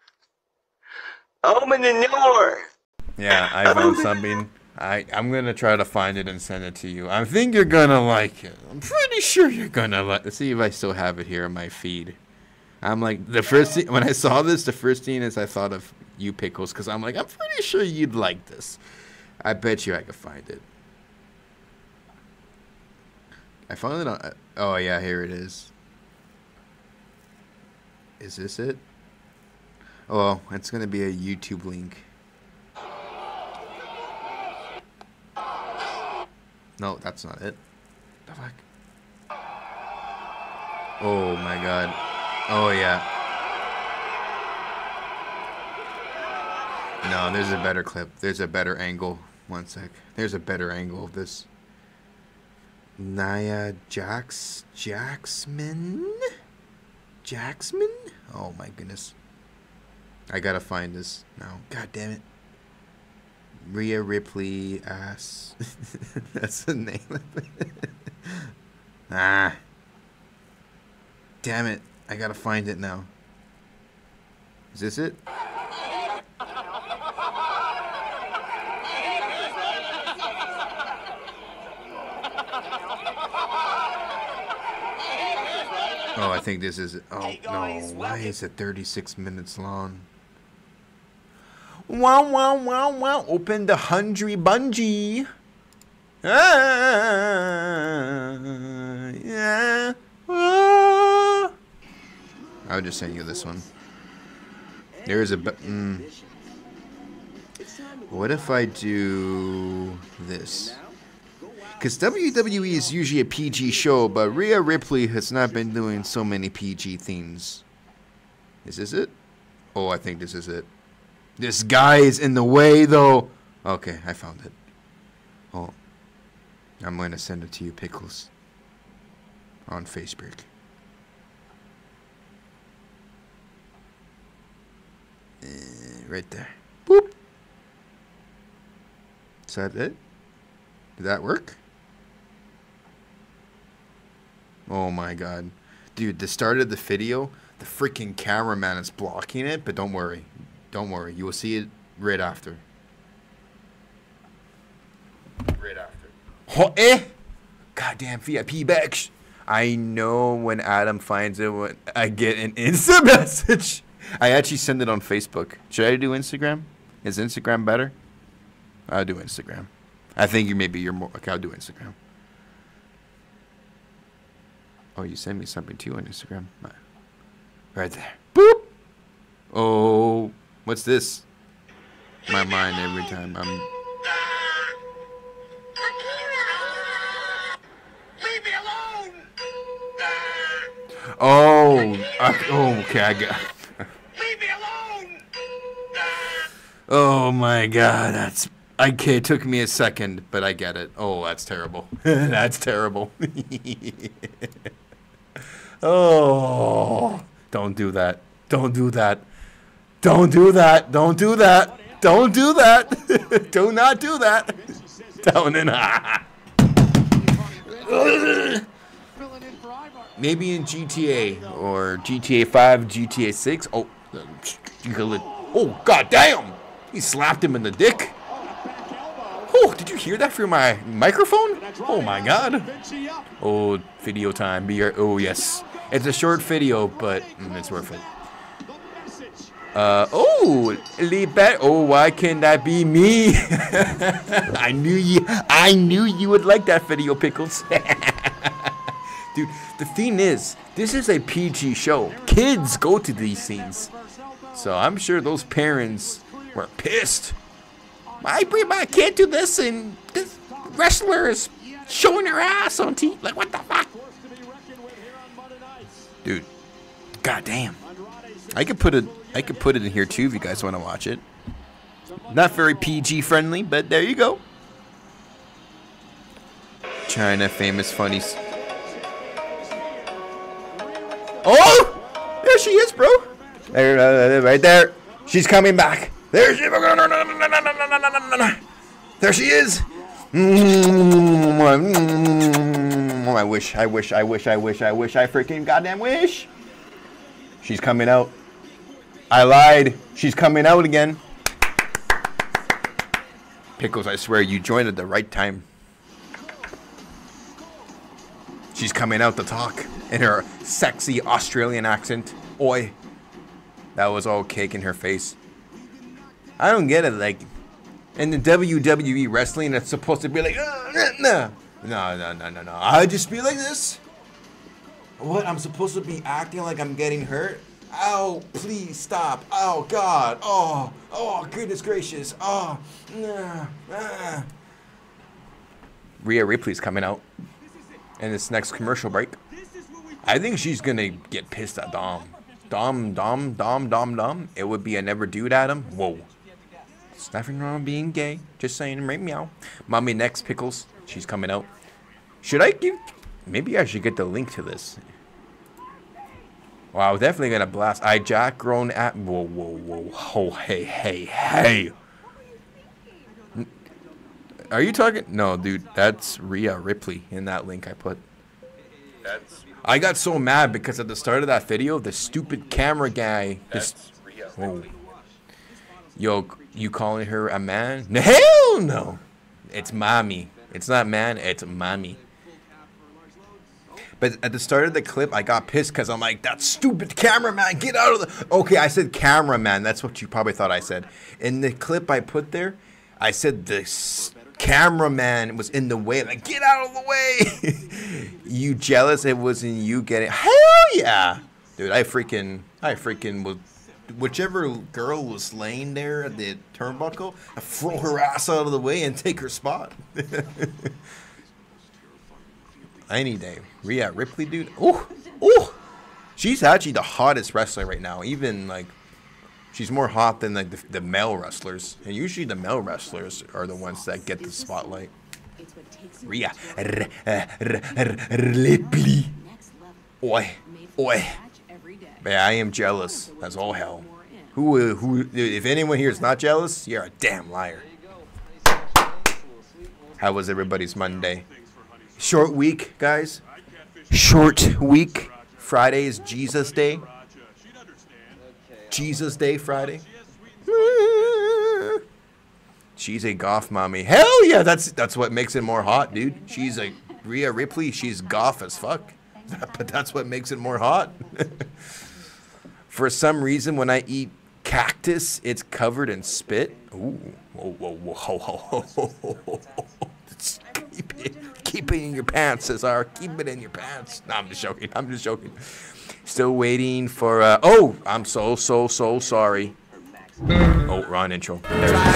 Open the door.
Yeah, I found something. I, I'm going to try to find it and send it to you. I think you're going to like it. I'm pretty sure you're going to like it. Let's see if I still have it here in my feed. I'm like, the first thing, when I saw this, the first thing is I thought of you, Pickles, because I'm like, I'm pretty sure you'd like this. I bet you I could find it. I found it on, oh yeah, here it is. Is this it? Oh, it's going to be a YouTube link. No, that's not it. The fuck? Oh my god. Oh yeah. No, there's a better clip. There's a better angle. One sec. There's a better angle of this. Nia Jax Jaxman? Jaxman? Oh my goodness. I gotta find this now. God damn it. Rhea Ripley ass. That's the name of it. Ah. Damn it. I gotta find it now. Is this it? Oh, I think this is it. Oh, no. Why is it thirty-six minutes long? Wow, wow, wow, wow. Open the hundred bungee. Ah, yeah. Ah. I'll just send you this one. There is a... Mm. What if I do this? Because W W E is usually a P G show, but Rhea Ripley has not been doing so many P G things. Is this it? Oh, I think this is it. This guy is in the way, though. Okay, I found it. Oh. I'm going to send it to you, Pickles. On Facebook. Uh, right there. Boop. Is that it? Did that work? Oh my god. Dude, the start of the video, the freaking cameraman is blocking it, but don't worry. Don't worry. You will see it right after. Right after. Oh, eh! Goddamn V I P bags. I know when Adam finds it, when I get an instant message. I actually send it on Facebook. Should I do Instagram? Is Instagram better? I'll do Instagram. I think you maybe you're more. Okay, I'll do Instagram. Oh, you send me something too on Instagram. Right there. Boop. Oh, what's this? My mind every time I'm.
Leave me alone!
Oh, I, oh, okay, I got.
Leave me alone!
Oh my God, that's. Okay, it took me a second, but I get it. Oh, that's terrible. That's terrible. Oh, don't do that. Don't do that. Don't do that. Don't do that. Don't do that. Do not do that. Don't in. Maybe in G T A or G T A five, G T A six. Oh, oh, god damn! He slapped him in the dick. Oh, did you hear that through my microphone? Oh my god. Oh, video time. Be your, oh yes. It's a short video, but mm, it's worth it. Uh, oh, Libet. Oh, why can't that be me? I knew you, I knew you would like that video, Pickles. Dude, the thing is, this is a P G show. Kids go to these scenes. So I'm sure those parents were pissed. I bring my kid to this and this wrestler is showing her ass on T V. Like, what the fuck? Dude, goddamn. I could put it I could put it in here too if you guys want to watch it. Not very P G friendly, but there you go. China famous funnies. Oh! There she is, bro. There, uh, right there. She's coming back. There she There she is. I wish, I wish, I wish, I wish, I wish, I freaking goddamn wish. She's coming out. I lied. She's coming out again. Pickles, I swear, you joined at the right time. She's coming out to talk in her sexy Australian accent. Oi. That was all cake in her face. I don't get it. Like, in the W W E wrestling, it's supposed to be like, uh, nah. no, no, no, no, no. I just be like this. What? I'm supposed to be acting like I'm getting hurt? Ow, please stop. Oh, God. Oh, oh, goodness gracious. Oh, nah, nah. Rhea Ripley's coming out in this next commercial break. I think she's going to get pissed at Dom. Dom, Dom, Dom, Dom, Dom. It would be a never dude at him. Whoa. There's nothing wrong with being gay. Just saying, right meow. Mommy next, Pickles. She's coming out. Should I give... Maybe I should get the link to this. Wow, definitely gonna blast. I Jack grown at. Whoa, whoa, whoa. Oh, hey, hey, hey. Are you talking? No, dude. That's Rhea Ripley in that link I put. That's. I got so mad because at the start of that video, the stupid camera guy. This. Whoa. Yo, you calling her a man? No, hell no. It's mommy. It's not man. It's mommy. But at the start of the clip, I got pissed because I'm like, that stupid cameraman, get out of the... Okay, I said cameraman. That's what you probably thought I said. In the clip I put there, I said the cameraman was in the way. Like, get out of the way. You jealous it wasn't you getting... Hell yeah. Dude, I freaking... I freaking was... Whichever girl was laying there at the turnbuckle, I throw her ass out of the way and take her spot. Any day. Rhea Ripley, dude. Ooh, ooh. She's actually the hottest wrestler right now. Even, like, she's more hot than, like, the, the male wrestlers. And usually the male wrestlers are the ones that get the spotlight. Rhea Ripley. Oi, oi. Yeah, I am jealous. That's all hell. Who, who, if anyone here is not jealous, you're a damn liar. How was everybody's Monday? Short week, guys. Short week. Friday is Jesus Day. Jesus Day Friday. She's a goth mommy. Hell yeah, that's that's what makes it more hot, dude. She's a Rhea Ripley. She's goth as fuck. But that's what makes it more hot. For some reason, when I eat cactus, it's covered in spit. Ooh. Whoa, whoa, whoa, whoa, whoa, whoa, whoa, whoa. Keep it, keep it in your pants, Cesar. Keep it in your pants. No, I'm just joking. I'm just joking. Still waiting for, uh, oh, I'm so, so, so sorry. Oh, wrong intro. There it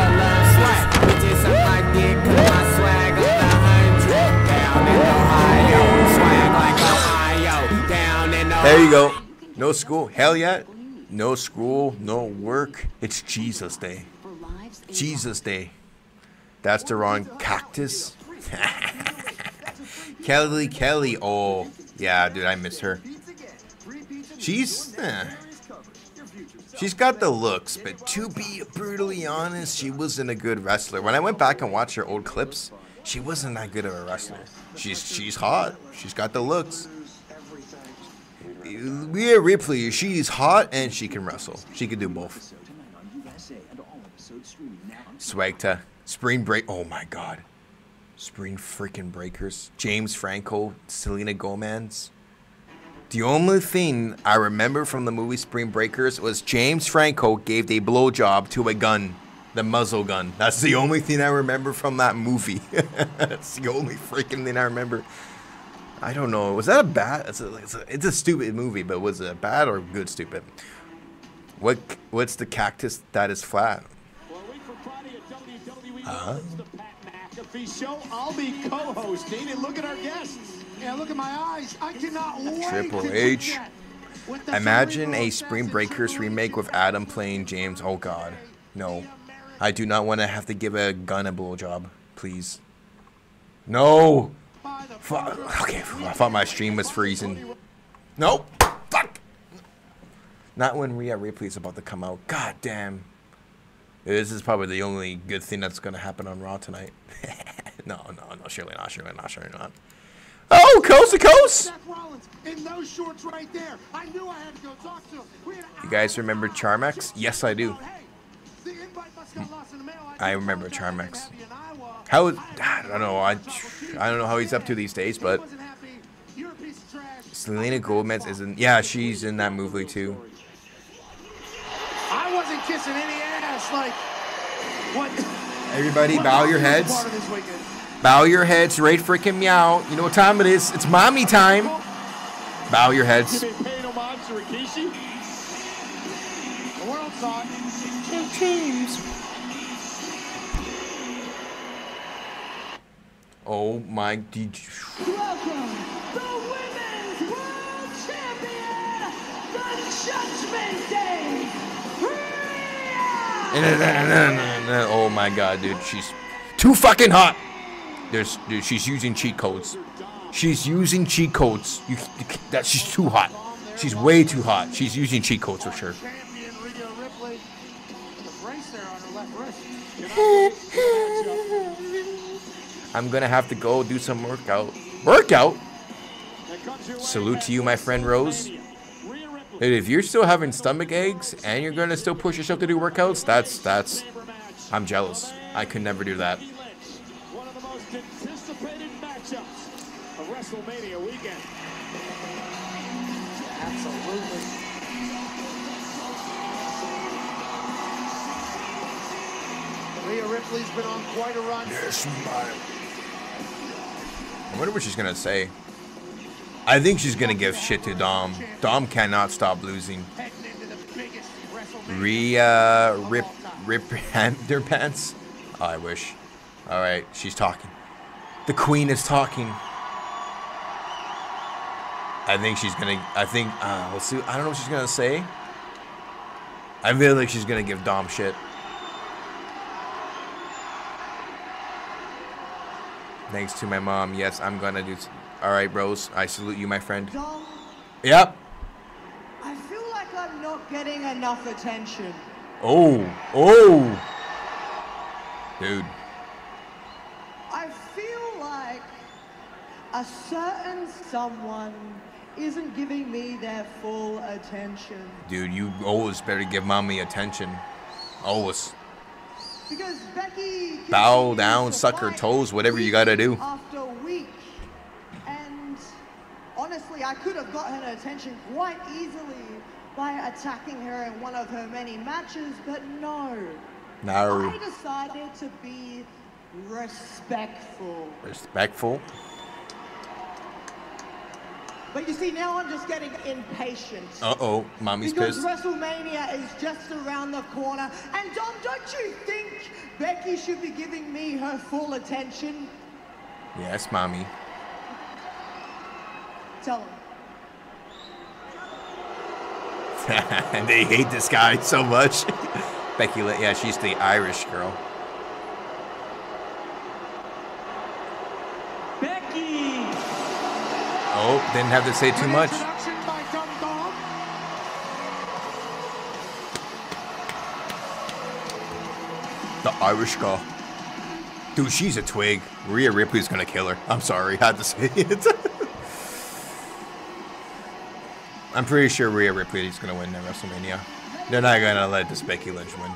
is. There you go. No school. Hell yeah. No school, no work. It's Jesus Day. Jesus Day. That's the wrong cactus. Kelly Kelly. Oh, yeah, dude, I miss her. She's, eh, she's got the looks, but to be brutally honest, she wasn't a good wrestler. When I went back and watched her old clips, she wasn't that good of a wrestler. She's she's hot. She's got the looks. Rhea Ripley, she's hot and she can wrestle. She can do both. Swagta. Spring Break. Oh my God. Spring freaking Breakers. James Franco, Selena Gomez. The only thing I remember from the movie Spring Breakers was James Franco gave a blowjob to a gun. The muzzle gun. That's the only thing I remember from that movie. That's the only freaking thing I remember. I don't know. Was that a bad? It's a, it's a, it's a stupid movie, but was it bad or good stupid? What What's the cactus that is flat? Uh-huh.
Show. I'll be co-hosting, and look at our guests. Yeah, look at my eyes. I cannot wait.
Triple H. Imagine a Spring Breakers remake with Adam playing James. Oh God, no. I do not want to have to give a gun a blowjob, please. No. Fuck. Okay, I thought my stream was freezing. Nope. Fuck. Not when Rhea Ripley's about to come out. God damn. This is probably the only good thing that's going to happen on Raw tonight. no, no, no, surely not, surely not, surely not. Oh, Woo! Coast to coast.
Seth Rollins in those shorts right there. I knew I had to go talk to him. We had
You guys remember Charmex? Yes, I do.
the invite must got lost in the mail.
I remember Charmex. How? I don't know. I, I don't know how he's up to these days, but Selena Gomez isn't. Yeah, she's in that movie too.
I wasn't kissing any ass. Like what?
Everybody,
what
bow your
was
heads.
part of this weekend?
Bow your heads. Right freaking meow. You know what time it is? It's mommy time. Bow your heads.
You been paying homage to Rikishi? The world saw it.
James. Oh my D J.
Welcome, the Women's World Champion, the Judgment Day, Rhea!
Oh my god, dude, she's too fucking hot. There's, dude, she's using cheat codes. She's using cheat codes. You, you that she's too hot. She's way too hot. She's using cheat codes for sure.
Champion Rhea Ripley. The brace there on her left wrist.
I'm gonna have to go do some workout. Workout? Salute to you, my friend Rose. Dude, if you're still having stomach aches and you're gonna still push yourself to do workouts, that's that's. I'm jealous. I could never do that.
One of the most anticipated matchups of WrestleMania weekend.
Absolutely. Rhea Ripley's been on quite a run.
Yes, my. I wonder what she's gonna say. I think she's gonna give shit to Dom. Dom cannot stop losing. Rhea rip rip their pants. Oh, I wish. All right, she's talking. The queen is talking. I think she's gonna. I think. Uh, we'll see. I don't know what she's gonna say. I feel like she's gonna give Dom shit. Thanks to my mom. Yes, I'm gonna do. All right, Rose. I salute you, my friend.
Dom,
Yep.
I feel like I'm not getting enough attention.
Oh. Oh. Dude.
I feel like a certain someone isn't giving me their full attention.
Dude, you always better give mommy attention. Always.
Because Becky
Bow down, suck her toes, whatever you gotta do.
after week, and honestly, I could have got her attention quite easily by attacking her in one of her many matches, but no.
No.
I decided to be respectful.
Respectful.
But you see, now I'm just getting impatient.
Uh-oh, mommy's
because
pissed.
WrestleMania is just around the corner. And Dom, don't you think Becky should be giving me her full attention?
Yes, mommy.
Tell him.
And they hate this guy so much. Becky, yeah, she's the Irish girl.
Becky!
Oh, didn't have to say too much. The Irish girl. Dude, she's a twig. Rhea Ripley's gonna kill her. I'm sorry, I had to say it. I'm pretty sure Rhea Ripley is gonna win at WrestleMania. They're not gonna let this Becky Lynch win.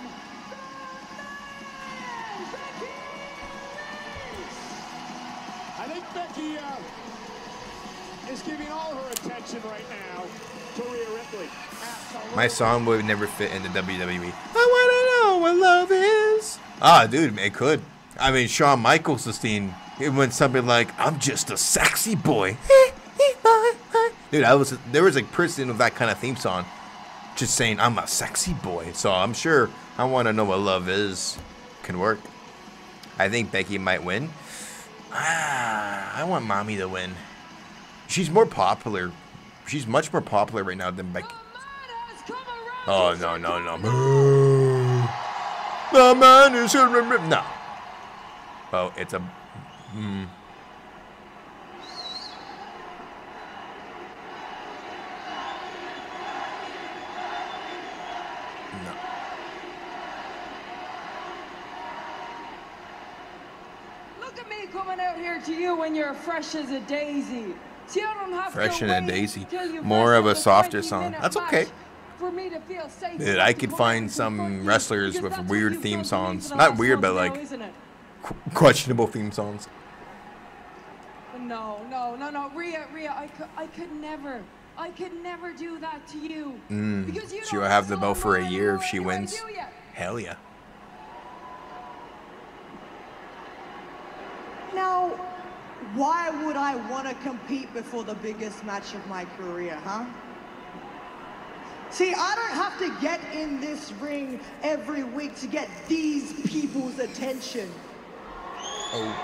I think Becky uh, is giving all her attention right now to Rhea Ripley. Absolutely.
My song would never fit in the W W E. I wanna know what love is. Ah, dude, it could. I mean, Shawn Michaels' theme, it went something like, I'm just a sexy boy. Dude, I was there was a person with that kind of theme song just saying, I'm a sexy boy. So I'm sure I want to know what love is can work. I think Becky might win. Ah, I want mommy to win. She's more popular. She's much more popular right now than Becky. Oh, no, no, no. The man is no. Oh, it's a. Mm. No.
Look at me
me coming out here to you when you're fresh as a daisy. See, I don't have
Fresh
to
and a
wait
daisy.
till you
More of a
wrestle
softer
twenty
song.
minute
That's
match
okay.
For me to feel safe
Dude,
enough
I
to
could
come out
find
and
some
confront you,
wrestlers
because
with
that's what
weird
you've
theme
done to me
songs.
for the
Not
last
weird, but
month
like
now, isn't it?
qu questionable theme songs.
No, no, no, no, Rhea, Rhea, I could, I could never, I could never do that to you.
Mm.
Because you
She'll
don't
have the belt
wrestle
for a
more
year if
anymore
she
anyway,
wins.
do ya?
Hell yeah.
Now, why would I want to compete before the biggest match of my career, huh? See, I don't have to get in this ring every week to get these people's attention.
Oh.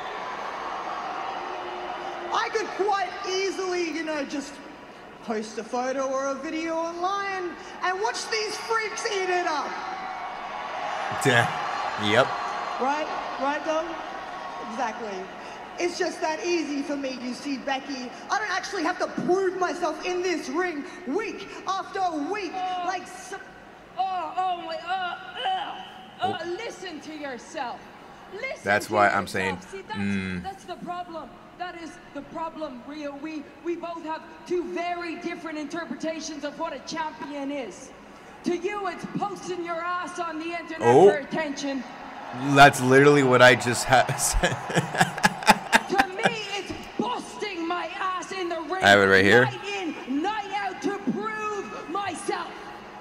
I could quite easily, you know, just post a photo or a video online and watch these freaks eat it up.
Damn. Yep.
Right? Right, Dom? Exactly. It's just that easy for me, you see, Becky. I don't actually have to prove myself in this ring week after week.
Oh,
like, so
oh, oh my, uh, uh, uh, oh. Listen to yourself. Listen
That's
to
why
yourself.
I'm saying,
See, that's,
mm.
that's the problem. That is the problem, Rio. We, we both have two very different interpretations of what a champion is. To you, it's posting your ass on the internet
Oh.
for attention.
That's literally what I just had said.
To me, it's busting my ass in the ring.
I have it right here.
Night in, night out to prove myself.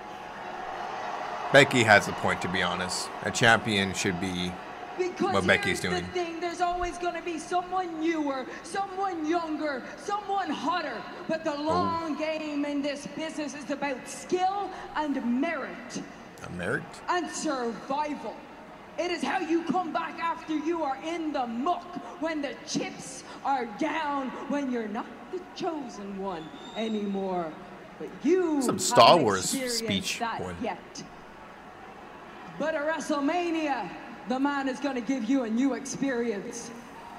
Becky has a point, to be honest. A champion should be
Because
what Becky's
here's
doing.
the thing, there's always going to be someone newer, someone younger, someone hotter. But the long
Oh.
game in this business is about skill and merit.
A merit?
And survival. It is how you come back after you are in the muck, when the chips are down, when you're not the chosen one anymore. But you
Some Star
haven't
Wars
experienced
speech
that
one.
yet. But at WrestleMania, the man is going to give you a new experience.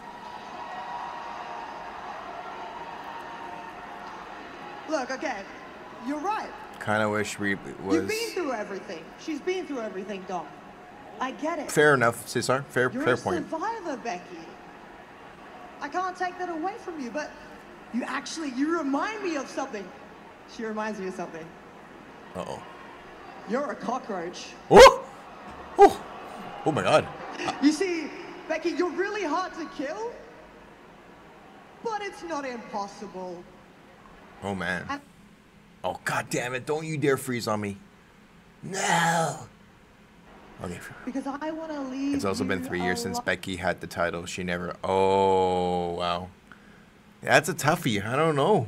look, okay, you're right.
Kind of wish we was.
You've been through everything. She's been through everything, Dom. I get it.
Fair enough, Cesar. Fair,
You're
fair
a
point.
survivor, Becky. I can't take that away from you, but you actually, you remind me of something. She reminds me of something.
Uh oh.
You're a cockroach.
Oh! Oh! Oh my God.
You see, Becky, you're really hard to kill, but it's not impossible.
Oh man.
And
Oh God damn it! Don't you dare freeze on me. No. Okay.
because I want to leave.
It's also been
you
three years since
alone.
Becky had the title. She never. Oh wow. That's a toughie. I don't know.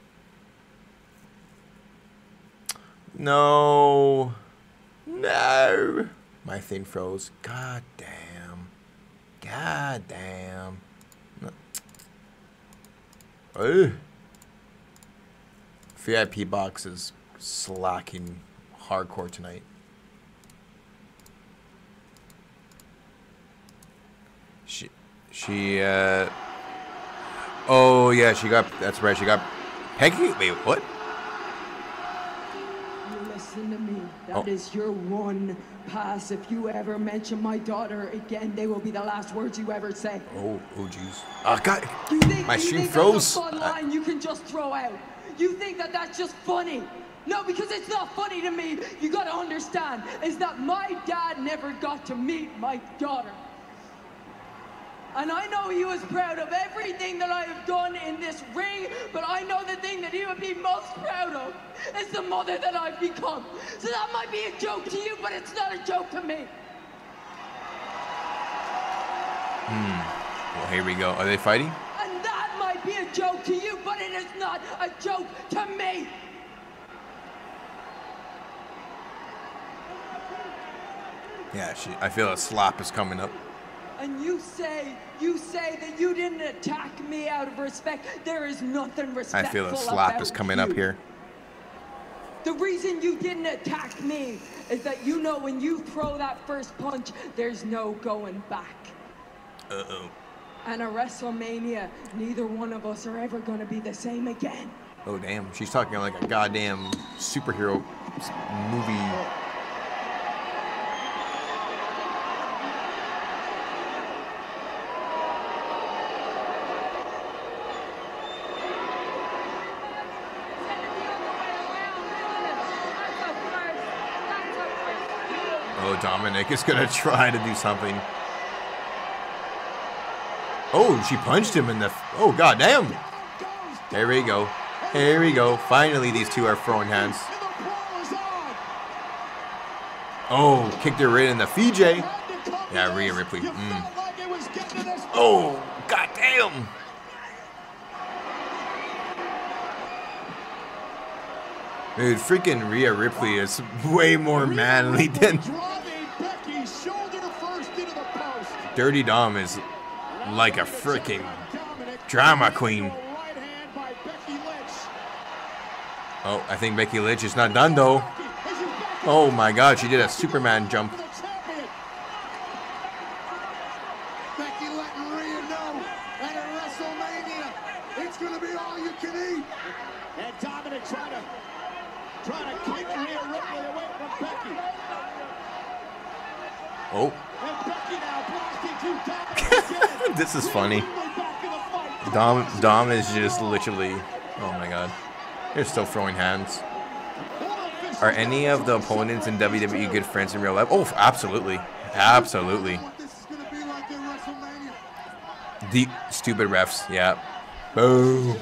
No. No. My thing froze. God damn. God damn. No. Ugh. V I P box is slacking hardcore tonight. She, she, uh, oh yeah, she got, that's right, she got Peggy, wait, what?
You listen to me. That
Oh.
is your one pass. If you ever mention my daughter again, they will be the last words you ever say.
Oh, oh jeez. Oh God,
You think,
my
you
stream
think
froze.
That's a fun
I-
line you can just throw out. You think that that's just funny. No, because it's not funny to me. You gotta understand, is that my dad never got to meet my daughter. And I know he was proud of everything that I have done in this ring, but I know the thing that he would be most proud of is the mother that I've become. So that might be a joke to you, but it's not a joke to me.
Hmm. Well, here we go. Are they fighting?
And that might be a joke to you, but it is not a joke to me.
Yeah, she, I feel a slap is coming up.
And you say, you say that you didn't attack me out of respect. There is nothing
I
respectful
feel a slap
about
is coming
you.
up here.
The reason you didn't attack me is that you know when you throw that first punch, there's no going back.
Uh-oh.
And at WrestleMania, neither one of us are ever going to be the same again.
Oh, damn. She's talking like a goddamn superhero s- movie. Dominic is gonna try to do something. Oh, she punched him in the. Oh, goddamn. There we go. Here we go. Finally, these two are throwing hands. Oh, kicked her right in the Fiji. Yeah, Rhea Ripley. Mm. Oh, goddamn. Dude, freaking Rhea Ripley is way more manly than. Dirty Dom is like a freaking drama queen. Oh, I think Becky Lynch is not done though. Oh my God, she did a Superman jump.
Becky letting Rhea know that at WrestleMania, it's gonna be all you can eat.
And Dominic trying to trying to keep Rhea Ripley away from Becky.
Oh.
And Becky now blasting to Dominic.
This is funny. Dom Dom is just literally. Oh my God. They're still throwing hands. Are any of the opponents in W W E good friends in real life? Oh, absolutely. Absolutely. The stupid refs, yeah. Boo.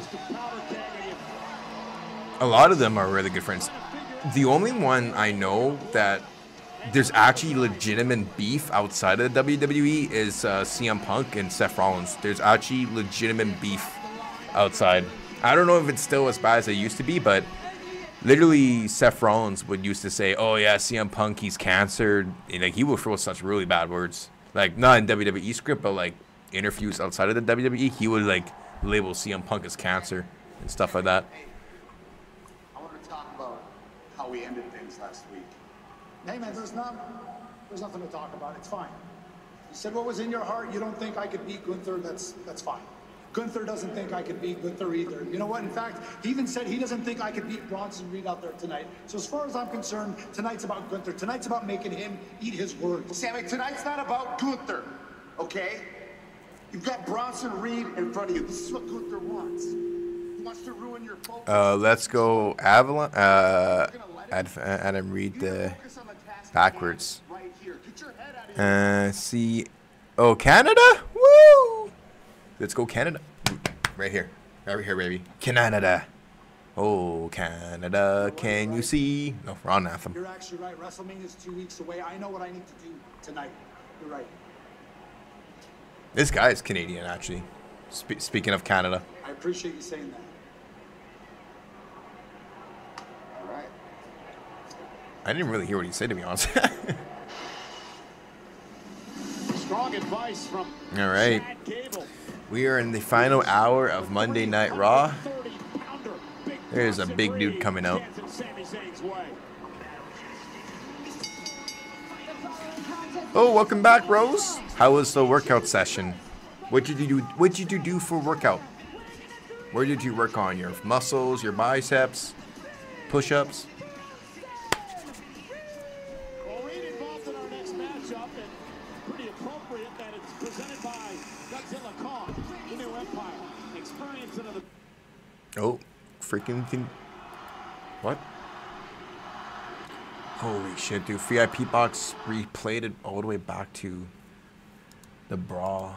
A lot of them are really good friends. The only one I know that there's actually legitimate beef outside of the W W E is uh, C M Punk and Seth Rollins. There's actually legitimate beef outside. I don't know if it's still as bad as it used to be, but literally Seth Rollins would used to say, oh yeah, C M Punk, he's cancer. And, like, he would throw such really bad words. Like, not in W W E script, but like interviews outside of the W W E, he would like label C M Punk as cancer and stuff like that.
I want to talk about how we ended things last week. Hey man, there's not, there's nothing to talk about. It's fine. You said what was in your heart. You don't think I could beat Gunther. That's that's fine. Gunther doesn't think I could beat Gunther either. You know what? In fact, he even said he doesn't think I could beat Bronson Reed out there tonight. So as far as I'm concerned, tonight's about Gunther. Tonight's about making him eat his words.
Sammy, tonight's not about Gunther, okay? You've got Bronson Reed in front of you. This is what Gunther wants. He wants to ruin your focus.
Uh, let's go Avalon. Uh, Ad Adam Reed the backwards. Uh, see. Oh, Canada? Woo! Let's go Canada. Right here. Right here, baby. Canada. Oh, Canada, can you see? No, wrong anthem.
You're actually right. WrestleMania is two weeks away. I know what I need to do tonight. You're right.
This guy is Canadian, actually. Spe speaking of Canada.
I appreciate you saying that. All right.
I didn't really hear what he said, to be honest.
Strong advice from
All right. We are in the final hour of Monday Night Raw. There's a big dude coming out. Oh, welcome back, Rose. How was the workout session? What did you do? What did you do for workout? Where did you work on? Your muscles, your biceps, push-ups?
Well, Reed involved in our next matchup, and pretty appropriate that it's presented by Godzilla Kong, the new Empire. Experience another.
Oh, freaking thing. What? Holy shit, dude. V I P box replayed it all the way back to the brawl.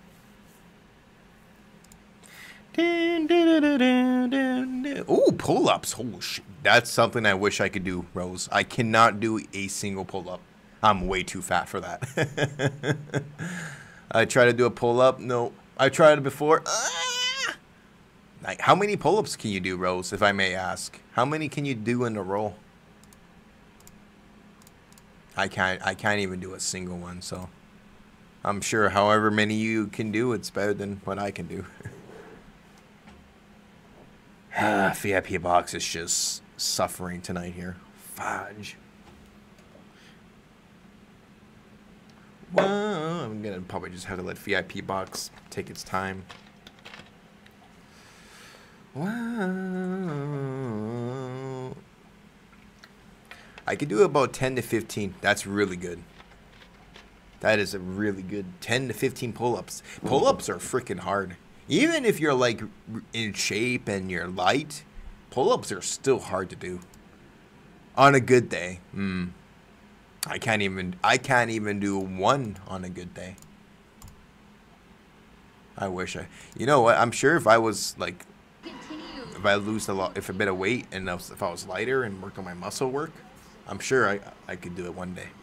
Ooh, pull-ups. Oh, shit. That's something I wish I could do, Rose. I cannot do a single pull-up. I'm way too fat for that. I tried to do a pull-up. No. I tried it before. Ah! Like, how many pull-ups can you do, Rose, if I may ask? How many can you do in a row? I can't I can't even do a single one, so I'm sure however many you can do, it's better than what I can do. Ah, V I P box is just suffering tonight here. Fudge. Well, I'm gonna probably just have to let V I P box take its time. Wow. I could do about ten to fifteen. That's really good. That is a really good ten to fifteen pull-ups. Pull-ups are freaking hard. Even if you're like in shape and you're light, pull-ups are still hard to do. On a good day. Mm. I can't even I can't even do one on a good day. I wish I. You know what? I'm sure if I was like, if I lose a lot, if a bit of weight, and if I was lighter and worked on my muscle work, I'm sure I I could do it one day.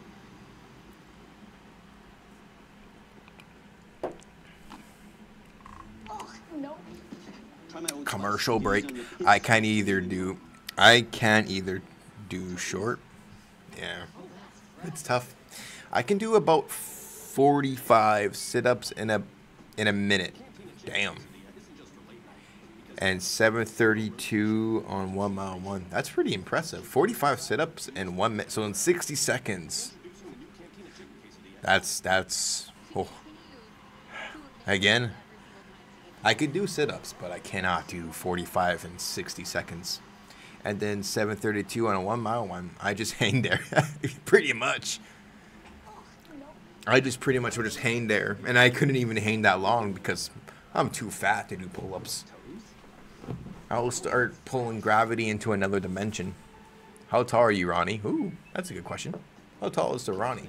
Commercial break. I can't either do. I can't either do short. Yeah, it's tough. I can do about forty-five sit-ups in a in a minute. Damn. And seven thirty-two on one mile one. That's pretty impressive. forty-five sit-ups in one minute. So in sixty seconds. That's that's. Oh. Again. I could do sit-ups, but I cannot do forty-five in sixty seconds. And then seven thirty-two on a one mile one. I just hang there. Pretty much. I just pretty much would just hang there. And I couldn't even hang that long because I'm too fat to do pull-ups. I'll start pulling gravity into another dimension. How tall are you, Ronnie? Ooh, that's a good question. How tall is the Ronnie?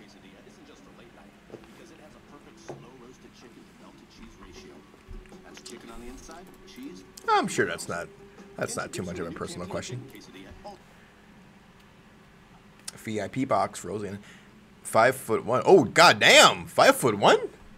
I'm sure that's not that's not too much of a personal question. V I P box, Roseanne. Five foot one. Oh, goddamn! Five foot one?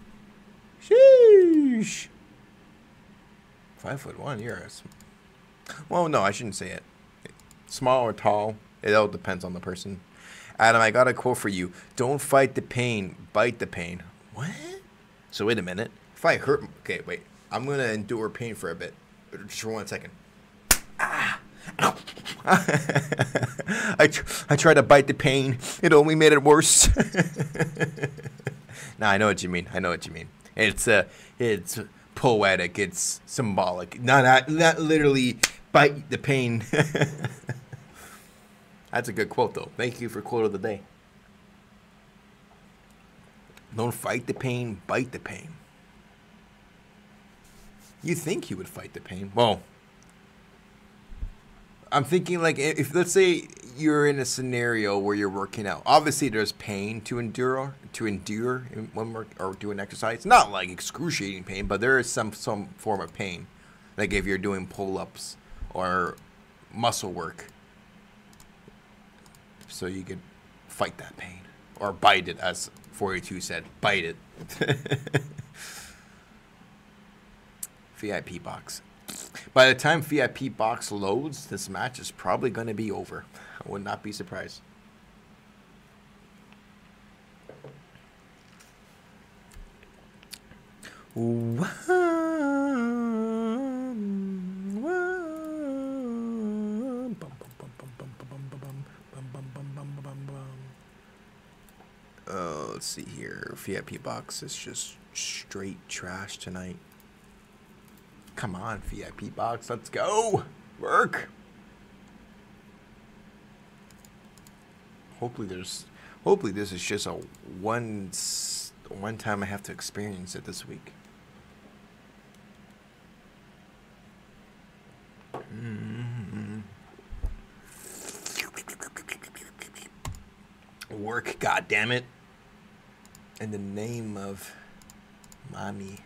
Sheesh. Five foot one. You're a. Well, no, I shouldn't say it. Small or tall, it all depends on the person. Adam, I got a quote for you. Don't fight the pain, bite the pain. What? So wait a minute. If I hurt, okay, wait. I'm gonna endure pain for a bit. Just for one second. Ah. Ow. I, tr I tried to bite the pain. It only made it worse. Nah, I know what you mean. I know what you mean. It's uh, it's poetic. It's symbolic. Not not, not literally bite the pain. That's a good quote, though. Thank you for quote of the day. Don't fight the pain, bite the pain. You think you would fight the pain? Well, I'm thinking like if let's say you're in a scenario where you're working out. Obviously, there's pain to endure to endure when work or doing exercise. Not like excruciating pain, but there is some some form of pain. Like if you're doing pull-ups or muscle work, so you could fight that pain or bite it, as forty-two said. Bite it. V I P box. By the time V I P box loads, this match is probably going to be over. I would not be surprised. Uh, let's see here. V I P box is just straight trash tonight. Come on, V I P box, let's go. Work. Hopefully there's hopefully this is just a one one time I have to experience it this week. Mm-hmm. Work, god damn it. In the name of mommy.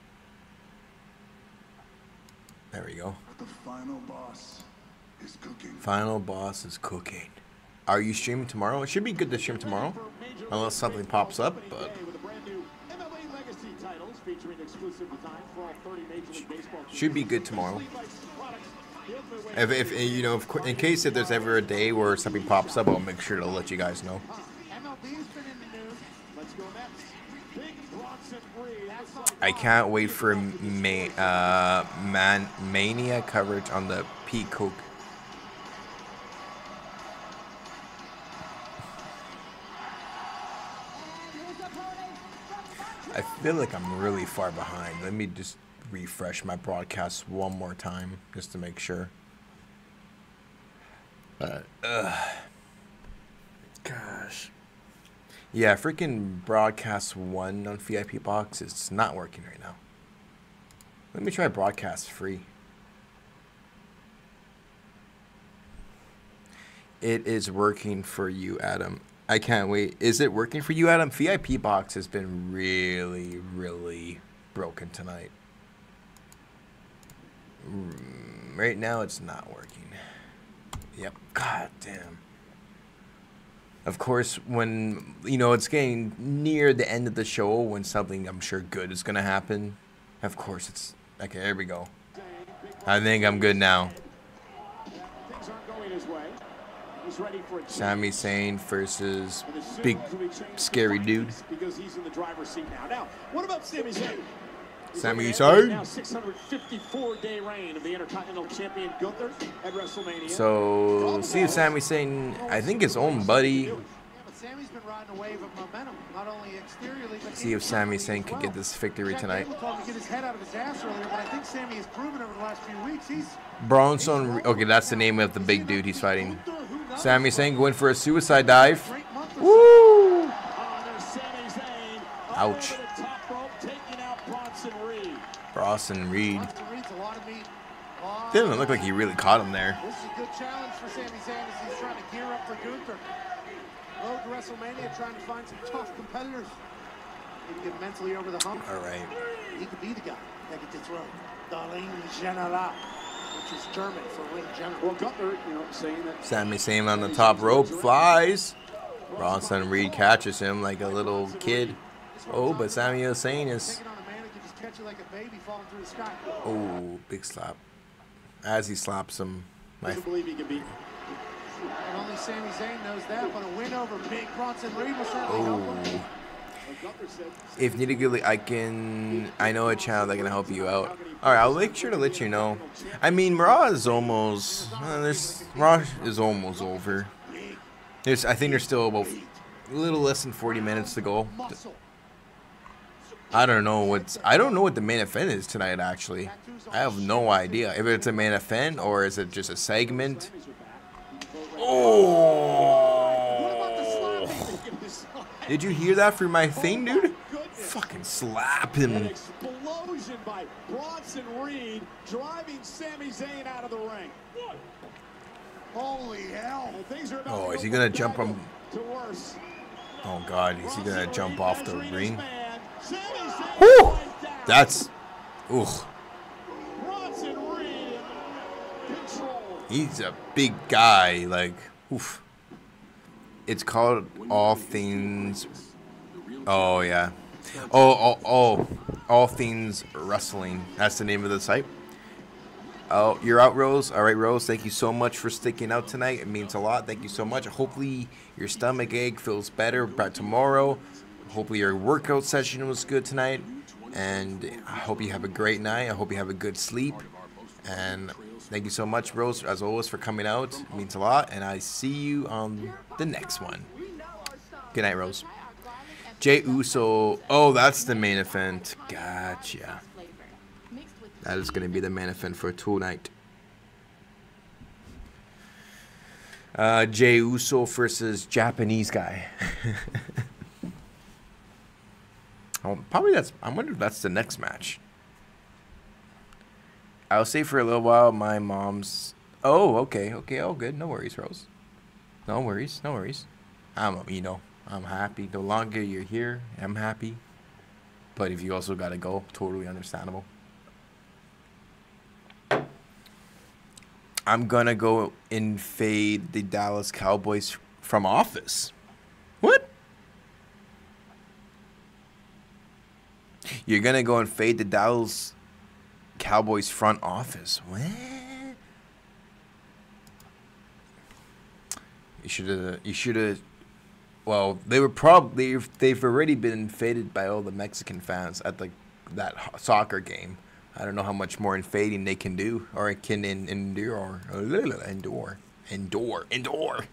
There we go.
The final boss is cooking.
Final boss is cooking. Are you streaming tomorrow? It should be good to stream tomorrow, unless something pops up. But should be good tomorrow. If, if you know, if, in case if there's ever a day where something pops up, I'll make sure to let you guys know. I can't wait for ma uh, man Mania coverage on the Peacock. I feel like I'm really far behind. Let me just refresh my broadcast one more time just to make sure. Uh, ugh. Gosh. Yeah, freaking broadcast one on V I P box is not working right now. Let me try broadcast free. It is working for you, Adam. I can't wait. Is it working for you, Adam? V I P box has been really, really broken tonight. Right now, it's not working. Yep. God damn. Of course, when, you know, it's getting near the end of the show, when something I'm sure good is going to happen, of course it's... Okay, there we go. I think I'm good now.
Things aren't going his way. He's ready for a
Sami Zayn versus big, scary dude.
Because he's in the driver's seat now. Now, what about Sami Zayn?
Sami Zayn.
Now six hundred fifty-four day reign of the Intercontinental Champion Gunther at WrestleMania.
So, see if Sami Zayn, I think his own buddy.
Sami's been riding a wave of momentum, not only exteriorly, but
See if Sami Zayn can get this victory tonight.
told him to get his head out of his ass earlier, but I think Sami has proven over the last few weeks he's
Bronson, okay, that's the name of the big dude he's fighting. Sami Zayn going for a suicide dive. Woo! Ouch. Bronson Reed. Didn't look like he really caught him there.
This is a good challenge for Sami Zayn as he's trying to gear up for Gunther. Road to WrestleMania, trying to find some tough competitors. Maybe get mentally over the hump.
All right.
He could be the guy that gets his throw. The Ring General, which is German for ring general.
Well, Gunther, you know, saying that.
Sami Zayn on the top rope, flies. Bronson Reed catches him like a little kid. Oh, but Sami Zayn is...
Catch you like a baby falling through the sky.
Oh, big slap. As he slaps him. My
Doesn't believe he can beat. And only Sami Zayn knows that, but a win over big Bronson Reed will certainly help him.
If nitty gritty, I can. I know a channel that can help you out. All right, I'll make sure to let you know. I mean, Raw is almost. Uh, there's Raw is almost over. There's. I think there's still about a little less than forty minutes to go. I don't know what's. I don't know what the main event is tonight. Actually, I have no idea if it's a main event or is it just a segment. Oh! Did you hear that through my thing, dude? Fucking slap him.
An explosion by Bronson Reed driving Sami Zayn out of the ring.
Holy hell!
Oh, is he gonna jump on? Oh God, is he gonna jump off the ring? Whew! That's, ooh. He's a big guy, like, oof. It's called All Things. Oh yeah. Oh, oh, oh, All Things Wrestling. That's the name of the site. Oh, you're out, Rose. All right, Rose. Thank you so much for sticking out tonight. It means a lot. Thank you so much. Hopefully your stomach ache feels better by tomorrow. Hopefully your workout session was good tonight. And I hope you have a great night. I hope you have a good sleep. And thank you so much, Rose, as always, for coming out. It means a lot. And I see you on the next one. Good night, Rose. Jey Uso. Oh, that's the main event. Gotcha. That is going to be the main event for tonight. Uh, Jey Uso versus Japanese guy. Oh, probably that's. I wonder if that's the next match. I'll say for a little while. My mom's. Oh, okay, okay, oh, good. No worries, Rose. No worries, no worries. I'm, you know, I'm happy. The longer you're here, I'm happy. But if you also gotta go, totally understandable. I'm gonna go and fade the Dallas Cowboys from office. What? You're gonna go and fade the Dallas Cowboys front office. What? You should have. You should have. Well, they were probably they've, they've already been faded by all the Mexican fans at like that soccer game. I don't know how much more infading they can do or can in, endure. Endure. Endure. Endure.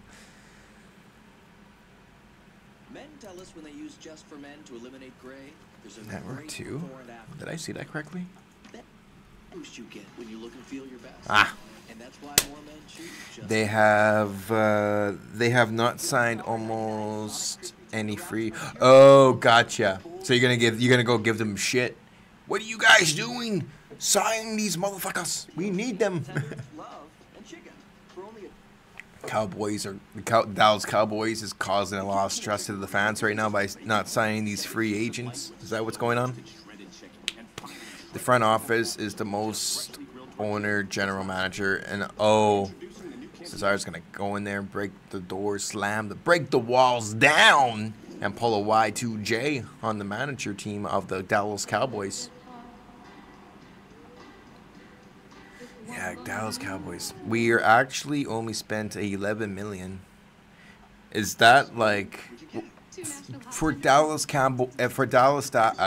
Men tell us when they use Just for Men to eliminate gray, there's a
Network two. Did I see that correctly?
That boost you get when you look and feel your best.
Ah.
And that's why more men choose Just
They have uh, they have not signed almost any free. Oh, gotcha. So you're gonna give you're gonna go give them shit. What are you guys doing? Sign these motherfuckers. We need them. Cowboys are the Cow, Dallas Cowboys is causing a lot of stress to the fans right now by not signing these free agents. Is that what's going on? The front office is the most owner, general manager, and oh, Cesar's gonna go in there, break the doors, slam the, break the walls down, and pull a Y two J on the manager team of the Dallas Cowboys. Yeah, Dallas Cowboys. We are actually only spent eleven million. Is that like for Dallas Cowboy for Dallas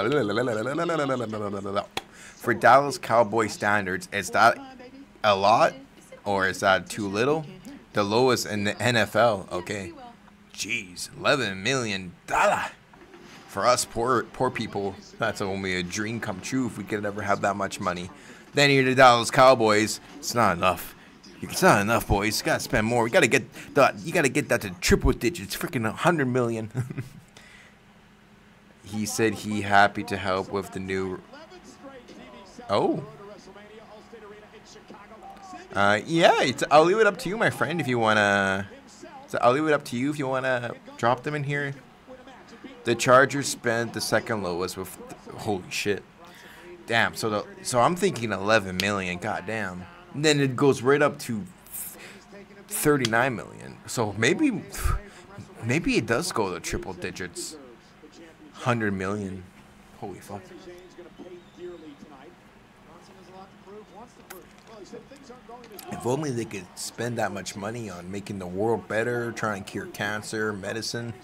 for Dallas Cowboy standards? Is that a lot or is that too little? The lowest in the N F L. Okay. Jeez, eleven million dollar for us poor poor people. That's only a dream come true if we could ever have that much money. Then you're the Dallas Cowboys. It's not enough. It's not enough, boys. You gotta spend more. We gotta get that. You gotta get that to triple digits. Freaking a hundred million. He said he happy to help with the new. Oh. Uh, yeah. It's, I'll leave it up to you, my friend. If you wanna. So I'll leave it up to you if you wanna drop them in here. The Chargers spent the second lowest with. Holy shit. Damn, so the so I'm thinking eleven million, goddamn. And then it goes right up to thirty-nine million. So maybe maybe it does go to triple digits. one hundred million. Holy fuck. If only they could spend that much money on making the world better, trying to cure cancer, medicine.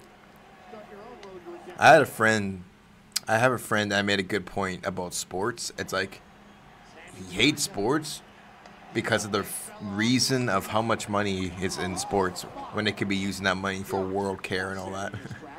I had a friend I have a friend that made a good point about sports. It's like he hates sports because of the f reason of how much money is in sports when they could be using that money for world care and all that.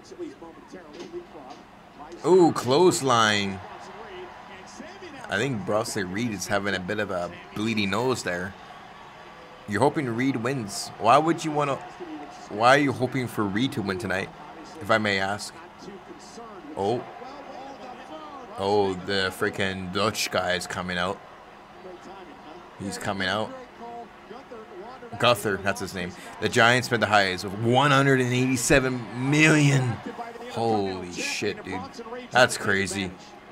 Ooh, clothesline. I think Allstate Reed is having a bit of a bleedy nose there. You're hoping Reed wins. Why would you want to? Why are you hoping for Reed to win tonight, if I may ask? Oh. Oh, the freaking Dutch guy is coming out. He's coming out. Gunther, that's his name. The Giants spent the highest with one hundred eighty-seven million. Holy shit, dude. That's crazy.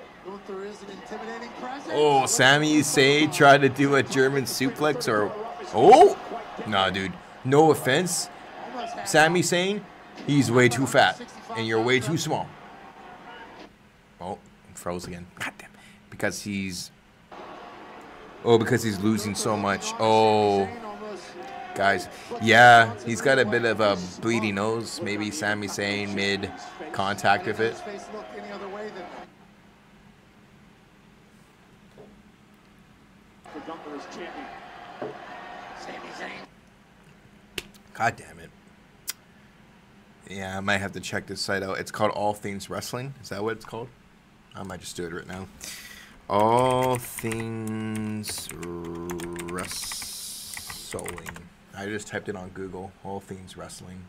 Oh, Sami Zayn tried to do a German suplex or... Oh! Nah, dude. No offense. Sami Zayn, he's way too fat. And you're way too small. Oh. Froze again. God damn. Because he's Oh, because he's losing so much. Oh. Guys. Yeah, he's got a bit of a bleedy nose. Maybe Sami Zayn mid contact with it. God damn it. Yeah, I might have to check this site out. It's called All Things Wrestling. Is that what it's called? I might just do it right now. All Things Wrestling. I just typed it on Google. All Things Wrestling.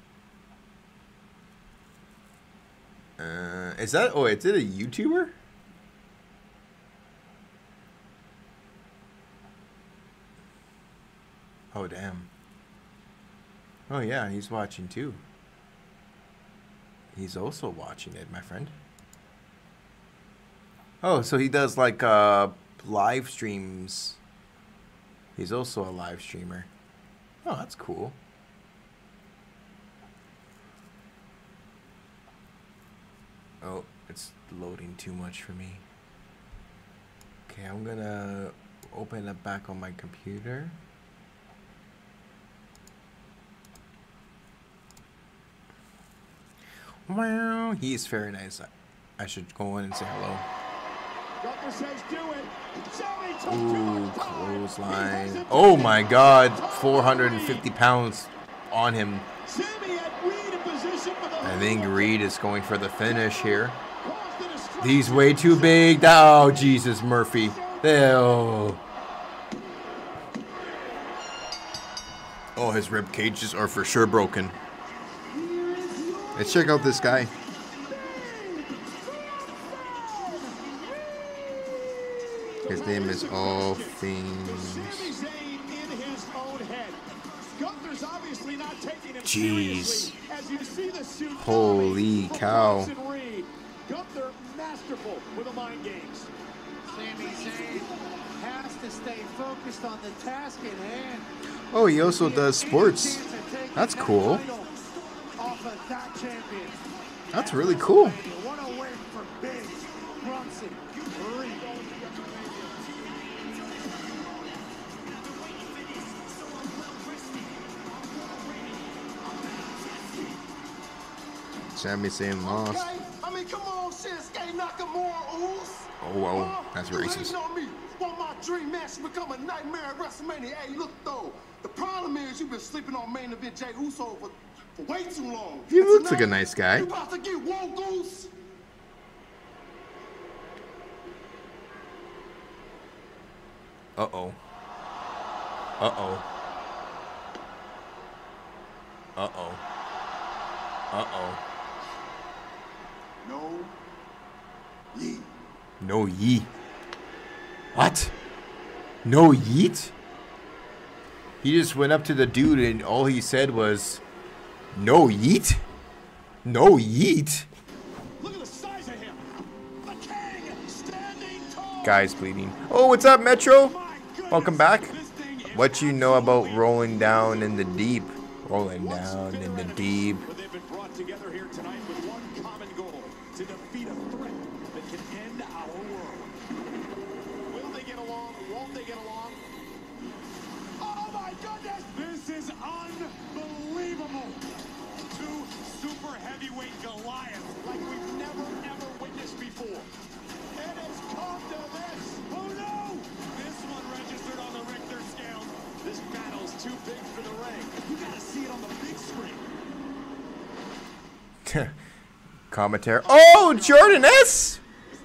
Uh, is that... Oh, is it a YouTuber? Oh, damn. Oh, yeah, he's watching too. He's also watching it, my friend. Oh, so he does like uh, live streams. He's also a live streamer. Oh, that's cool. Oh, it's loading too much for me. Okay, I'm gonna open it back on my computer. Wow, he's very nice. I should go in and say hello. Ooh, clothesline. Oh my god, four hundred fifty pounds on him. I think Reed is going for the finish here. He's way too big. Oh, Jesus, Murphy. Oh, oh his rib cages are for sure broken. Let's check out this guy. His name is All Things
Gunther's obviously not taking him
Jeez.
seriously as you see the suit.
Holy cow.
Gunther masterful with the mind games.
Sami Zayn has to stay focused on the task at hand.
Oh, he also does sports. That's cool.
Off of that champion.
That's really cool.
What a win for Big Bronson Reed.
Sami Zayn lost.
Okay? I mean, come on, Shinsuke Nakamura, ooze.
Oh, whoa. That's
You
racist.
hating on me? Want my dream match to become a nightmare at WrestleMania? Hey, look though, the problem is you've been sleeping on main event Jey Uso for, for way too long.
He
And
looks like a
tonight,
nice guy.
You about to get woe, goose?
Uh-oh. Uh-oh. Uh-oh. Uh-oh.
No. Yeet.
No yeet. What? No yeet? He just went up to the dude and all he said was, no yeet? No yeet?
Look at the size of him. The king standing tall.
Guy's bleeding. Oh, what's up, Metro? Welcome back. What you know about rolling down in the deep? Rolling down in the deep.
But they've been brought together here tonight with one common goal, to defeat a threat that can end our world. Will they get along? Won't they get along? Oh my goodness! This is unbelievable. Two super heavyweight Goliaths like we've never ever witnessed before. It has come to this. Oh no! This one registered on the Richter scale. This battle's too big for the ring. You gotta see it on the big screen.
Commentary. Oh, Jordan S.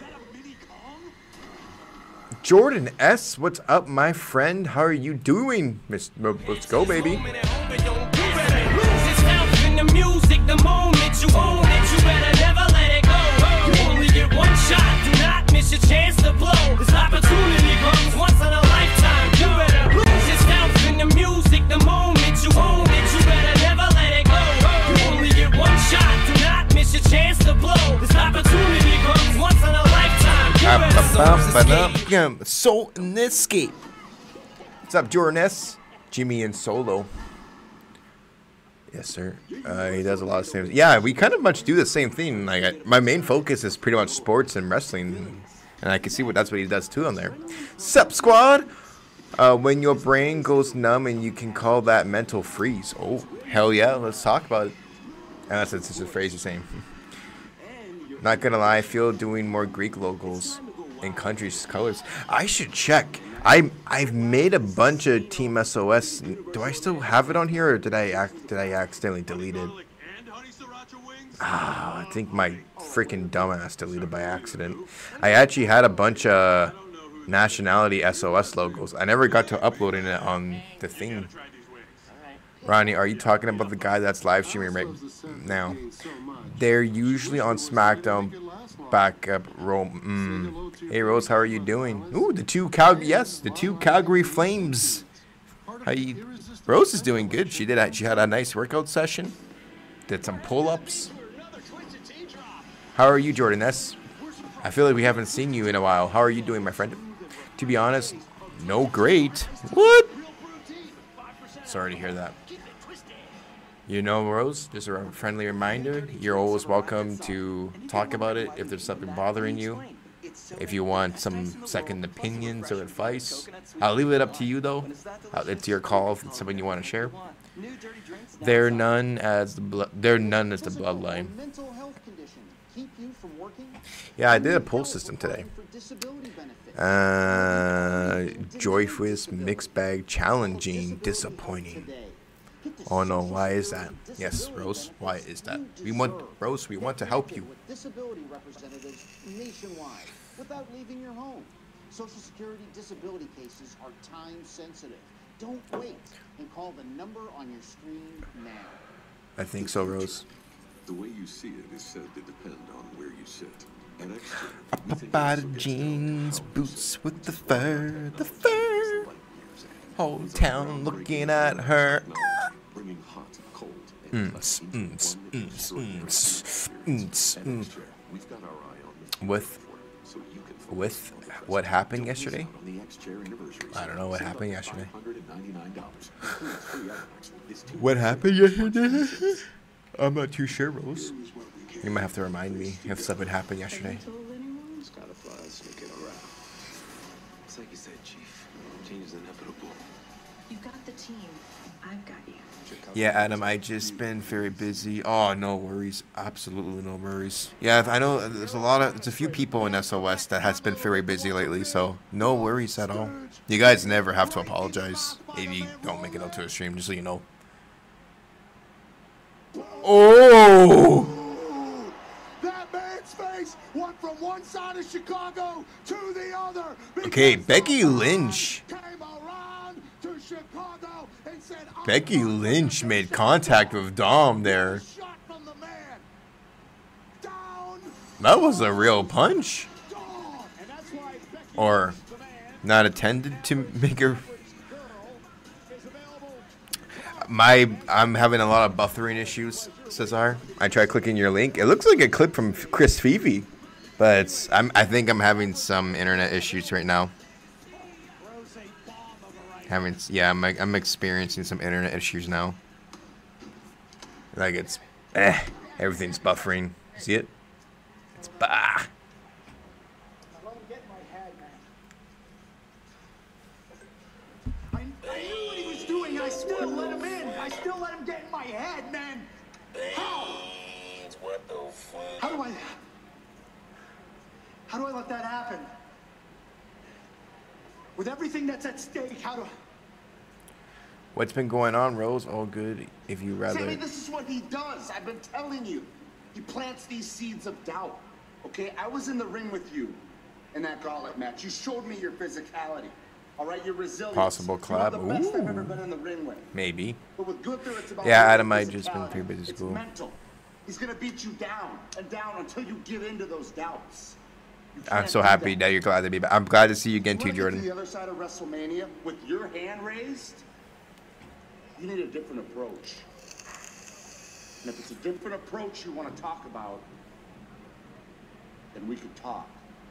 Jordan S. What's up, my friend? How are you doing? Miss, let's go, baby.
The moment you own it, you better never let it go. You only get one shot, do not miss your chance to blow. This opportunity comes once in a lifetime. You better lose yourself in the music. The moment you own it, you better never let it go. You only get one shot, do not miss your chance to blow. This opportunity comes once in a lifetime. You better
So in this escape. What's up, Jordan S? Jimmy and Solo. Yes, sir. Uh, he does a lot of things. Yeah, we kind of much do the same thing. Like, I, my main focus is pretty much sports and wrestling, and I can see what that's what he does too on there. Sup, squad? Uh, when your brain goes numb and you can call that mental freeze. Oh, hell yeah! Let's talk about it. And that's just a phrase you're saying. Not gonna lie, I feel doing more Greek logos in countries' colors. I should check. I I've made a bunch of Team S O S. Do I still have it on here, or did I act did I accidentally delete it? Ah, I think my freaking dumbass deleted by accident. I actually had a bunch of nationality S O S logos. I never got to uploading it on the thing. Ronnie, are you talking about the guy that's live streaming right now? They're usually on SmackDown. Back up, Ro mm. Hey Rose, how are you doing? Ooh, the two Cal yes, the two Calgary Flames. How you? Rose is doing good. She did. She had a nice workout session. Did some pull-ups. How are you, Jordan S? I feel like we haven't seen you in a while. How are you doing, my friend? To be honest, no great. What? Sorry to hear that. You know, Rose, just a friendly reminder, you're always welcome to talk about it if there's something bothering you. If you want some second opinions or advice, I'll leave it up to you, though. Uh, it's your call if it's something you want to share. They're none as the blood. They're none as the bloodline. Yeah, I did a poll system today. Uh, Joyful mixed bag challenging, disappointing. Oh no, why is that? Yes, Rose, why is that? We want, Rose, we want to help you.
Disability representatives nationwide without leaving your home. Social Security disability cases are time sensitive. Don't wait and call the number on your screen now.
I think so, Rose.
The way you see it is said to depend on where you sit. At Extra,
Up out of jeans, boots with the fur, the fur. Whole town looking at her.
flaming hot and cold.
Mm, mm, mm, mm, mm, mm.
We've got our eye on
With with what happened yesterday?
the X-Chair anniversary.
I don't know what happened yesterday.
five hundred ninety-nine dollars.
What happened yesterday? I'm not too sure, Rose. You might have to remind me if something happened yesterday.
It's gotta fly, sneak it around. It's like you said, Chief. Change is inevitable.
You got the team. I've got you.
Yeah, Adam, I just been very busy. Oh, no worries. Absolutely no worries. Yeah, I know there's a lot of, there's a few people in S O S that has been very busy lately, so no worries at all. You guys never have to apologize if you don't make it out to a stream, just so you know. Oh!
That man's face went from one side of Chicago to the other.
Okay, Becky Lynch.
Came around to Chicago and said,
Becky Lynch made contact with Dom there. That was a real punch. Or not intended to make her. My, I'm having a lot of buffering issues, Cesar. I tried clicking your link. It looks like a clip from Chris Feevey, but it's, I'm, I think I'm having some internet issues right now. Having, yeah, I'm, I'm experiencing some internet issues now. Like it's, eh, everything's buffering. See it? It's bah.
I knew what he was doing, and I still let him in. I still let him get in my head, man. How?
What the fuck?
How do I... How do I let that happen? With everything that's at stake, how do I...
What's been going on, Rose? All good, if you rather...
Sammy, this is what he does. I've been telling you. He plants these seeds of doubt. Okay? I was in the ring with you in that gauntlet match. You showed me your physicality. All right? Your resilience.
Possible collab.
You're the best I've ever
Ooh.
been in the ring with.
Maybe.
But with Gunther, it's about
Yeah,
your
Adam, I just been
physicality.
pretty busy
It's
school.
mental. He's gonna beat you down and down until you give in to those doubts. You
I'm
can't
so
do
happy that you're glad to be back. I'm glad to see you again
You
too,
wanna get
Jordan.
to the other side of WrestleMania with your hand raised? You need a different approach. And if it's a different approach you want to talk about, then we could talk.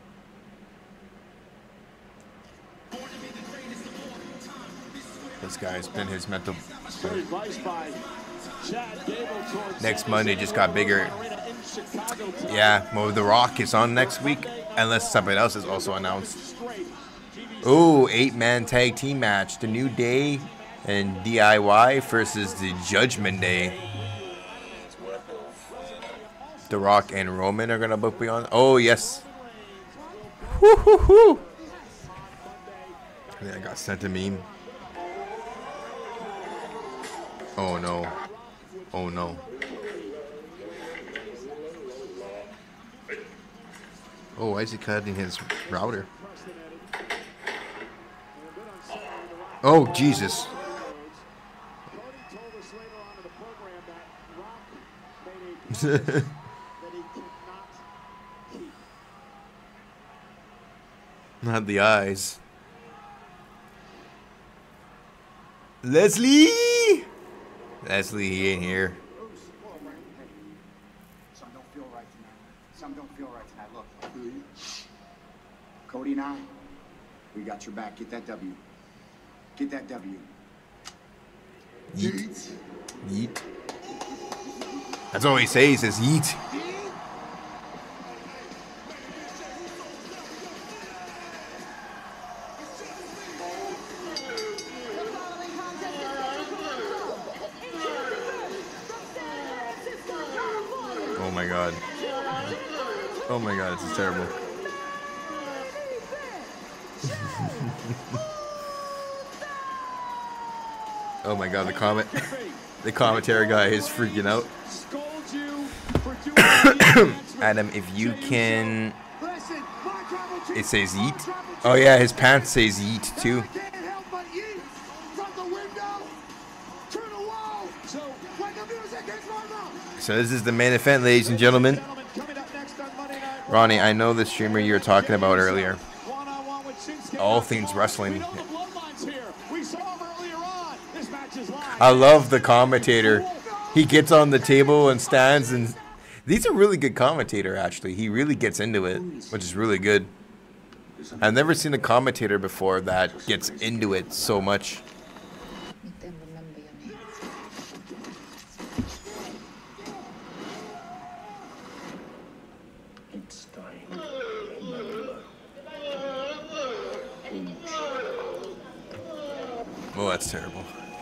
This guy's been his mental.
Good advice by Chad Gable towards
Next Monday just got bigger. Yeah, well, The Rock is on next week, unless something else is also announced. Ooh, eight-man tag team match. The New Day and D I Y versus the Judgment Day. The Rock and Roman are gonna both be on. Oh yes. Whoo hoo hoo. I think I got sent a meme. Oh no. Oh no. Oh, why is he cutting his router? Oh, Jesus. Not the eyes. Leslie! Leslie, he ain't here.
Some don't feel right tonight. Some don't feel right tonight. Look, I feel you. Cody and I, we got your back. Get that W. Get that W.
Yeet. Yeet. That's all he says is yeet. Oh my god. Oh my god, this is terrible. Oh my god, the comment the commentary guy is freaking out. Adam, if you can, it says yeet. Oh yeah, his pants says yeet too. So this is the main event, ladies and gentlemen. Ronnie, I know the streamer you were talking about earlier. All things wrestling. I love the commentator. He gets on the table and stands, and he's a really good commentator, actually. He really gets into it, which is really good. I've never seen a commentator before that gets into it so much.
Make them remember your names.
It's time.
Oh, that's terrible.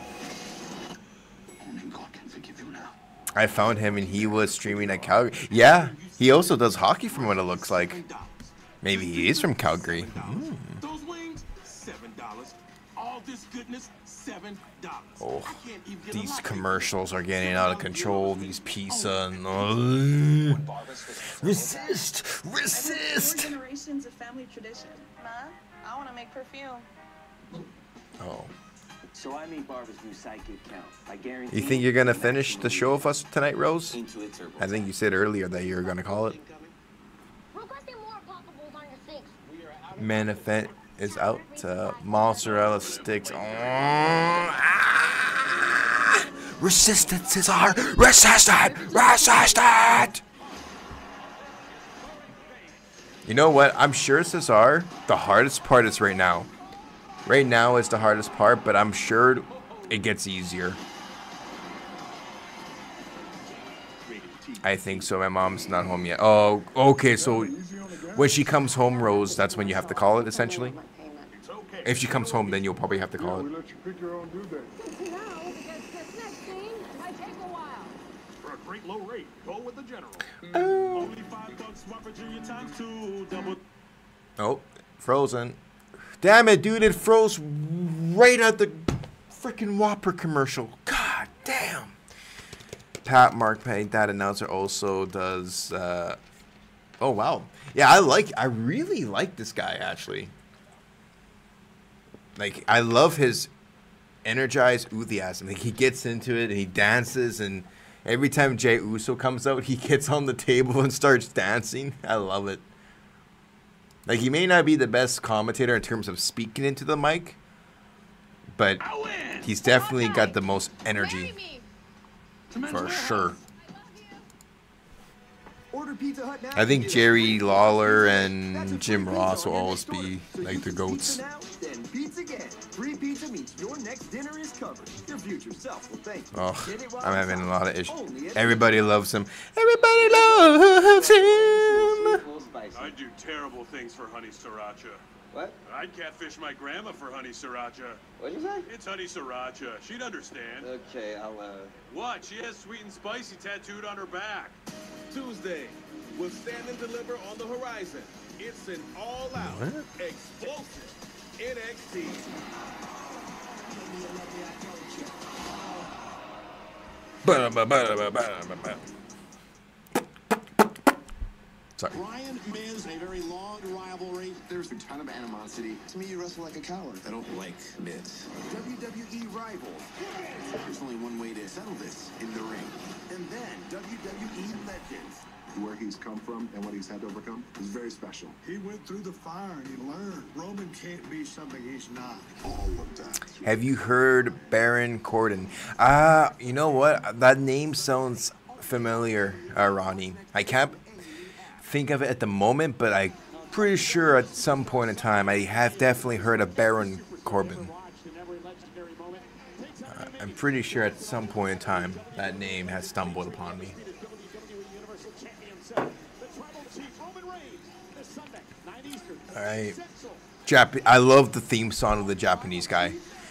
I found him and he was streaming at Calgary. Yeah, he also does hockey from what it looks like. Maybe he is from Calgary. Mm.
Those wings, seven dollars. All this goodness, seven dollars.
Oh, these commercials are getting out of control. These pizza and uh, resist, resist.
Four generations of family tradition. Ma, I want to make perfume.
Oh.
So I made Barbara's new sidekick count. I guarantee.
You think you're gonna finish the show with us tonight, Rose? I think you said earlier that you were gonna call it. Man event is out. Uh, mozzarella sticks. Oh, ah! Resist it, Cesar! Resist it! Resist it! You know what? I'm sure, Cesar, the hardest part is right now. Right now is the hardest part, but I'm sure it gets easier. I think so. My mom's not home yet. Oh, okay. So when she comes home, Rose, that's when you have to call it, essentially. If she comes home, then you'll probably have to call it.
For a great low rate, go with the general.
Oh.
Only five bucks, Whopper Junior times two, double.
Oh, frozen. Damn it, dude, it froze right at the freaking Whopper commercial. God damn. Pat Markpay, that announcer, also does, uh, oh, wow. Yeah, I like, I really like this guy, actually. Like, I love his energized enthusiasm. Like, he gets into it, and he dances, and every time Jey Uso comes out, he gets on the table and starts dancing. I love it. Like, he may not be the best commentator in terms of speaking into the mic, but he's definitely got the most energy. For sure. I think Jerry Lawler and Jim Ross will always be like the GOATs.
Then pizza again. Free pizza means your next dinner is covered. Your future self will thank you.
Oh, I'm having a lot of issues. Everybody loves him. Everybody loves him.
I do terrible things for Honey Sriracha.
What?
I'd catfish my grandma for Honey Sriracha.
What'd you say?
It's Honey Sriracha. She'd understand.
Okay, I'll, uh...
What? She has sweet and spicy tattooed on her back.
Tuesday, with Stand and Deliver on the horizon. It's an all-out,
What?
explosive N X T.
Sorry.
Ryan Miz, a very long rivalry. There's a ton of animosity. To me, you wrestle like a coward. I don't like Miz. W W E rivals. There's only one way to settle this, in the ring. And then W W E legends.
Where he's come from and what he's had to overcome is very special.
He went through the fire and he learned. Roman can't be something he's not. All of that.
Have you heard Baron Corbin? Ah, uh, you know what? That name sounds familiar, uh, Ronnie. I can't think of it at the moment, but I'm pretty sure at some point in time I have definitely heard of Baron Corbin. Uh, I'm pretty sure at some point in time that name has stumbled upon me. All right, Jap. I love the theme song of the Japanese guy.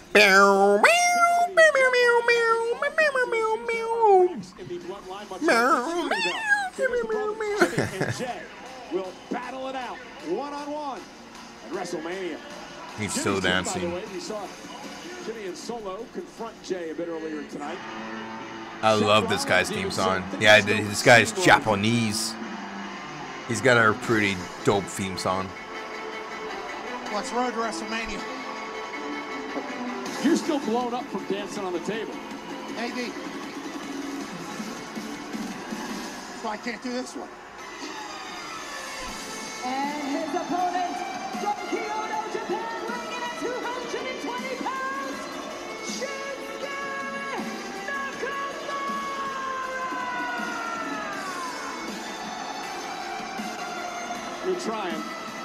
Will battle it out one on one at WrestleMania.
He's still dancing.
By the way, we saw Jimmy and Solo confront Jay a bit earlier tonight.
I love this guy's theme song. Yeah, this guy's Japanese. He's got a pretty dope theme song.
Let's road to WrestleMania.
You're still blown up from dancing on the table.
A D. So I can't do this one.
And his opponent from Kyoto, Japan, weighing in at two hundred twenty pounds, Shinsuke
trying.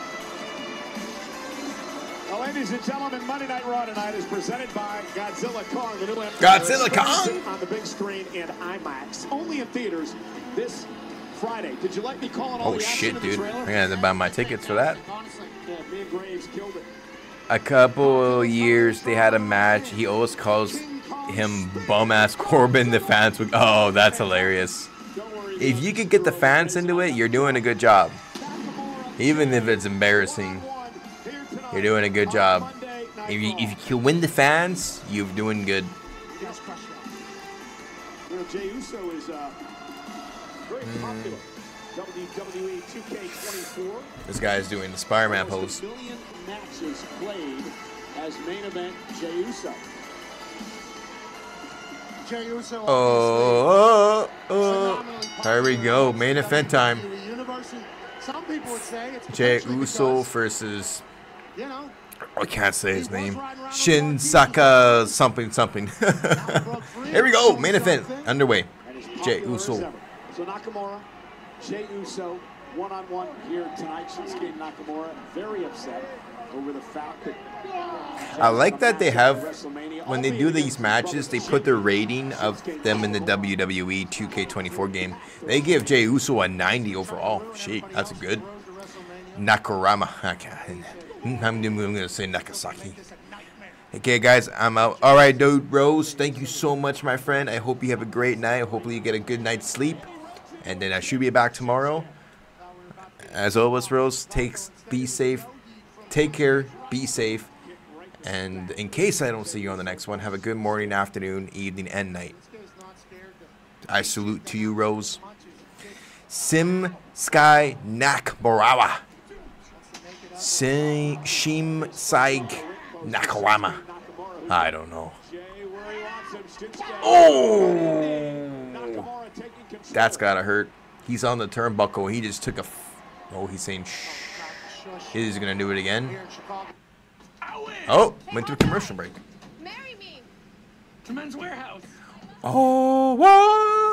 Well, ladies and gentlemen, Monday Night Raw tonight is presented by Godzilla Kong, the new
Godzilla Kong
on the big screen in IMAX, only in theaters this Friday. Did you like me calling all
Oh
the action
shit,
in the
dude!
trailer?
I gotta buy my tickets for that.
Honestly, yeah, me and Graves killed it.
A couple years they had a match. He always calls him bum ass Corbin. The fans would, oh, that's hilarious. If you could get the fans into it, you're doing a good job. Even if it's embarrassing, you're doing a good job. If you, if you can win the fans, you're doing good.
You know, Jey Uso is uh, very popular. W W E two K twenty-four.
This guy's doing the Spider-Man pose.
Million matches played as main event Jey Uso.
Jey Uso.
Oh, oh, oh. There we go. Main event time.
Some people would say it's
Jey Uso versus,
you know,
I can't say his name. Shinsaka something something. Here we go. Main event underway. Jey Uso.
So Nakamura, Jey Uso, one-on-one here tonight. Shinsuke Nakamura very upset over the fact that
I like that they have, when they do these matches, they put the rating of them in the W W E two K twenty-four game. They give Jey Uso a ninety overall. Shit, that's a good. Nakarama. I'm going to say Nakasaki. Okay, guys, I'm out. All right, dude, Rose, thank you so much, my friend. I hope you have a great night. Hopefully you get a good night's sleep. And then I should be back tomorrow. As always, Rose, takes, be safe. Take care, be safe. And in case I don't see you on the next one, have a good morning, afternoon, evening, and night. I salute to you, Rose. Sim Sky Nak Barawa. Sim Shim Saig Nakawama. I don't know. Oh! That's gotta hurt. He's on the turnbuckle. He just took a. F oh, he's saying shh. He's gonna do it again. Oh, went to a commercial break.
Marry me. To Men's Warehouse.
Oh, whoa,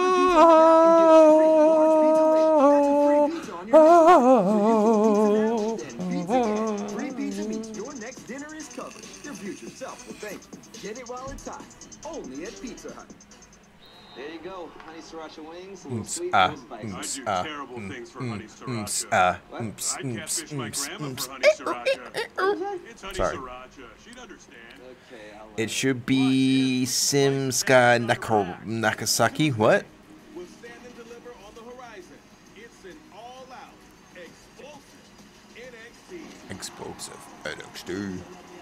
oh, oh,
Free pizza means your next dinner is covered. Your future self will thank you. Get it while it's hot. Only at Pizza Hut.
There you go, honey sriracha wings, a little
Oops,
sweet,
uh,
a little spicy.
oops,
I do
uh,
terrible
mm,
things for
mm,
honey
oops,
sriracha.
uh,
What?
oops,
I'd
oops,
catfish my
oops,
grandma
oops.
for honey sriracha. It's honey
Sorry.
sriracha. She'd understand. Okay, I'll
It should be Simska Naka Nakasaki. What?
Will stand and deliver on the horizon. It's an all-out, explosive N X T.
Explosive N X T.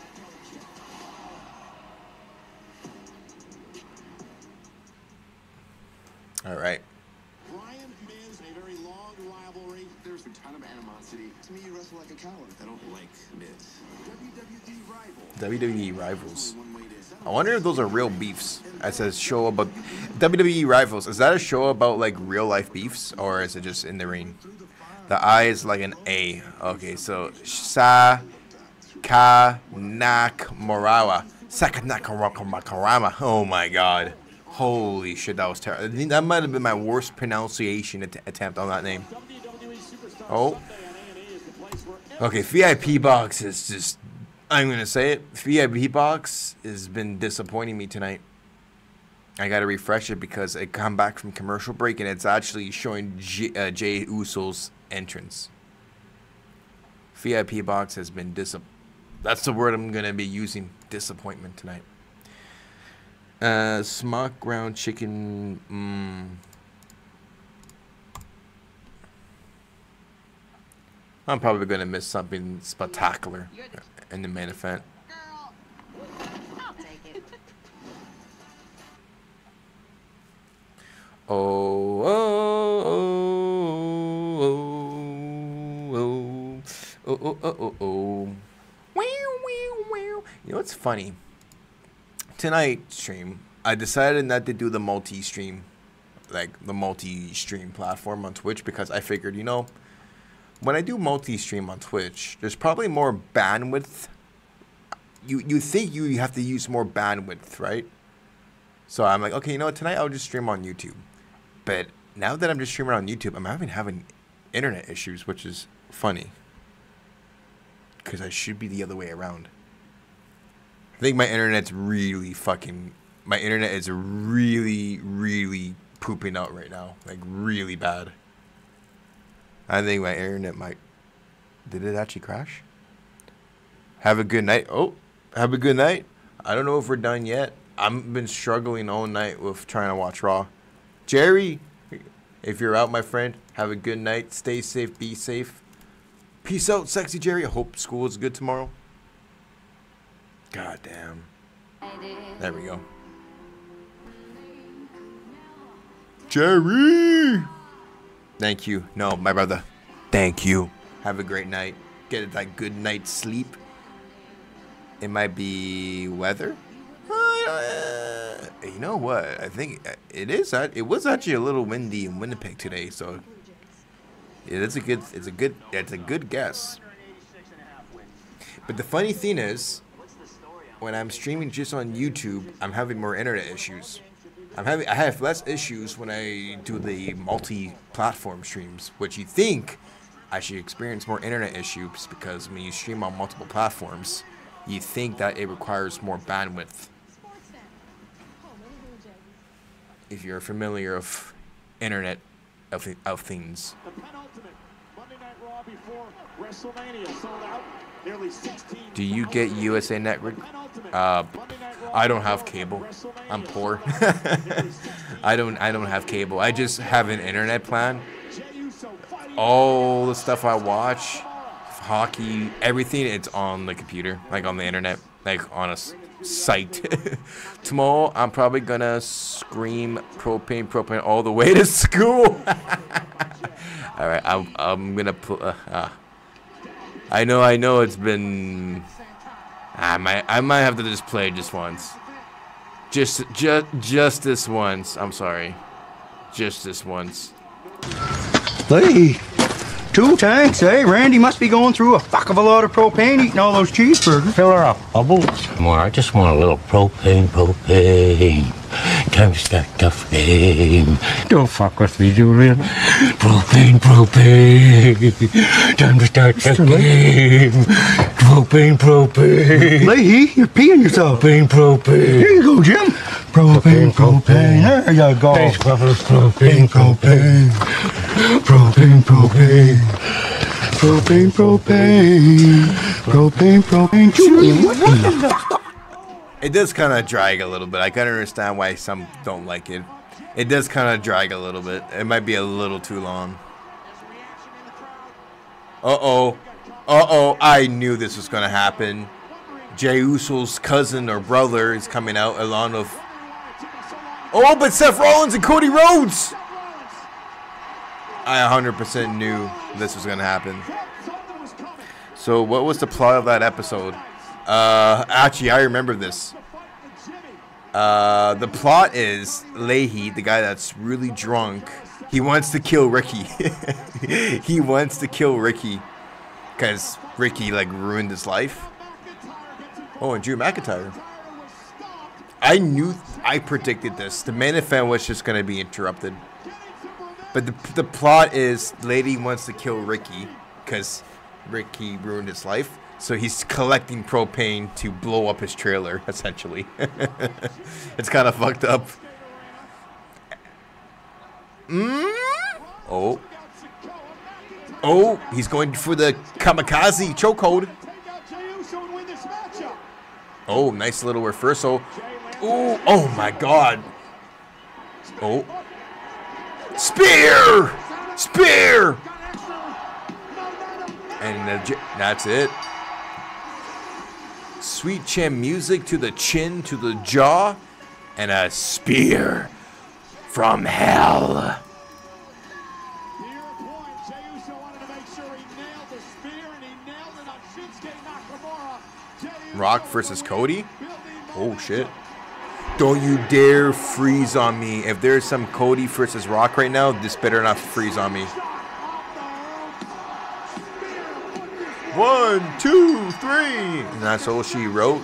All right.
Brian Miz, a very long rivalry. There's a ton of animosity. To me, you wrestle like a coward. I don't like Miz. W W E Rivals.
W W E Rivals. I wonder if those are real beefs. It says show about W W E Rivals. Is that a show about like real life beefs, or is it just in the ring? The I is like an A. Okay, so Sa Ka Nak Morawa. Sakanakarama. Oh my god. Holy shit, that was terrible. I think that might have been my worst pronunciation att attempt on that name. Oh. Okay, V I P box is just, I'm going to say it. V I P box has been disappointing me tonight. I got to refresh it because I come back from commercial break and it's actually showing J uh, Jey Uso's entrance. V I P box has been disappointing. That's the word I'm going to be using. Disappointment tonight. Uh, smock ground chicken. Mm. I'm probably going to miss something spectacular in the main event.
I'll take it.
Oh, oh, oh, oh, oh, oh, oh, oh, oh. You know what's funny? Tonight stream, I decided not to do the multi-stream, like the multi-stream platform on Twitch, because I figured, you know, when I do multi-stream on Twitch, there's probably more bandwidth. You you think you have to use more bandwidth, right? So I'm like, okay, you know what? Tonight I'll just stream on YouTube. But now that I'm just streaming on YouTube, I'm having having internet issues, which is funny. Because I should be the other way around. I think my internet's really fucking... My internet is really, really pooping out right now. Like, really bad. I think my internet might... Did it actually crash? Have a good night. Oh, have a good night. I don't know if we're done yet. I've been struggling all night with trying to watch Raw. Jerry, if you're out, my friend, have a good night. Stay safe. Be safe. Peace out, sexy Jerry. I hope school is good tomorrow. God damn. There we go. Jerry! Thank you. No, my brother. Thank you. Have a great night. Get that good night's sleep. It might be weather. Uh, you know what? I think it is. It was actually a little windy in Winnipeg today, so it is a good. It's a good. It's a good guess. But the funny thing is, when I'm streaming just on YouTube, I'm having more internet issues. I'm having. I have less issues when I do the multi-platform streams, which you think I should experience more internet issues because when you stream on multiple platforms, you think that it requires more bandwidth. If you're familiar of internet of, of things.
The penultimate Monday Night Raw before WrestleMania sold out nearly sixteen.
Do you get U S A Network? Uh, I don't have cable. I'm poor. I don't. I don't have cable. I just have an internet plan. All the stuff I watch, hockey, everything, it's on the computer, like on the internet, like on a site. Tomorrow, I'm probably gonna scream propane, propane all the way to school. All right, I'm, I'm gonna put. Uh, uh, I know, I know, it's been. I might, I might have to just play it just once. Just, just, just this once. I'm sorry, just this once.
Hey, two tanks, eh? Randy must be going through a fuck of a lot of propane eating all those cheeseburgers.
Fill her up, Bubbles. Come on, I just want a little propane, propane. Time to start the flame. Don't fuck with me, Julian. Propane, propane. Time to start the game. Propane, propane.
Leahy, you're peeing yourself.
Propane, propane.
Here you go, Jim. Propane, propane. There you go.
Thanks, Bubbles. Propane, propane.
Propane, propane. Propane, propane. Propane, propane. Julian, what the fuck?
It does kind of drag a little bit. I can understand why some don't like it. It does kind of drag a little bit. It might be a little too long. Uh-oh. Uh-oh. I knew this was going to happen. Jey Uso's cousin or brother is coming out along with... Oh, but Seth Rollins and Cody Rhodes! I one hundred percent knew this was going to happen. So what was the plot of that episode? Uh, actually, I remember this. Uh, the plot is Leahy, the guy that's really drunk. He wants to kill Ricky. He wants to kill Ricky because Ricky like ruined his life. Oh, and Drew McIntyre. I knew, I predicted this. The main event was just gonna be interrupted. But the the plot is Lady wants to kill Ricky because Ricky ruined his life. So he's collecting propane to blow up his trailer, essentially. It's kind of fucked up. Mm? Oh. Oh, he's going for the kamikaze chokehold. Oh, nice little reversal. Oh, oh my God. Oh. Spear! Spear! And the, that's it. Sweet chin music to the chin, to the jaw, and a spear from hell. Rock versus Cody? Oh shit. Don't you dare freeze on me. If there's some Cody versus Rock right now, this better not freeze on me. One, two, three. And that's all she wrote.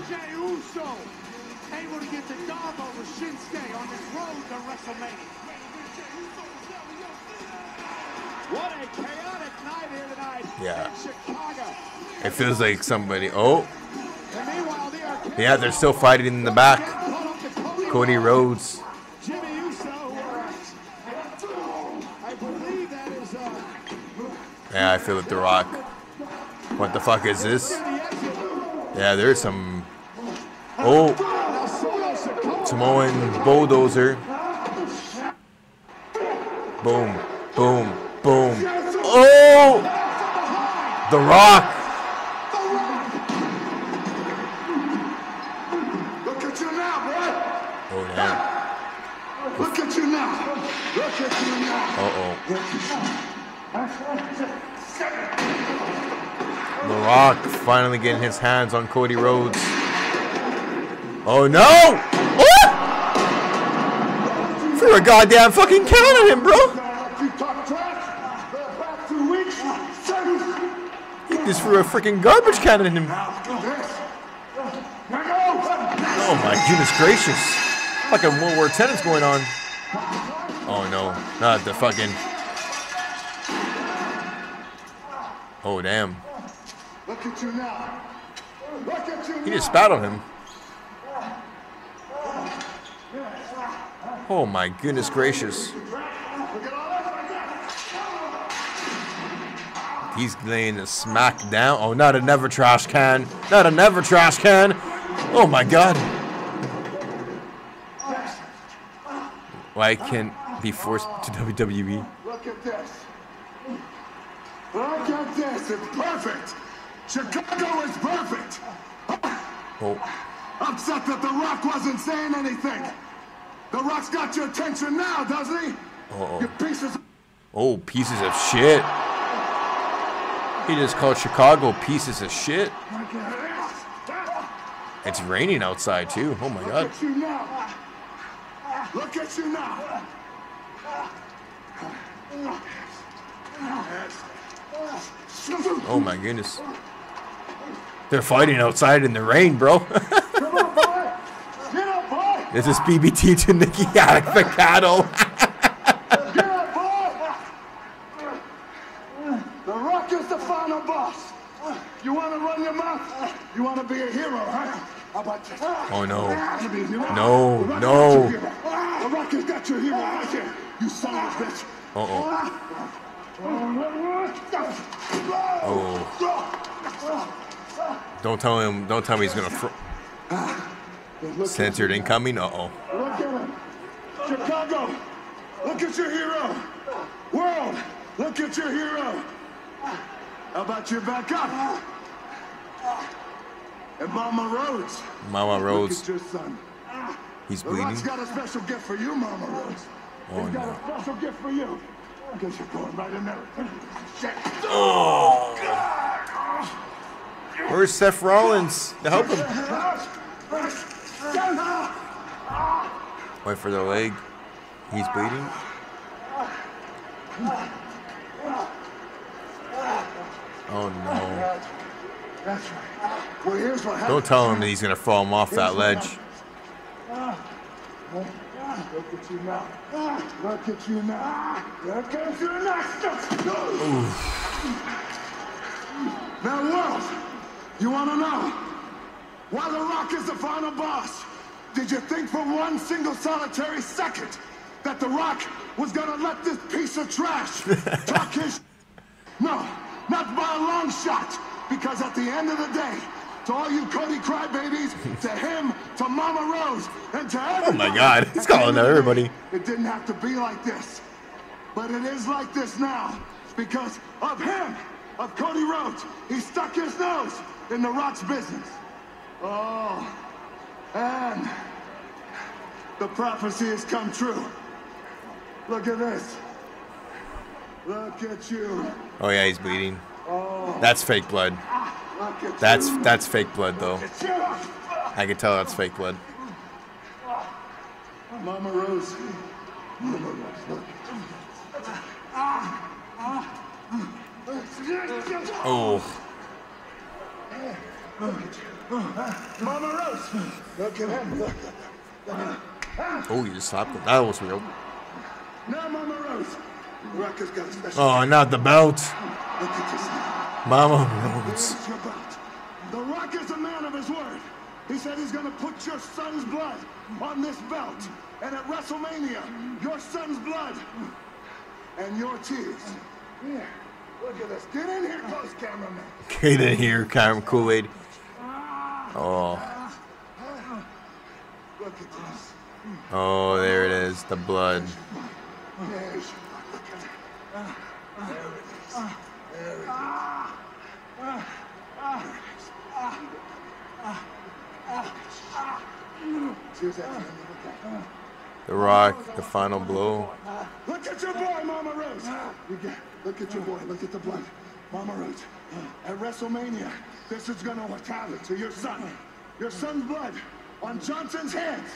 What a chaotic night here tonight.
Yeah. It feels like somebody. Oh. Yeah, they're still fighting in the back. Cody Rhodes. Yeah, I feel like The Rock. What the fuck is this? Yeah, there's some. Oh. Samoan bulldozer. Boom, boom, boom. Oh! The Rock.
Look at you now, boy.
Oh, damn.
Look at you now. Look at you now.
Uh-oh. The Rock finally getting his hands on Cody Rhodes. Oh, no! Oh! Threw a goddamn fucking count at him, bro. He just threw a freaking garbage can at him. Oh my goodness gracious. Fucking World War Ten is going on. Oh no, not the fucking. Oh damn.
Look at you now. Look at you.
He just spat on him. Oh my goodness gracious. He's laying a smack down. Oh, not a never trash can. Not a never trash can. Oh my god. Why can't be forced to W W E?
Look at this. Look at this. It's perfect. Chicago is perfect.
Oh.
Upset that The Rock wasn't saying anything. The Rock's got your attention now, doesn't he?
Uh-oh.
You pieces of...
Oh, pieces of shit. He just called Chicago pieces of shit. It's raining outside too. Oh my god.
Look at you now. Look at you now.
Oh my goodness. They're fighting outside in the rain, bro. This is B B T to Nikki Avocado.
The Rock is the final boss. You want to run your mouth? You want to be a hero, huh? How about you?
Oh no.
Wanna be a hero?
No,
The Rock
no.
got your hero. The Rock has got your hero right here. You son of a bitch.
Uh-oh. Oh. Don't tell him, don't tell me he's gonna throw. Censored incoming? Uh-oh.
Look at him. Chicago, look at your hero. World, look at your hero. How about you back up? And Mama Rhodes.
Mama Rhodes.
Look at your son.
He's
The
bleeding.
Rock's got a special gift for you, Mama Rhodes.
Oh,
He's got
no.
a special gift for you. I guess you're going right in there. Shit.
Oh. Where's Seth Rollins to help him? Wait for the leg. He's bleeding. Oh no.
That's right. Well, here's what happened.
Don't tell him that he's gonna fall him off that ledge.
Look at you now. Look at you now. Look at you now. Now, world, you want to know why The Rock is the final boss? Did you think for one single solitary second that The Rock was going to let this piece of trash talk his No, not by a long shot. Because at the end of the day, to all you Cody crybabies, to him, to Mama Rose, and to everybody.
Oh my god, he's calling out everybody.
It didn't have to be like this. But it is like this now. Because of him, of Cody Rhodes. He stuck his nose in The Rock's business. Oh, and the prophecy has come true. Look at this. Look at you.
Oh yeah, he's bleeding.
Oh.
That's fake blood.
Look at
That's
you.
that's fake blood though.
Look at you.
I can tell that's fake blood.
Mama Rose. Mama Rose, look.
Oh.
Mama Rose. Look at him. Look.
Oh, you just slapped him. That was real.
Now, Mama Rose, Rock has got a special.
Oh, not the belt.
Look at this now.
Mama Rhodes.
Here's your belt. The Rock is a man of his word. He said he's gonna put your son's blood on this belt. And at WrestleMania, your son's blood and your tears. Yeah, look at this. Get in here, close cameraman.
Get in here, Cam Kool-Aid. Oh.
Look at this.
Oh, there it is. The blood.
There's your blood. Look at it. There it is. There it is. Cheers at the end of the day.
The Rock, the final blow.
Look at your boy, Mama Rose. You get, look at your boy. Look at the blood. Mama Rose. At WrestleMania, this is going to what happened to your son. Your son's blood on Johnson's hands.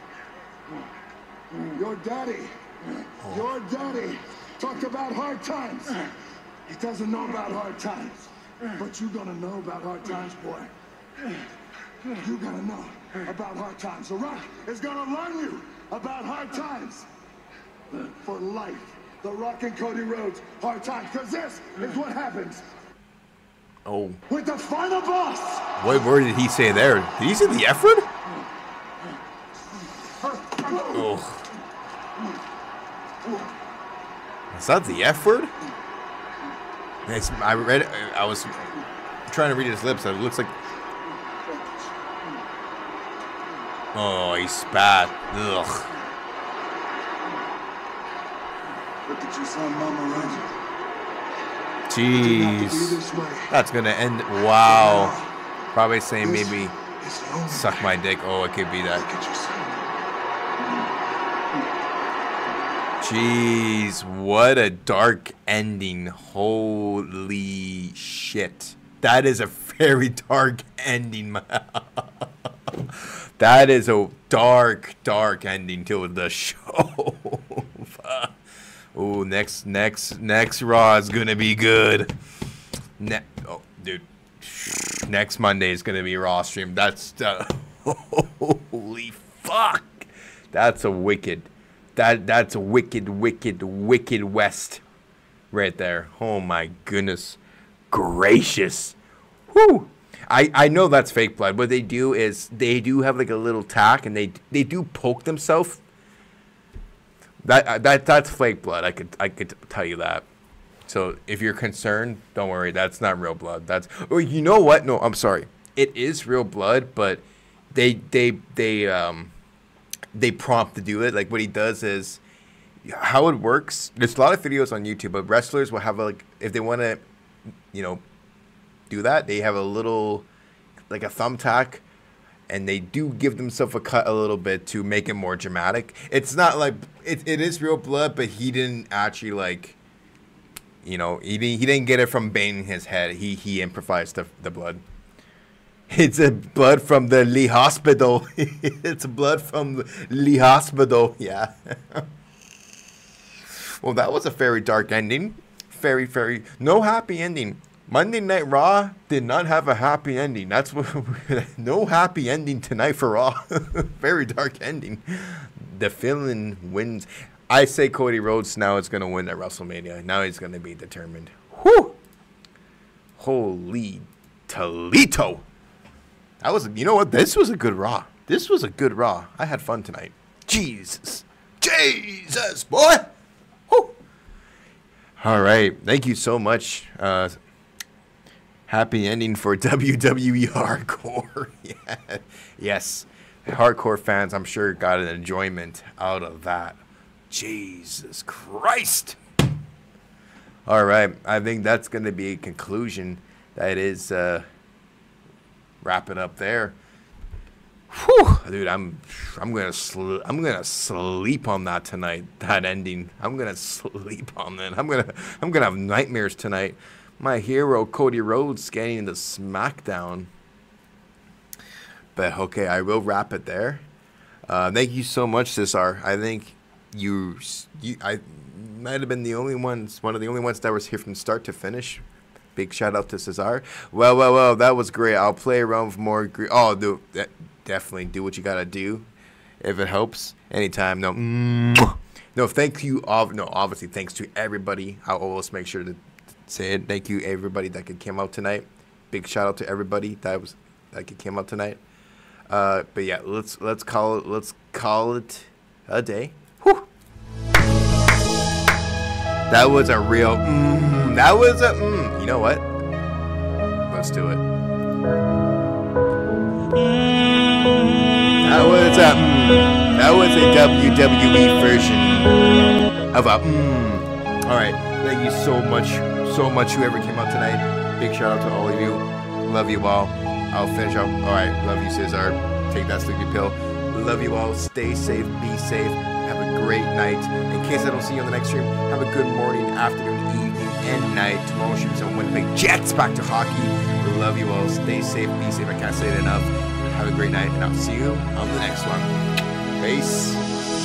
Your daddy. Your daddy talked about hard times. He doesn't know about hard times. But you're going to know about hard times, boy. You're going to know about hard times. The Rock is going to learn you about hard times for life. The Rock and Cody Rhodes, hard times. Because this is what happens
Oh.
with the final boss.
What word did he say there? Did he say the F word? Oh. Is that the F word? It's, I read it. I was trying to read his lips. It looks like. Oh, he spat. Ugh.
Look at your son, Mama Rose.
Jeez. That's gonna end. Wow. Probably saying maybe suck my dick. Oh, it could be that. Jeez, what a dark ending. Holy shit. That is a very dark ending. That is a dark, dark ending to the show. Oh, next, next, next Raw is gonna be good. Ne oh, dude, next Monday is gonna be Raw stream. That's uh, holy fuck. That's a wicked. That that's a wicked, wicked, wicked West, right there. Oh my goodness, gracious. Whoo. I, I know that's fake blood. What they do is they do have like a little tack, and they they do poke themselves. That that that's fake blood. I could I could tell you that. So if you're concerned, don't worry. That's not real blood. That's or you know what? No, I'm sorry. It is real blood, but they they they um they prompt to do it. Like what he does is how it works. There's a lot of videos on YouTube, but wrestlers will have like if they want to, you know. do that, they have a little like a thumbtack, and they do give themselves a cut a little bit to make it more dramatic. It's not like it, it is real blood, but he didn't actually like, you know, he didn't, he didn't get it from banging his head. He he improvised the, the blood. It's a blood from the Lee Hospital. It's blood from the Lee Hospital. Yeah. Well, that was a very dark ending. Very very no happy ending. Monday Night Raw did not have a happy ending. That's what no happy ending tonight for Raw. Very dark ending. The villain wins. I say Cody Rhodes now is going to win at WrestleMania. Now he's going to be determined. Whew. Holy Toledo. That was, you know what? This was a good Raw. This was a good Raw. I had fun tonight. Jesus. Jesus, boy. Whew. All right. Thank you so much. Uh, Happy ending for W W E Hardcore. Yeah. Yes. Hardcore fans, I'm sure, got an enjoyment out of that. Jesus Christ. All right. I think that's going to be a conclusion. That is uh, wrap it up there. Whew. Dude, I'm I'm gonna sl I'm gonna sleep on that tonight. That ending. I'm gonna sleep on that. I'm gonna I'm gonna have nightmares tonight. My hero, Cody Rhodes, getting into SmackDown. But, okay, I will wrap it there. Uh, thank you so much, Cesar. I think you, you, I might have been the only ones, one of the only ones that was here from start to finish. Big shout out to Cesar. Well, well, well, that was great. I'll play around with more. Oh, do, definitely do what you got to do if it helps. Anytime. No. No, thank you. All, no, obviously, thanks to everybody. I'll always make sure to say it. Thank you, everybody that could came out tonight. Big shout out to everybody that was that could came out tonight. Uh, but yeah, let's let's call it let's call it a day. Whew. That was a real. Mm, that was a. Mm, you know what? Let's do it. That was a. Mm, that was a W W E version of a. Mm. All right. Thank you so much, so much. Whoever came out tonight. Big shout out to all of you. Love you all. I'll finish up. All right. Love you, Cesar. Take that sleepy pill. Love you all. Stay safe. Be safe. Have a great night. In case I don't see you on the next stream, have a good morning, afternoon, evening, and night. Tomorrow should be some Winnipeg Jets back to hockey. Love you all. Stay safe. Be safe. I can't say it enough. Have a great night, and I'll see you on the next one. Peace.